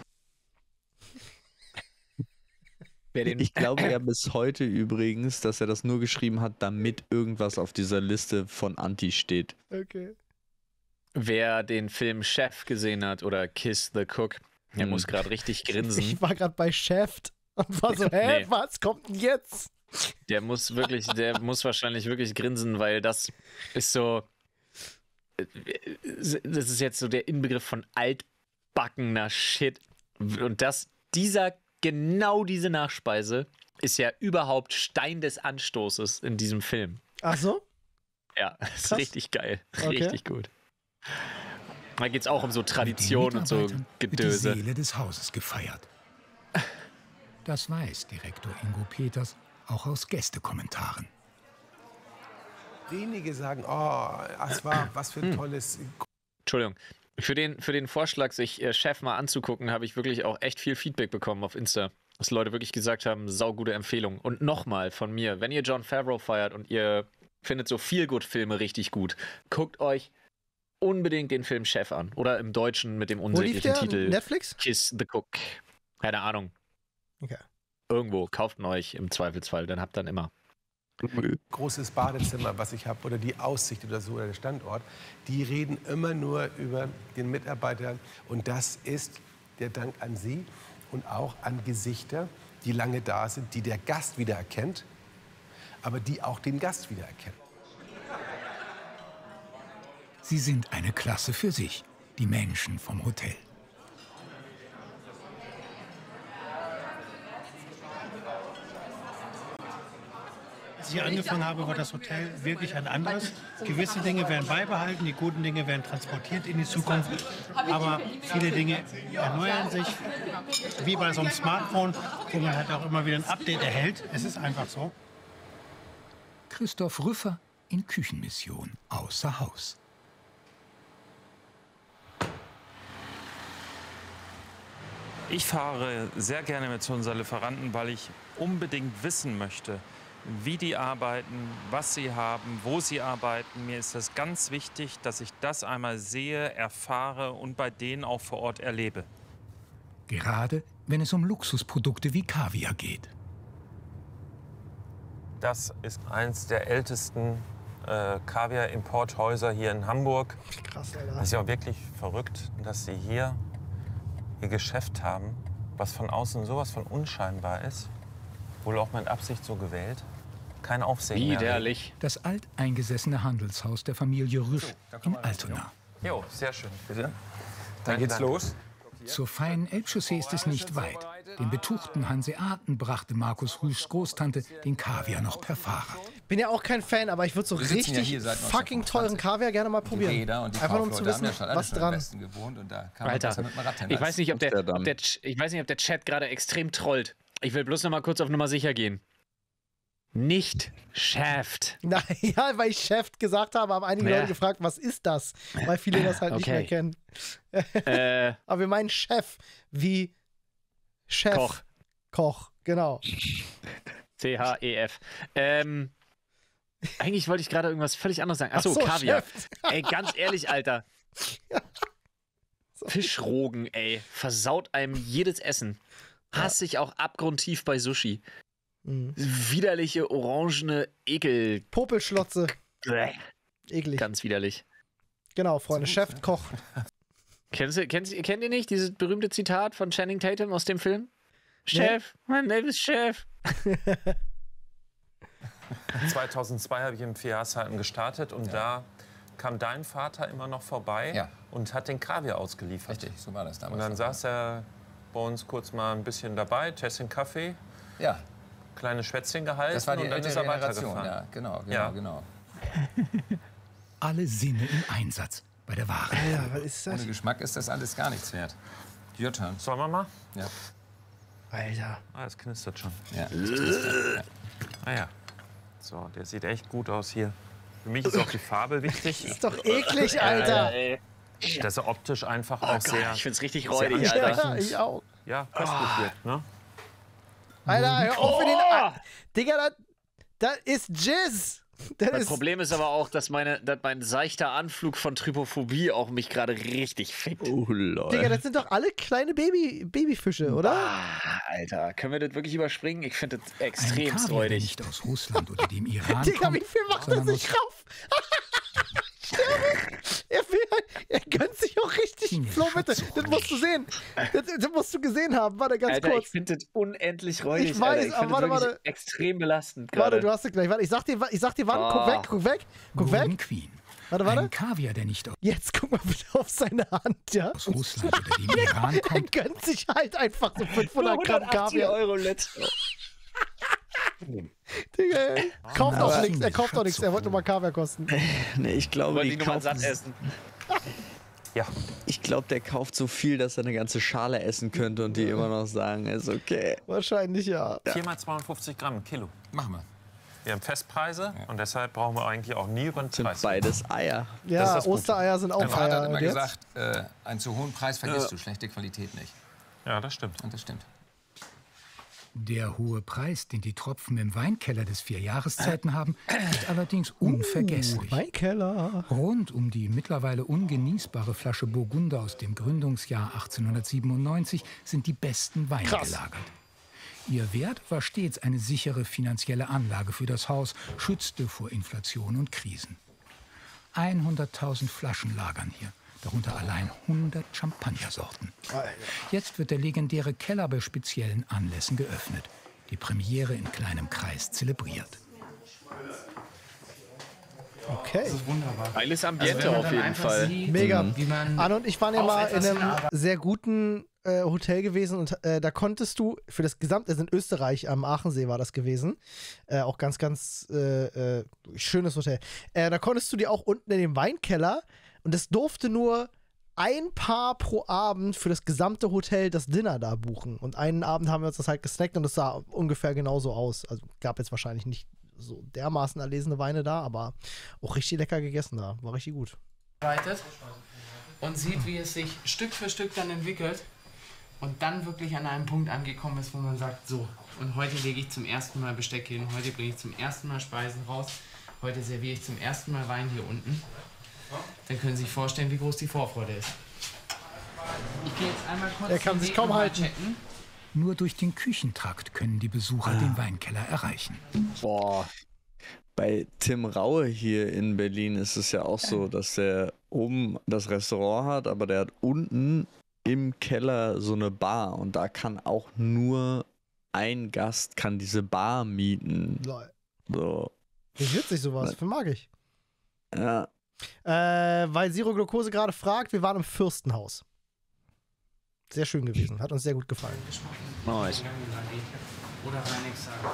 Ich glaube ja bis heute übrigens, dass er das nur geschrieben hat, damit irgendwas auf dieser Liste von Anti steht. Okay. Wer den Film Chef gesehen hat oder Kiss the Cook, der Hm. muss gerade richtig grinsen. Ich war gerade bei Chef und war so, hä, Nee. was kommt denn jetzt? Der muss wirklich, der muss wahrscheinlich wirklich grinsen, weil das ist so. das ist jetzt so der Inbegriff von altbackener Shit. Und das, dieser, genau diese Nachspeise ist ja überhaupt Stein des Anstoßes in diesem Film. Ach so? Ja, das ist Krass. richtig geil. Okay. Richtig gut. Da geht es auch um so Tradition und so Wird die Gedöse. Seele des Hauses gefeiert. Das weiß Direktor Ingo Peters auch aus Gästekommentaren. Wenige sagen, oh, das war was für ein tolles... Entschuldigung. Für den, für den Vorschlag, sich äh, Chef mal anzugucken, habe ich wirklich auch echt viel Feedback bekommen auf Insta. Dass Leute wirklich gesagt haben, saugute Empfehlung. Und nochmal von mir, wenn ihr Jon Favreau feiert und ihr findet so Feel-Good-Filme richtig gut, guckt euch unbedingt den Film Chef an. Oder im Deutschen mit dem unsäglichen Titel Netflix? Kiss the Cook. Keine Ahnung. Okay. Irgendwo. Kauft ihn euch im Zweifelsfall, dann habt ihr dann immer. Großes Badezimmer, was ich habe, oder die Aussicht oder so, oder der Standort, die reden immer nur über den Mitarbeiter. Und das ist der Dank an Sie und auch an Gesichter, die lange da sind, die der Gast wiedererkennt, aber die auch den Gast wiedererkennen. Sie sind eine Klasse für sich, die Menschen vom Hotel. Als ich angefangen habe, war das Hotel wirklich ein anderes. Gewisse Dinge werden beibehalten, die guten Dinge werden transportiert in die Zukunft. Aber viele Dinge erneuern sich, wie bei so einem Smartphone, wo man halt auch immer wieder ein Update erhält. Es ist einfach so. Christoph Rüffer in Küchenmission außer Haus. Ich fahre sehr gerne mit zu unseren Lieferanten, weil ich unbedingt wissen möchte, wie die arbeiten, was sie haben, wo sie arbeiten. Mir ist das ganz wichtig, dass ich das einmal sehe, erfahre und bei denen auch vor Ort erlebe. Gerade wenn es um Luxusprodukte wie Kaviar geht. Das ist eins der ältesten äh, Kaviar-Importhäuser hier in Hamburg. Krass, Alter. Das ist ja auch wirklich verrückt, dass sie hier ihr Geschäft haben, was von außen sowas von unscheinbar ist. Wohl auch mit Absicht so gewählt. Kein Aufsehen mehr. Widerlich. Das alteingesessene Handelshaus der Familie Rüsch in Altona. Jo, sehr schön. Bitte. Dann geht's los. Zur feinen Elbchaussee ist es nicht weit. Den betuchten Hanseaten brachte Markus Rüschs Großtante den Kaviar noch per Fahrer. Bin ja auch kein Fan, aber ich würde so Wir sitzen ja richtig hier seit fucking teuren Kaviar gerne mal probieren. Die Räder und die Einfach um zu Kaufleute haben wissen, ja schon alle was schon im dran. Westen gewohnt und da kann man Alter, besser mit dem Rad hin ich als weiß, nicht, ob der, Amsterdam. ob der, ich weiß nicht, ob der Chat gerade extrem trollt. Ich will bloß noch mal kurz auf Nummer sicher gehen. Nicht Shaft. Naja, weil ich Chef gesagt habe, haben einige Ja. Leute gefragt, was ist das? Weil viele das halt nicht Okay. mehr kennen. Äh, Aber wir meinen Chef wie Chef. Koch. Koch, genau. C H E F. Ähm, eigentlich wollte ich gerade irgendwas völlig anderes sagen. Achso, Ach so, Kaviar. Chef. Ey, ganz ehrlich, Alter. Fischrogen, ey. Versaut einem jedes Essen. Hasse ich auch abgrundtief bei Sushi. Mhm. Widerliche, orangene Ekel. Popelschlotze. Bäh. Eklig. Ganz widerlich. Genau, Freunde. Chef, Koch. Kennst du, kennst, kennt ihr nicht dieses berühmte Zitat von Channing Tatum aus dem Film? Chef, mein Name ist Chef. zweitausendzwei habe ich im Vierjahreszeiten gestartet und da kam dein Vater immer noch vorbei Ja. und hat den Kaviar ausgeliefert. Richtig, so war das damals. Und dann saß er bei uns kurz mal ein bisschen dabei, Tässchen Kaffee, Ja, kleine Schwätzchen gehalten das war die und dann ältere ist er Generation. weitergefahren. Ja, genau, genau, Ja. genau. Alle Sinne im Einsatz bei der Ware. Ja, was ist das? Ohne Geschmack ist das alles gar nichts wert. Your turn. Sollen wir mal? Ja. Alter. Ah, es knistert schon. Ja, das knistert, ja. Ah ja. So, der sieht echt gut aus hier. Für mich ist auch die Farbe wichtig. Ist doch eklig, Alter. Äh, Dass er optisch einfach oh auch Gott, sehr, ich find's richtig sehr räudig, Ja, Alter. ich auch. ja, köstlich wird, ne? Alter, hör auf mit den... Oh! A Digga, das, das ist Jizz. Das Das ist... Problem ist aber auch, dass, meine, dass mein seichter Anflug von Trypophobie auch mich gerade richtig fickt. Oh, lol. Digga, das sind doch alle kleine Baby, Babyfische, oder? Ah, Alter, können wir das wirklich überspringen? Ich finde das Ein extrem Kaviar, der räudig. nicht aus Russland oder dem Iran Digga, kommt, wie viel macht er sondern sich rauf? er, will, er gönnt sich auch richtig. Hm, Flo, bitte, Schatz, das musst du sehen. Das, das musst du gesehen haben. Warte, ganz Alter, kurz. ich finde das unendlich räudig. Ich weiß, Alter. Ich aber find warte, das wirklich warte. extrem belastend Warte, gerade. du hast es gleich. Warte, ich sag dir, ich sag dir wann. Guck Ah. weg, guck weg, guck Golden weg. Queen. Warte, warte. Ein Kaviar, der nicht Jetzt guck mal bitte auf seine Hand, ja? aus Russland oder dem Iran kommt. Er gönnt sich halt einfach so fünfhundert Gramm Kaviar. Euro let's go. Digga, ey. Kauft auch Aber- nichts, er kauft auch nichts, er wollte nur mal Kaviar kosten. Nee, ich glaube, Wollen die die nur mal kaufen, satt essen? Ja. ich glaube, der kauft so viel, dass er eine ganze Schale essen könnte und die immer noch sagen, ist okay. Wahrscheinlich ja. vier mal zweiundfünfzig Gramm, Kilo. Machen wir. Wir haben Festpreise und deshalb brauchen wir eigentlich auch nie über den Preis. Beides Eier. Ja, Das ist das Gute. Ostereier sind auch Mein Vater Eier. hat immer Und jetzt? gesagt, äh, einen zu hohen Preis vergisst Ja. du, schlechte Qualität nicht. Ja, das stimmt. Und das stimmt. Der hohe Preis, den die Tropfen im Weinkeller des Vierjahreszeiten haben, ist allerdings unvergesslich. Uh, Weinkeller. Rund um die mittlerweile ungenießbare Flasche Burgunder aus dem Gründungsjahr achtzehnhundertsiebenundneunzig sind die besten Weine Krass. gelagert. Ihr Wert war stets eine sichere finanzielle Anlage für das Haus, schützte vor Inflation und Krisen. hunderttausend Flaschen lagern hier, darunter allein hundert Champagnersorten. Jetzt wird der legendäre Keller bei speziellen Anlässen geöffnet. Die Premiere in kleinem Kreis zelebriert. Okay. Das ist wunderbar. Geiles Also Ambiente wenn man auf dann jeden einfach Fall. sieht, Mega. wie man Arne und ich waren ja auf mal in etwas einem hinarbeitet. sehr guten äh, Hotel gewesen und äh, da konntest du für das gesamte, also in Österreich am Aachensee war das gewesen, äh, auch ganz, ganz äh, äh, schönes Hotel. Äh, da konntest du dir auch unten in dem Weinkeller und es durfte nur ein Paar pro Abend für das gesamte Hotel das Dinner da buchen. Und einen Abend haben wir uns das halt gesnackt und es sah ungefähr genauso aus. Also gab jetzt wahrscheinlich nicht so dermaßen erlesene Weine da, aber auch richtig lecker gegessen da. War richtig gut. arbeitet und sieht, wie es sich Stück für Stück dann entwickelt und dann wirklich an einem Punkt angekommen ist, wo man sagt, so, und heute lege ich zum ersten Mal Besteck hin, heute bringe ich zum ersten Mal Speisen raus, heute serviere ich zum ersten Mal Wein hier unten. Dann können Sie sich vorstellen, wie groß die Vorfreude ist. Ich gehe jetzt einmal kurz Er kann den sich Weg kaum noch mal halten. checken. Nur durch den Küchentrakt können die Besucher den Weinkeller erreichen. Boah. Bei Tim Raue hier in Berlin ist es ja auch so, dass er oben das Restaurant hat, aber der hat unten im Keller so eine Bar und da kann auch nur ein Gast kann diese Bar mieten. Lol. So. Wie witzig sowas, für mag ich. Ja. Äh, weil Zero Glucose gerade fragt, wir waren im Fürstenhaus. Sehr schön gewesen, hat uns sehr gut gefallen. Nice. Oder gar nichts sagen.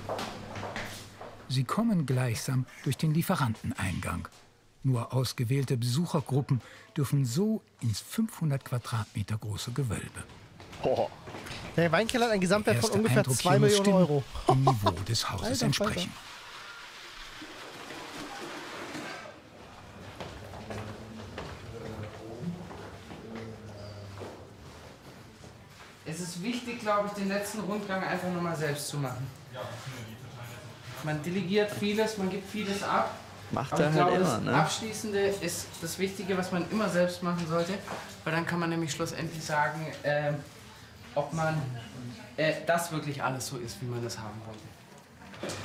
Sie kommen gleichsam durch den Lieferanteneingang. Nur ausgewählte Besuchergruppen dürfen so ins fünfhundert Quadratmeter große Gewölbe. Oh. Der Weinkeller hat einen Gesamtwert von Erster ungefähr Eindruck zwei hier muss Millionen stimmen, Euro. Dem Niveau des Hauses Alter, entsprechen. Es ist wichtig, glaube ich, den letzten Rundgang einfach nochmal selbst zu machen. Man delegiert vieles, man gibt vieles ab. Macht Aber er ich halt glaube, immer, das ne? Abschließende ist das Wichtige, was man immer selbst machen sollte, weil dann kann man nämlich schlussendlich sagen, ähm, ob man äh, das wirklich alles so ist, wie man das haben wollte.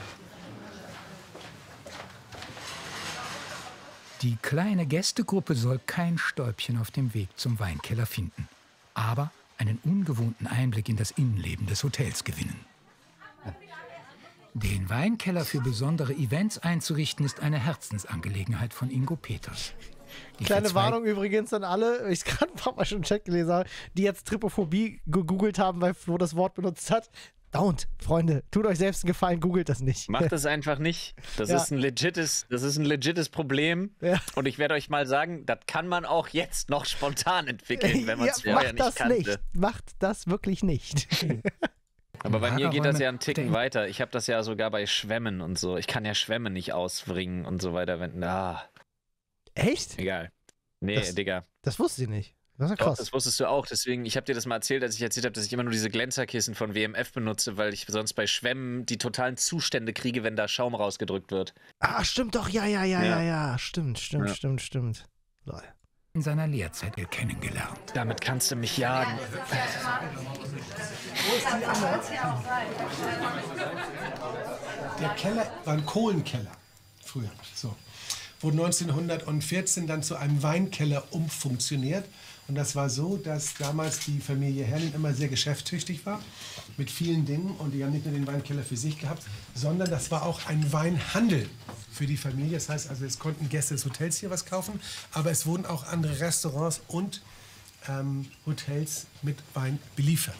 Die kleine Gästegruppe soll kein Stäubchen auf dem Weg zum Weinkeller finden, aber einen ungewohnten Einblick in das Innenleben des Hotels gewinnen. Den Weinkeller für besondere Events einzurichten, ist eine Herzensangelegenheit von Ingo Peters. Die Kleine verzweig- Warnung übrigens an alle, ich es gerade ein paar Mal schon im Chat gelesen habe, die jetzt Tripophobie gegoogelt haben, weil Flo das Wort benutzt hat. Don't, Freunde, tut euch selbst einen Gefallen, googelt das nicht. Macht das einfach nicht. Das Ja. ist ein legites, das ist ein legites Problem. Ja. Und ich werde euch mal sagen, das kann man auch jetzt noch spontan entwickeln, wenn man es Ja, vorher macht das nicht kannte. nicht. Macht das wirklich nicht. Aber bei mir geht das ja einen Lagerräume Ticken der- weiter. Ich habe das ja sogar bei Schwämmen und so. Ich kann ja Schwämme nicht ausbringen und so weiter. Wenn, ah, Echt? egal. Nee, Das- Digga. Das wusste ich nicht. Das ist ja Doch, krass. das wusstest du auch. Deswegen, ich habe dir das mal erzählt, als ich erzählt habe, dass ich immer nur diese Glänzerkissen von W M F benutze, weil ich sonst bei Schwämmen die totalen Zustände kriege, wenn da Schaum rausgedrückt wird. Ah, stimmt doch. Ja, ja, ja, ja, Ja. ja. Stimmt, stimmt, Ja. stimmt, stimmt. Lol. in seiner Lehrzeit kennengelernt. Damit kannst du mich jagen. Der Keller war ein Kohlenkeller früher. So. wurde neunzehnhundertvierzehn dann zu einem Weinkeller umfunktioniert. Und das war so, dass damals die Familie Herrlin immer sehr geschäftstüchtig war mit vielen Dingen. Und die haben nicht nur den Weinkeller für sich gehabt, sondern das war auch ein Weinhandel für die Familie. Das heißt, also es konnten Gäste des Hotels hier was kaufen, aber es wurden auch andere Restaurants und ähm, Hotels mit Wein beliefert.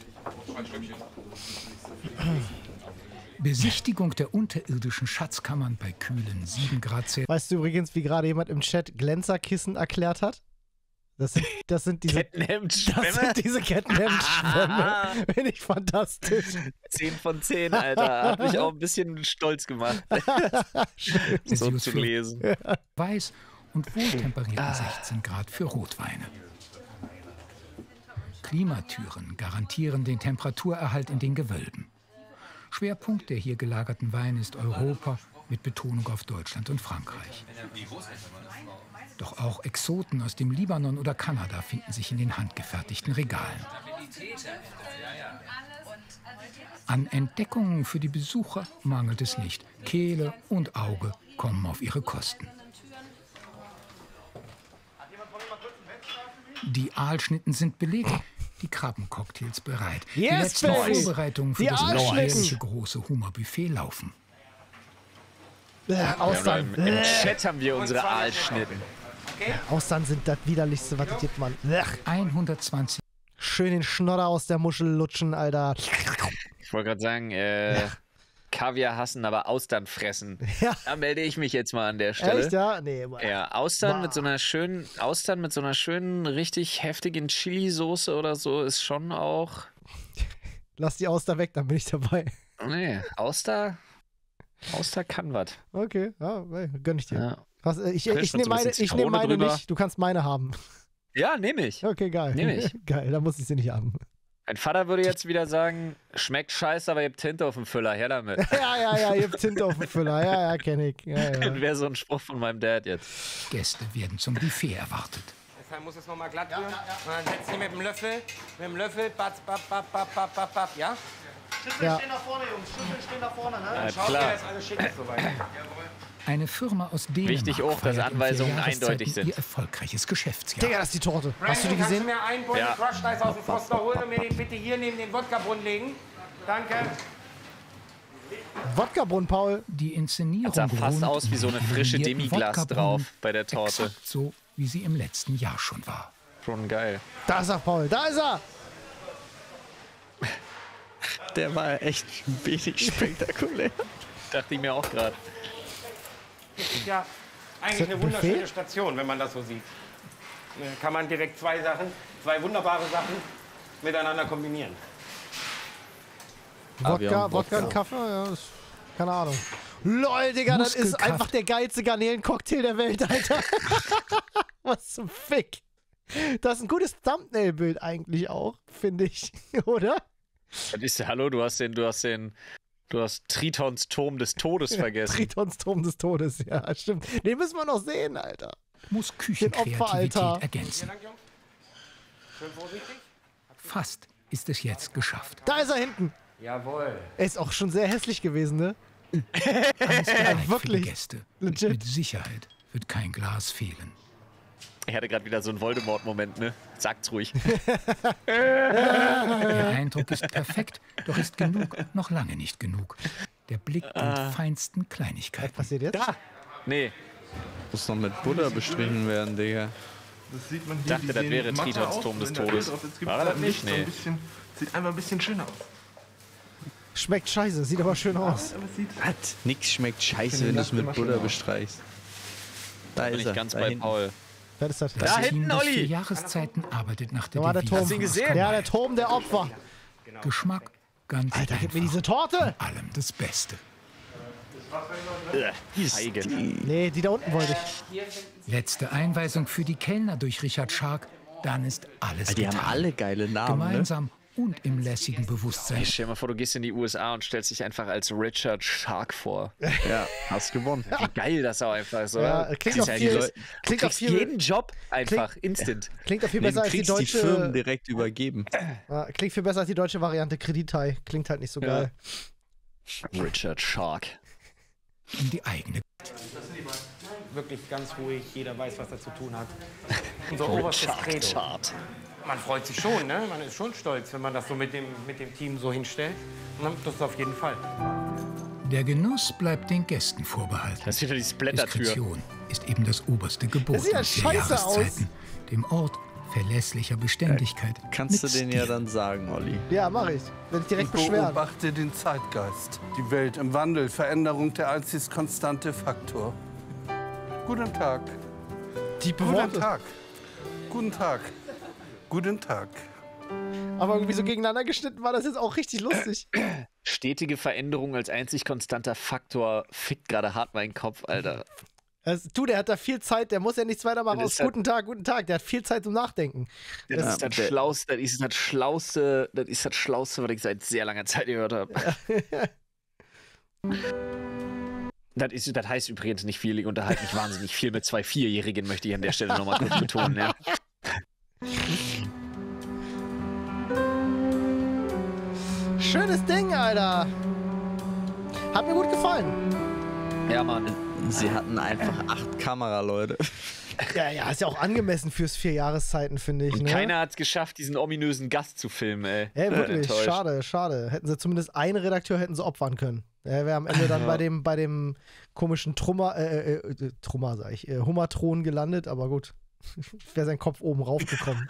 Besichtigung der unterirdischen Schatzkammern bei kühlen sieben Grad Celsius. Weißt du übrigens, wie gerade jemand im Chat Glänzerkissen erklärt hat? Das sind, das sind diese Kettenhemdschwämme. Das sind diese Kettenhemdschwämme. Finde ich fantastisch. zehn von zehn, Alter. Hat mich auch ein bisschen stolz gemacht. So zu lesen. Weiß und wohltemperierten sechzehn Grad für Rotweine. Klimatüren garantieren den Temperaturerhalt in den Gewölben. Schwerpunkt der hier gelagerten Weine ist Europa mit Betonung auf Deutschland und Frankreich. Doch auch Exoten aus dem Libanon oder Kanada finden sich in den handgefertigten Regalen. An Entdeckungen für die Besucher mangelt es nicht. Kehle und Auge kommen auf ihre Kosten. Die Aalschnitten sind belegt, die Krabbencocktails bereit. Yes, die letzten baby. Vorbereitungen für Die das Aalschnitten. jährliche große Hummerbuffet laufen. Äh, Austern. Im, Im Chat haben wir unsere Aalschnitten. Okay. Austern sind das widerlichste, was es gibt, Mann. hundertzwanzig. Schön den Schnodder aus der Muschel lutschen, Alter. Ich wollte gerade sagen, äh, ja. Kaviar hassen, aber Austern fressen. Ja. Da melde ich mich jetzt mal an der Stelle. Echt, ja? Nee, boah. Ja, Austern Boah. mit so einer schönen, Austern mit so einer schönen, richtig heftigen Chili-Soße oder so ist schon auch. Lass die Auster weg, dann bin ich dabei. Nee, Auster, Auster kann was. Okay, ja, gönn ich dir. Ja. Was, äh, ich Frisch ich mit nehme so ein meine, bisschen ich nehm meine Zitrone nicht, du kannst meine haben. Ja, nehme ich. Okay, geil. Nehm ich. Geil, dann muss ich sie nicht haben. Mein Vater würde jetzt wieder sagen, schmeckt scheiße, aber ihr habt Tinte auf dem Füller, her damit. Ja, ja, ja, ihr habt Tinte auf dem Füller. Ja, ja, kenn ich. Ja, ja. Das wäre so ein Spruch von meinem Dad jetzt. Gäste werden zum Buffet erwartet. Deshalb muss es nochmal glatt rühren. Und dann setzt ihr mit dem Löffel, mit dem Löffel, batz, bap, bap, bap, bap, bap, bap, ja? Schüsseln Ja. stehen da vorne, Jungs. Schüsseln stehen da vorne, ne? Ja, Schaut klar. ihr, dass alles schick ist soweit. Eine Firma aus Dänemark Wichtig auch, dass feiert in Anweisungen vier Jahreszeiten eindeutig sind. Ihr erfolgreiches Geschäftsjahr. Digga, das ist die Torte. Hast du die Brandon, gesehen? Kannst du mir einen Beutel Ja. Crushed Eis aus dem Froster holen und mir den bitte hier neben den Wodka-Brunnen legen? Danke. Wodka-Brunnen, Paul. Die Inszenierung Das sah fast rund aus wie um so eine den frische renommierten Demiglas Wodka-Brunnen, drauf bei der Torte. Exakt so, wie sie im letzten Jahr schon war. Schon geil. Da ist er, Paul. Da ist er. Der war echt wenig spektakulär. Dachte ich mir auch gerade. Das ist ja Ist eigentlich das eine ein wunderschöne Buffet? Station, wenn man das so sieht. Da kann man direkt zwei Sachen, zwei wunderbare Sachen miteinander kombinieren. Ah, wir Wodka, haben Wodka und Wodka. Kaffee? Ja, das, keine Ahnung. Lol, Digga, das ist Muskelkraft. einfach der geilste Garnelencocktail der Welt, Alter. Was zum Fick. Das ist ein gutes Thumbnail-Bild eigentlich auch, finde ich. Oder? Das ist, hallo, du hast den, du hast den, du hast Tritons Turm des Todes vergessen. Tritons Turm des Todes, ja, stimmt. Den müssen wir noch sehen, Alter. Muss Den Küchenkreativität Opferaltar. ergänzen. Schön vorsichtig. Fast ist es jetzt geschafft. Da ist er hinten. Jawohl. Er ist auch schon sehr hässlich gewesen, ne? Alles bereit für die Wirklich. Gäste. Legit. Mit Sicherheit wird kein Glas fehlen. Ich hatte gerade wieder so einen Voldemort-Moment, ne? Sagt's ruhig. Der Eindruck ist perfekt, doch ist genug noch lange nicht genug. Der Blick gilt feinsten Kleinigkeiten. Was passiert jetzt? Da! Nee, Muss noch mit Butter bestrichen werden, Digga. Das sieht man hier. Ich dachte, die das sehen wäre matter Tritons aus, Turm des wenn da Todes. Öl drauf ist. Jetzt gibt's War da das ein nicht? Licht, so ein Nee. bisschen, sieht einfach ein bisschen schöner aus. Schmeckt scheiße, sieht aber schön aus. Aber es sieht Was? Nix schmeckt scheiße, wenn du es mit Butter bestreichst. Da bin ist ich er. ganz da bei hinten. Paul. Wer ist das? Da Das hinten, Team, das Olli! für Jahreszeiten arbeitet nach der Da war der Devise. Turm. ihn gesehen? Ja, der Turm der Opfer. Geschmack ganz Alter, gib mir einfach. diese Torte. Allem das Beste. Feigen. Nee, die da unten wollte ich. Letzte Einweisung für die Kellner durch Richard Schark. Dann ist alles Die getan. haben alle geile Namen, ne? Gemeinsam und im lässigen Bewusstsein. Hey, stell dir mal vor, du gehst in die U S A und stellst dich einfach als Richard Shark vor. Ja, hast gewonnen. Wie geil das auch einfach ist, Ja, oder? klingt Siehst auch ja, viel- die Leute- klingt du auch kriegst viel- jeden Job einfach, instant. Klingt auch viel Nee, besser du als die kriegst die deutsche. Firmen direkt übergeben. Ja, klingt viel besser als die deutsche Variante Kredithai. Klingt halt nicht so Ja. geil. Richard Shark. in die eigene. Wirklich ganz ruhig, jeder weiß, was er zu tun hat. Unser oberstes Credo. Man freut sich schon, ne? Man ist schon stolz, wenn man das so mit dem, mit dem Team so hinstellt. Das ist auf jeden Fall. Der Genuss bleibt den Gästen vorbehalten. Das ist wieder die Splattertür. Diskretion ist eben das oberste Gebot Das sieht ja der scheiße aus. Jahreszeiten. Dem Ort verlässlicher Beständigkeit. Ja, kannst du mit den Stil. ja dann sagen, Olli. Ja, mach ich. Werde ich direkt beschweren. Beobachte den Zeitgeist. Die Welt im Wandel, Veränderung der einzig konstante Faktor. Guten Tag. Die Guten Worte. Tag. Guten Tag. Guten Tag. Aber irgendwie so gegeneinander geschnitten war das jetzt auch richtig lustig. Stetige Veränderung als einzig konstanter Faktor fickt gerade hart meinen Kopf, Alter. Das, du, der hat da viel Zeit, der muss ja nichts weiter machen aus halt, guten Tag, guten Tag. Der hat viel Zeit zum Nachdenken. Das, das ist das Schlauste, das ist das Schlauste, das ist das Schlauste, was ich seit sehr langer Zeit gehört habe. Das, ist, das heißt übrigens nicht viel, ich unterhalte mich wahnsinnig viel mit zwei Vierjährigen, möchte ich an der Stelle nochmal kurz betonen. Ja. Schönes Ding, Alter. Hat mir gut gefallen. Ja, Mann. Sie hatten einfach acht Kameraleute. Ja, ja, ist ja auch angemessen fürs vier Jahreszeiten, finde ich. Und ne? keiner hat es geschafft, diesen ominösen Gast zu filmen, ey. Ey, wirklich, Enttäuscht. schade, schade. Hätten sie zumindest einen Redakteur hätten sie opfern können. Er wäre am Ende dann Ja. bei dem, bei dem komischen Trummer, äh, äh, Trummer sag ich, äh, Hummerthron gelandet, aber gut. Wäre sein Kopf oben raufgekommen.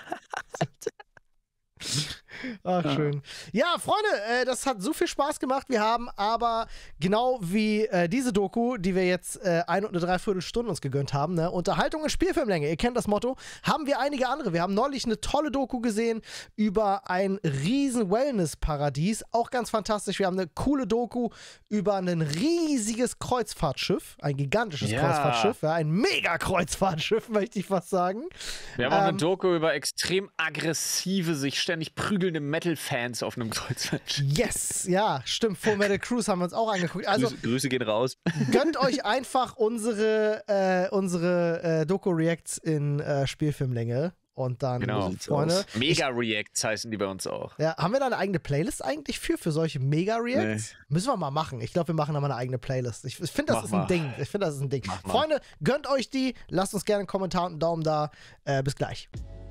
Ach, schön. Ja, Freunde, äh, das hat so viel Spaß gemacht. Wir haben aber genau wie äh, diese Doku, die wir jetzt äh, ein und eine Dreiviertelstunde uns gegönnt haben, ne? Unterhaltung in Spielfilmlänge, ihr kennt das Motto, haben wir einige andere. Wir haben neulich eine tolle Doku gesehen über ein riesen Wellness-Paradies, auch ganz fantastisch. Wir haben eine coole Doku über ein riesiges Kreuzfahrtschiff, ein gigantisches Ja. Kreuzfahrtschiff, ja, ein Mega-Kreuzfahrtschiff, möchte ich fast sagen. Wir haben auch Ähm, eine Doku über extrem aggressive, sich ständig prügelnde Metal-Fans auf einem Kreuzfahrtschiff. Yes, ja, stimmt. Full Metal Cruise haben wir uns auch angeguckt. Also Grüße, Grüße gehen raus. gönnt euch einfach unsere, äh, unsere äh, Doku-Reacts in äh, Spielfilmlänge. Und dann, Genau. Freunde. Mega-Reacts heißen die bei uns auch. Ja, haben wir da eine eigene Playlist eigentlich für, für solche Mega-Reacts? Nee. Müssen wir mal machen. Ich glaube, wir machen da mal eine eigene Playlist. Ich, ich finde, das Mach ist ein mal. Ding. Ich finde, das ist ein Ding. Mach mal. Freunde, gönnt euch die. Lasst uns gerne einen Kommentar und einen Daumen da. Äh, bis gleich.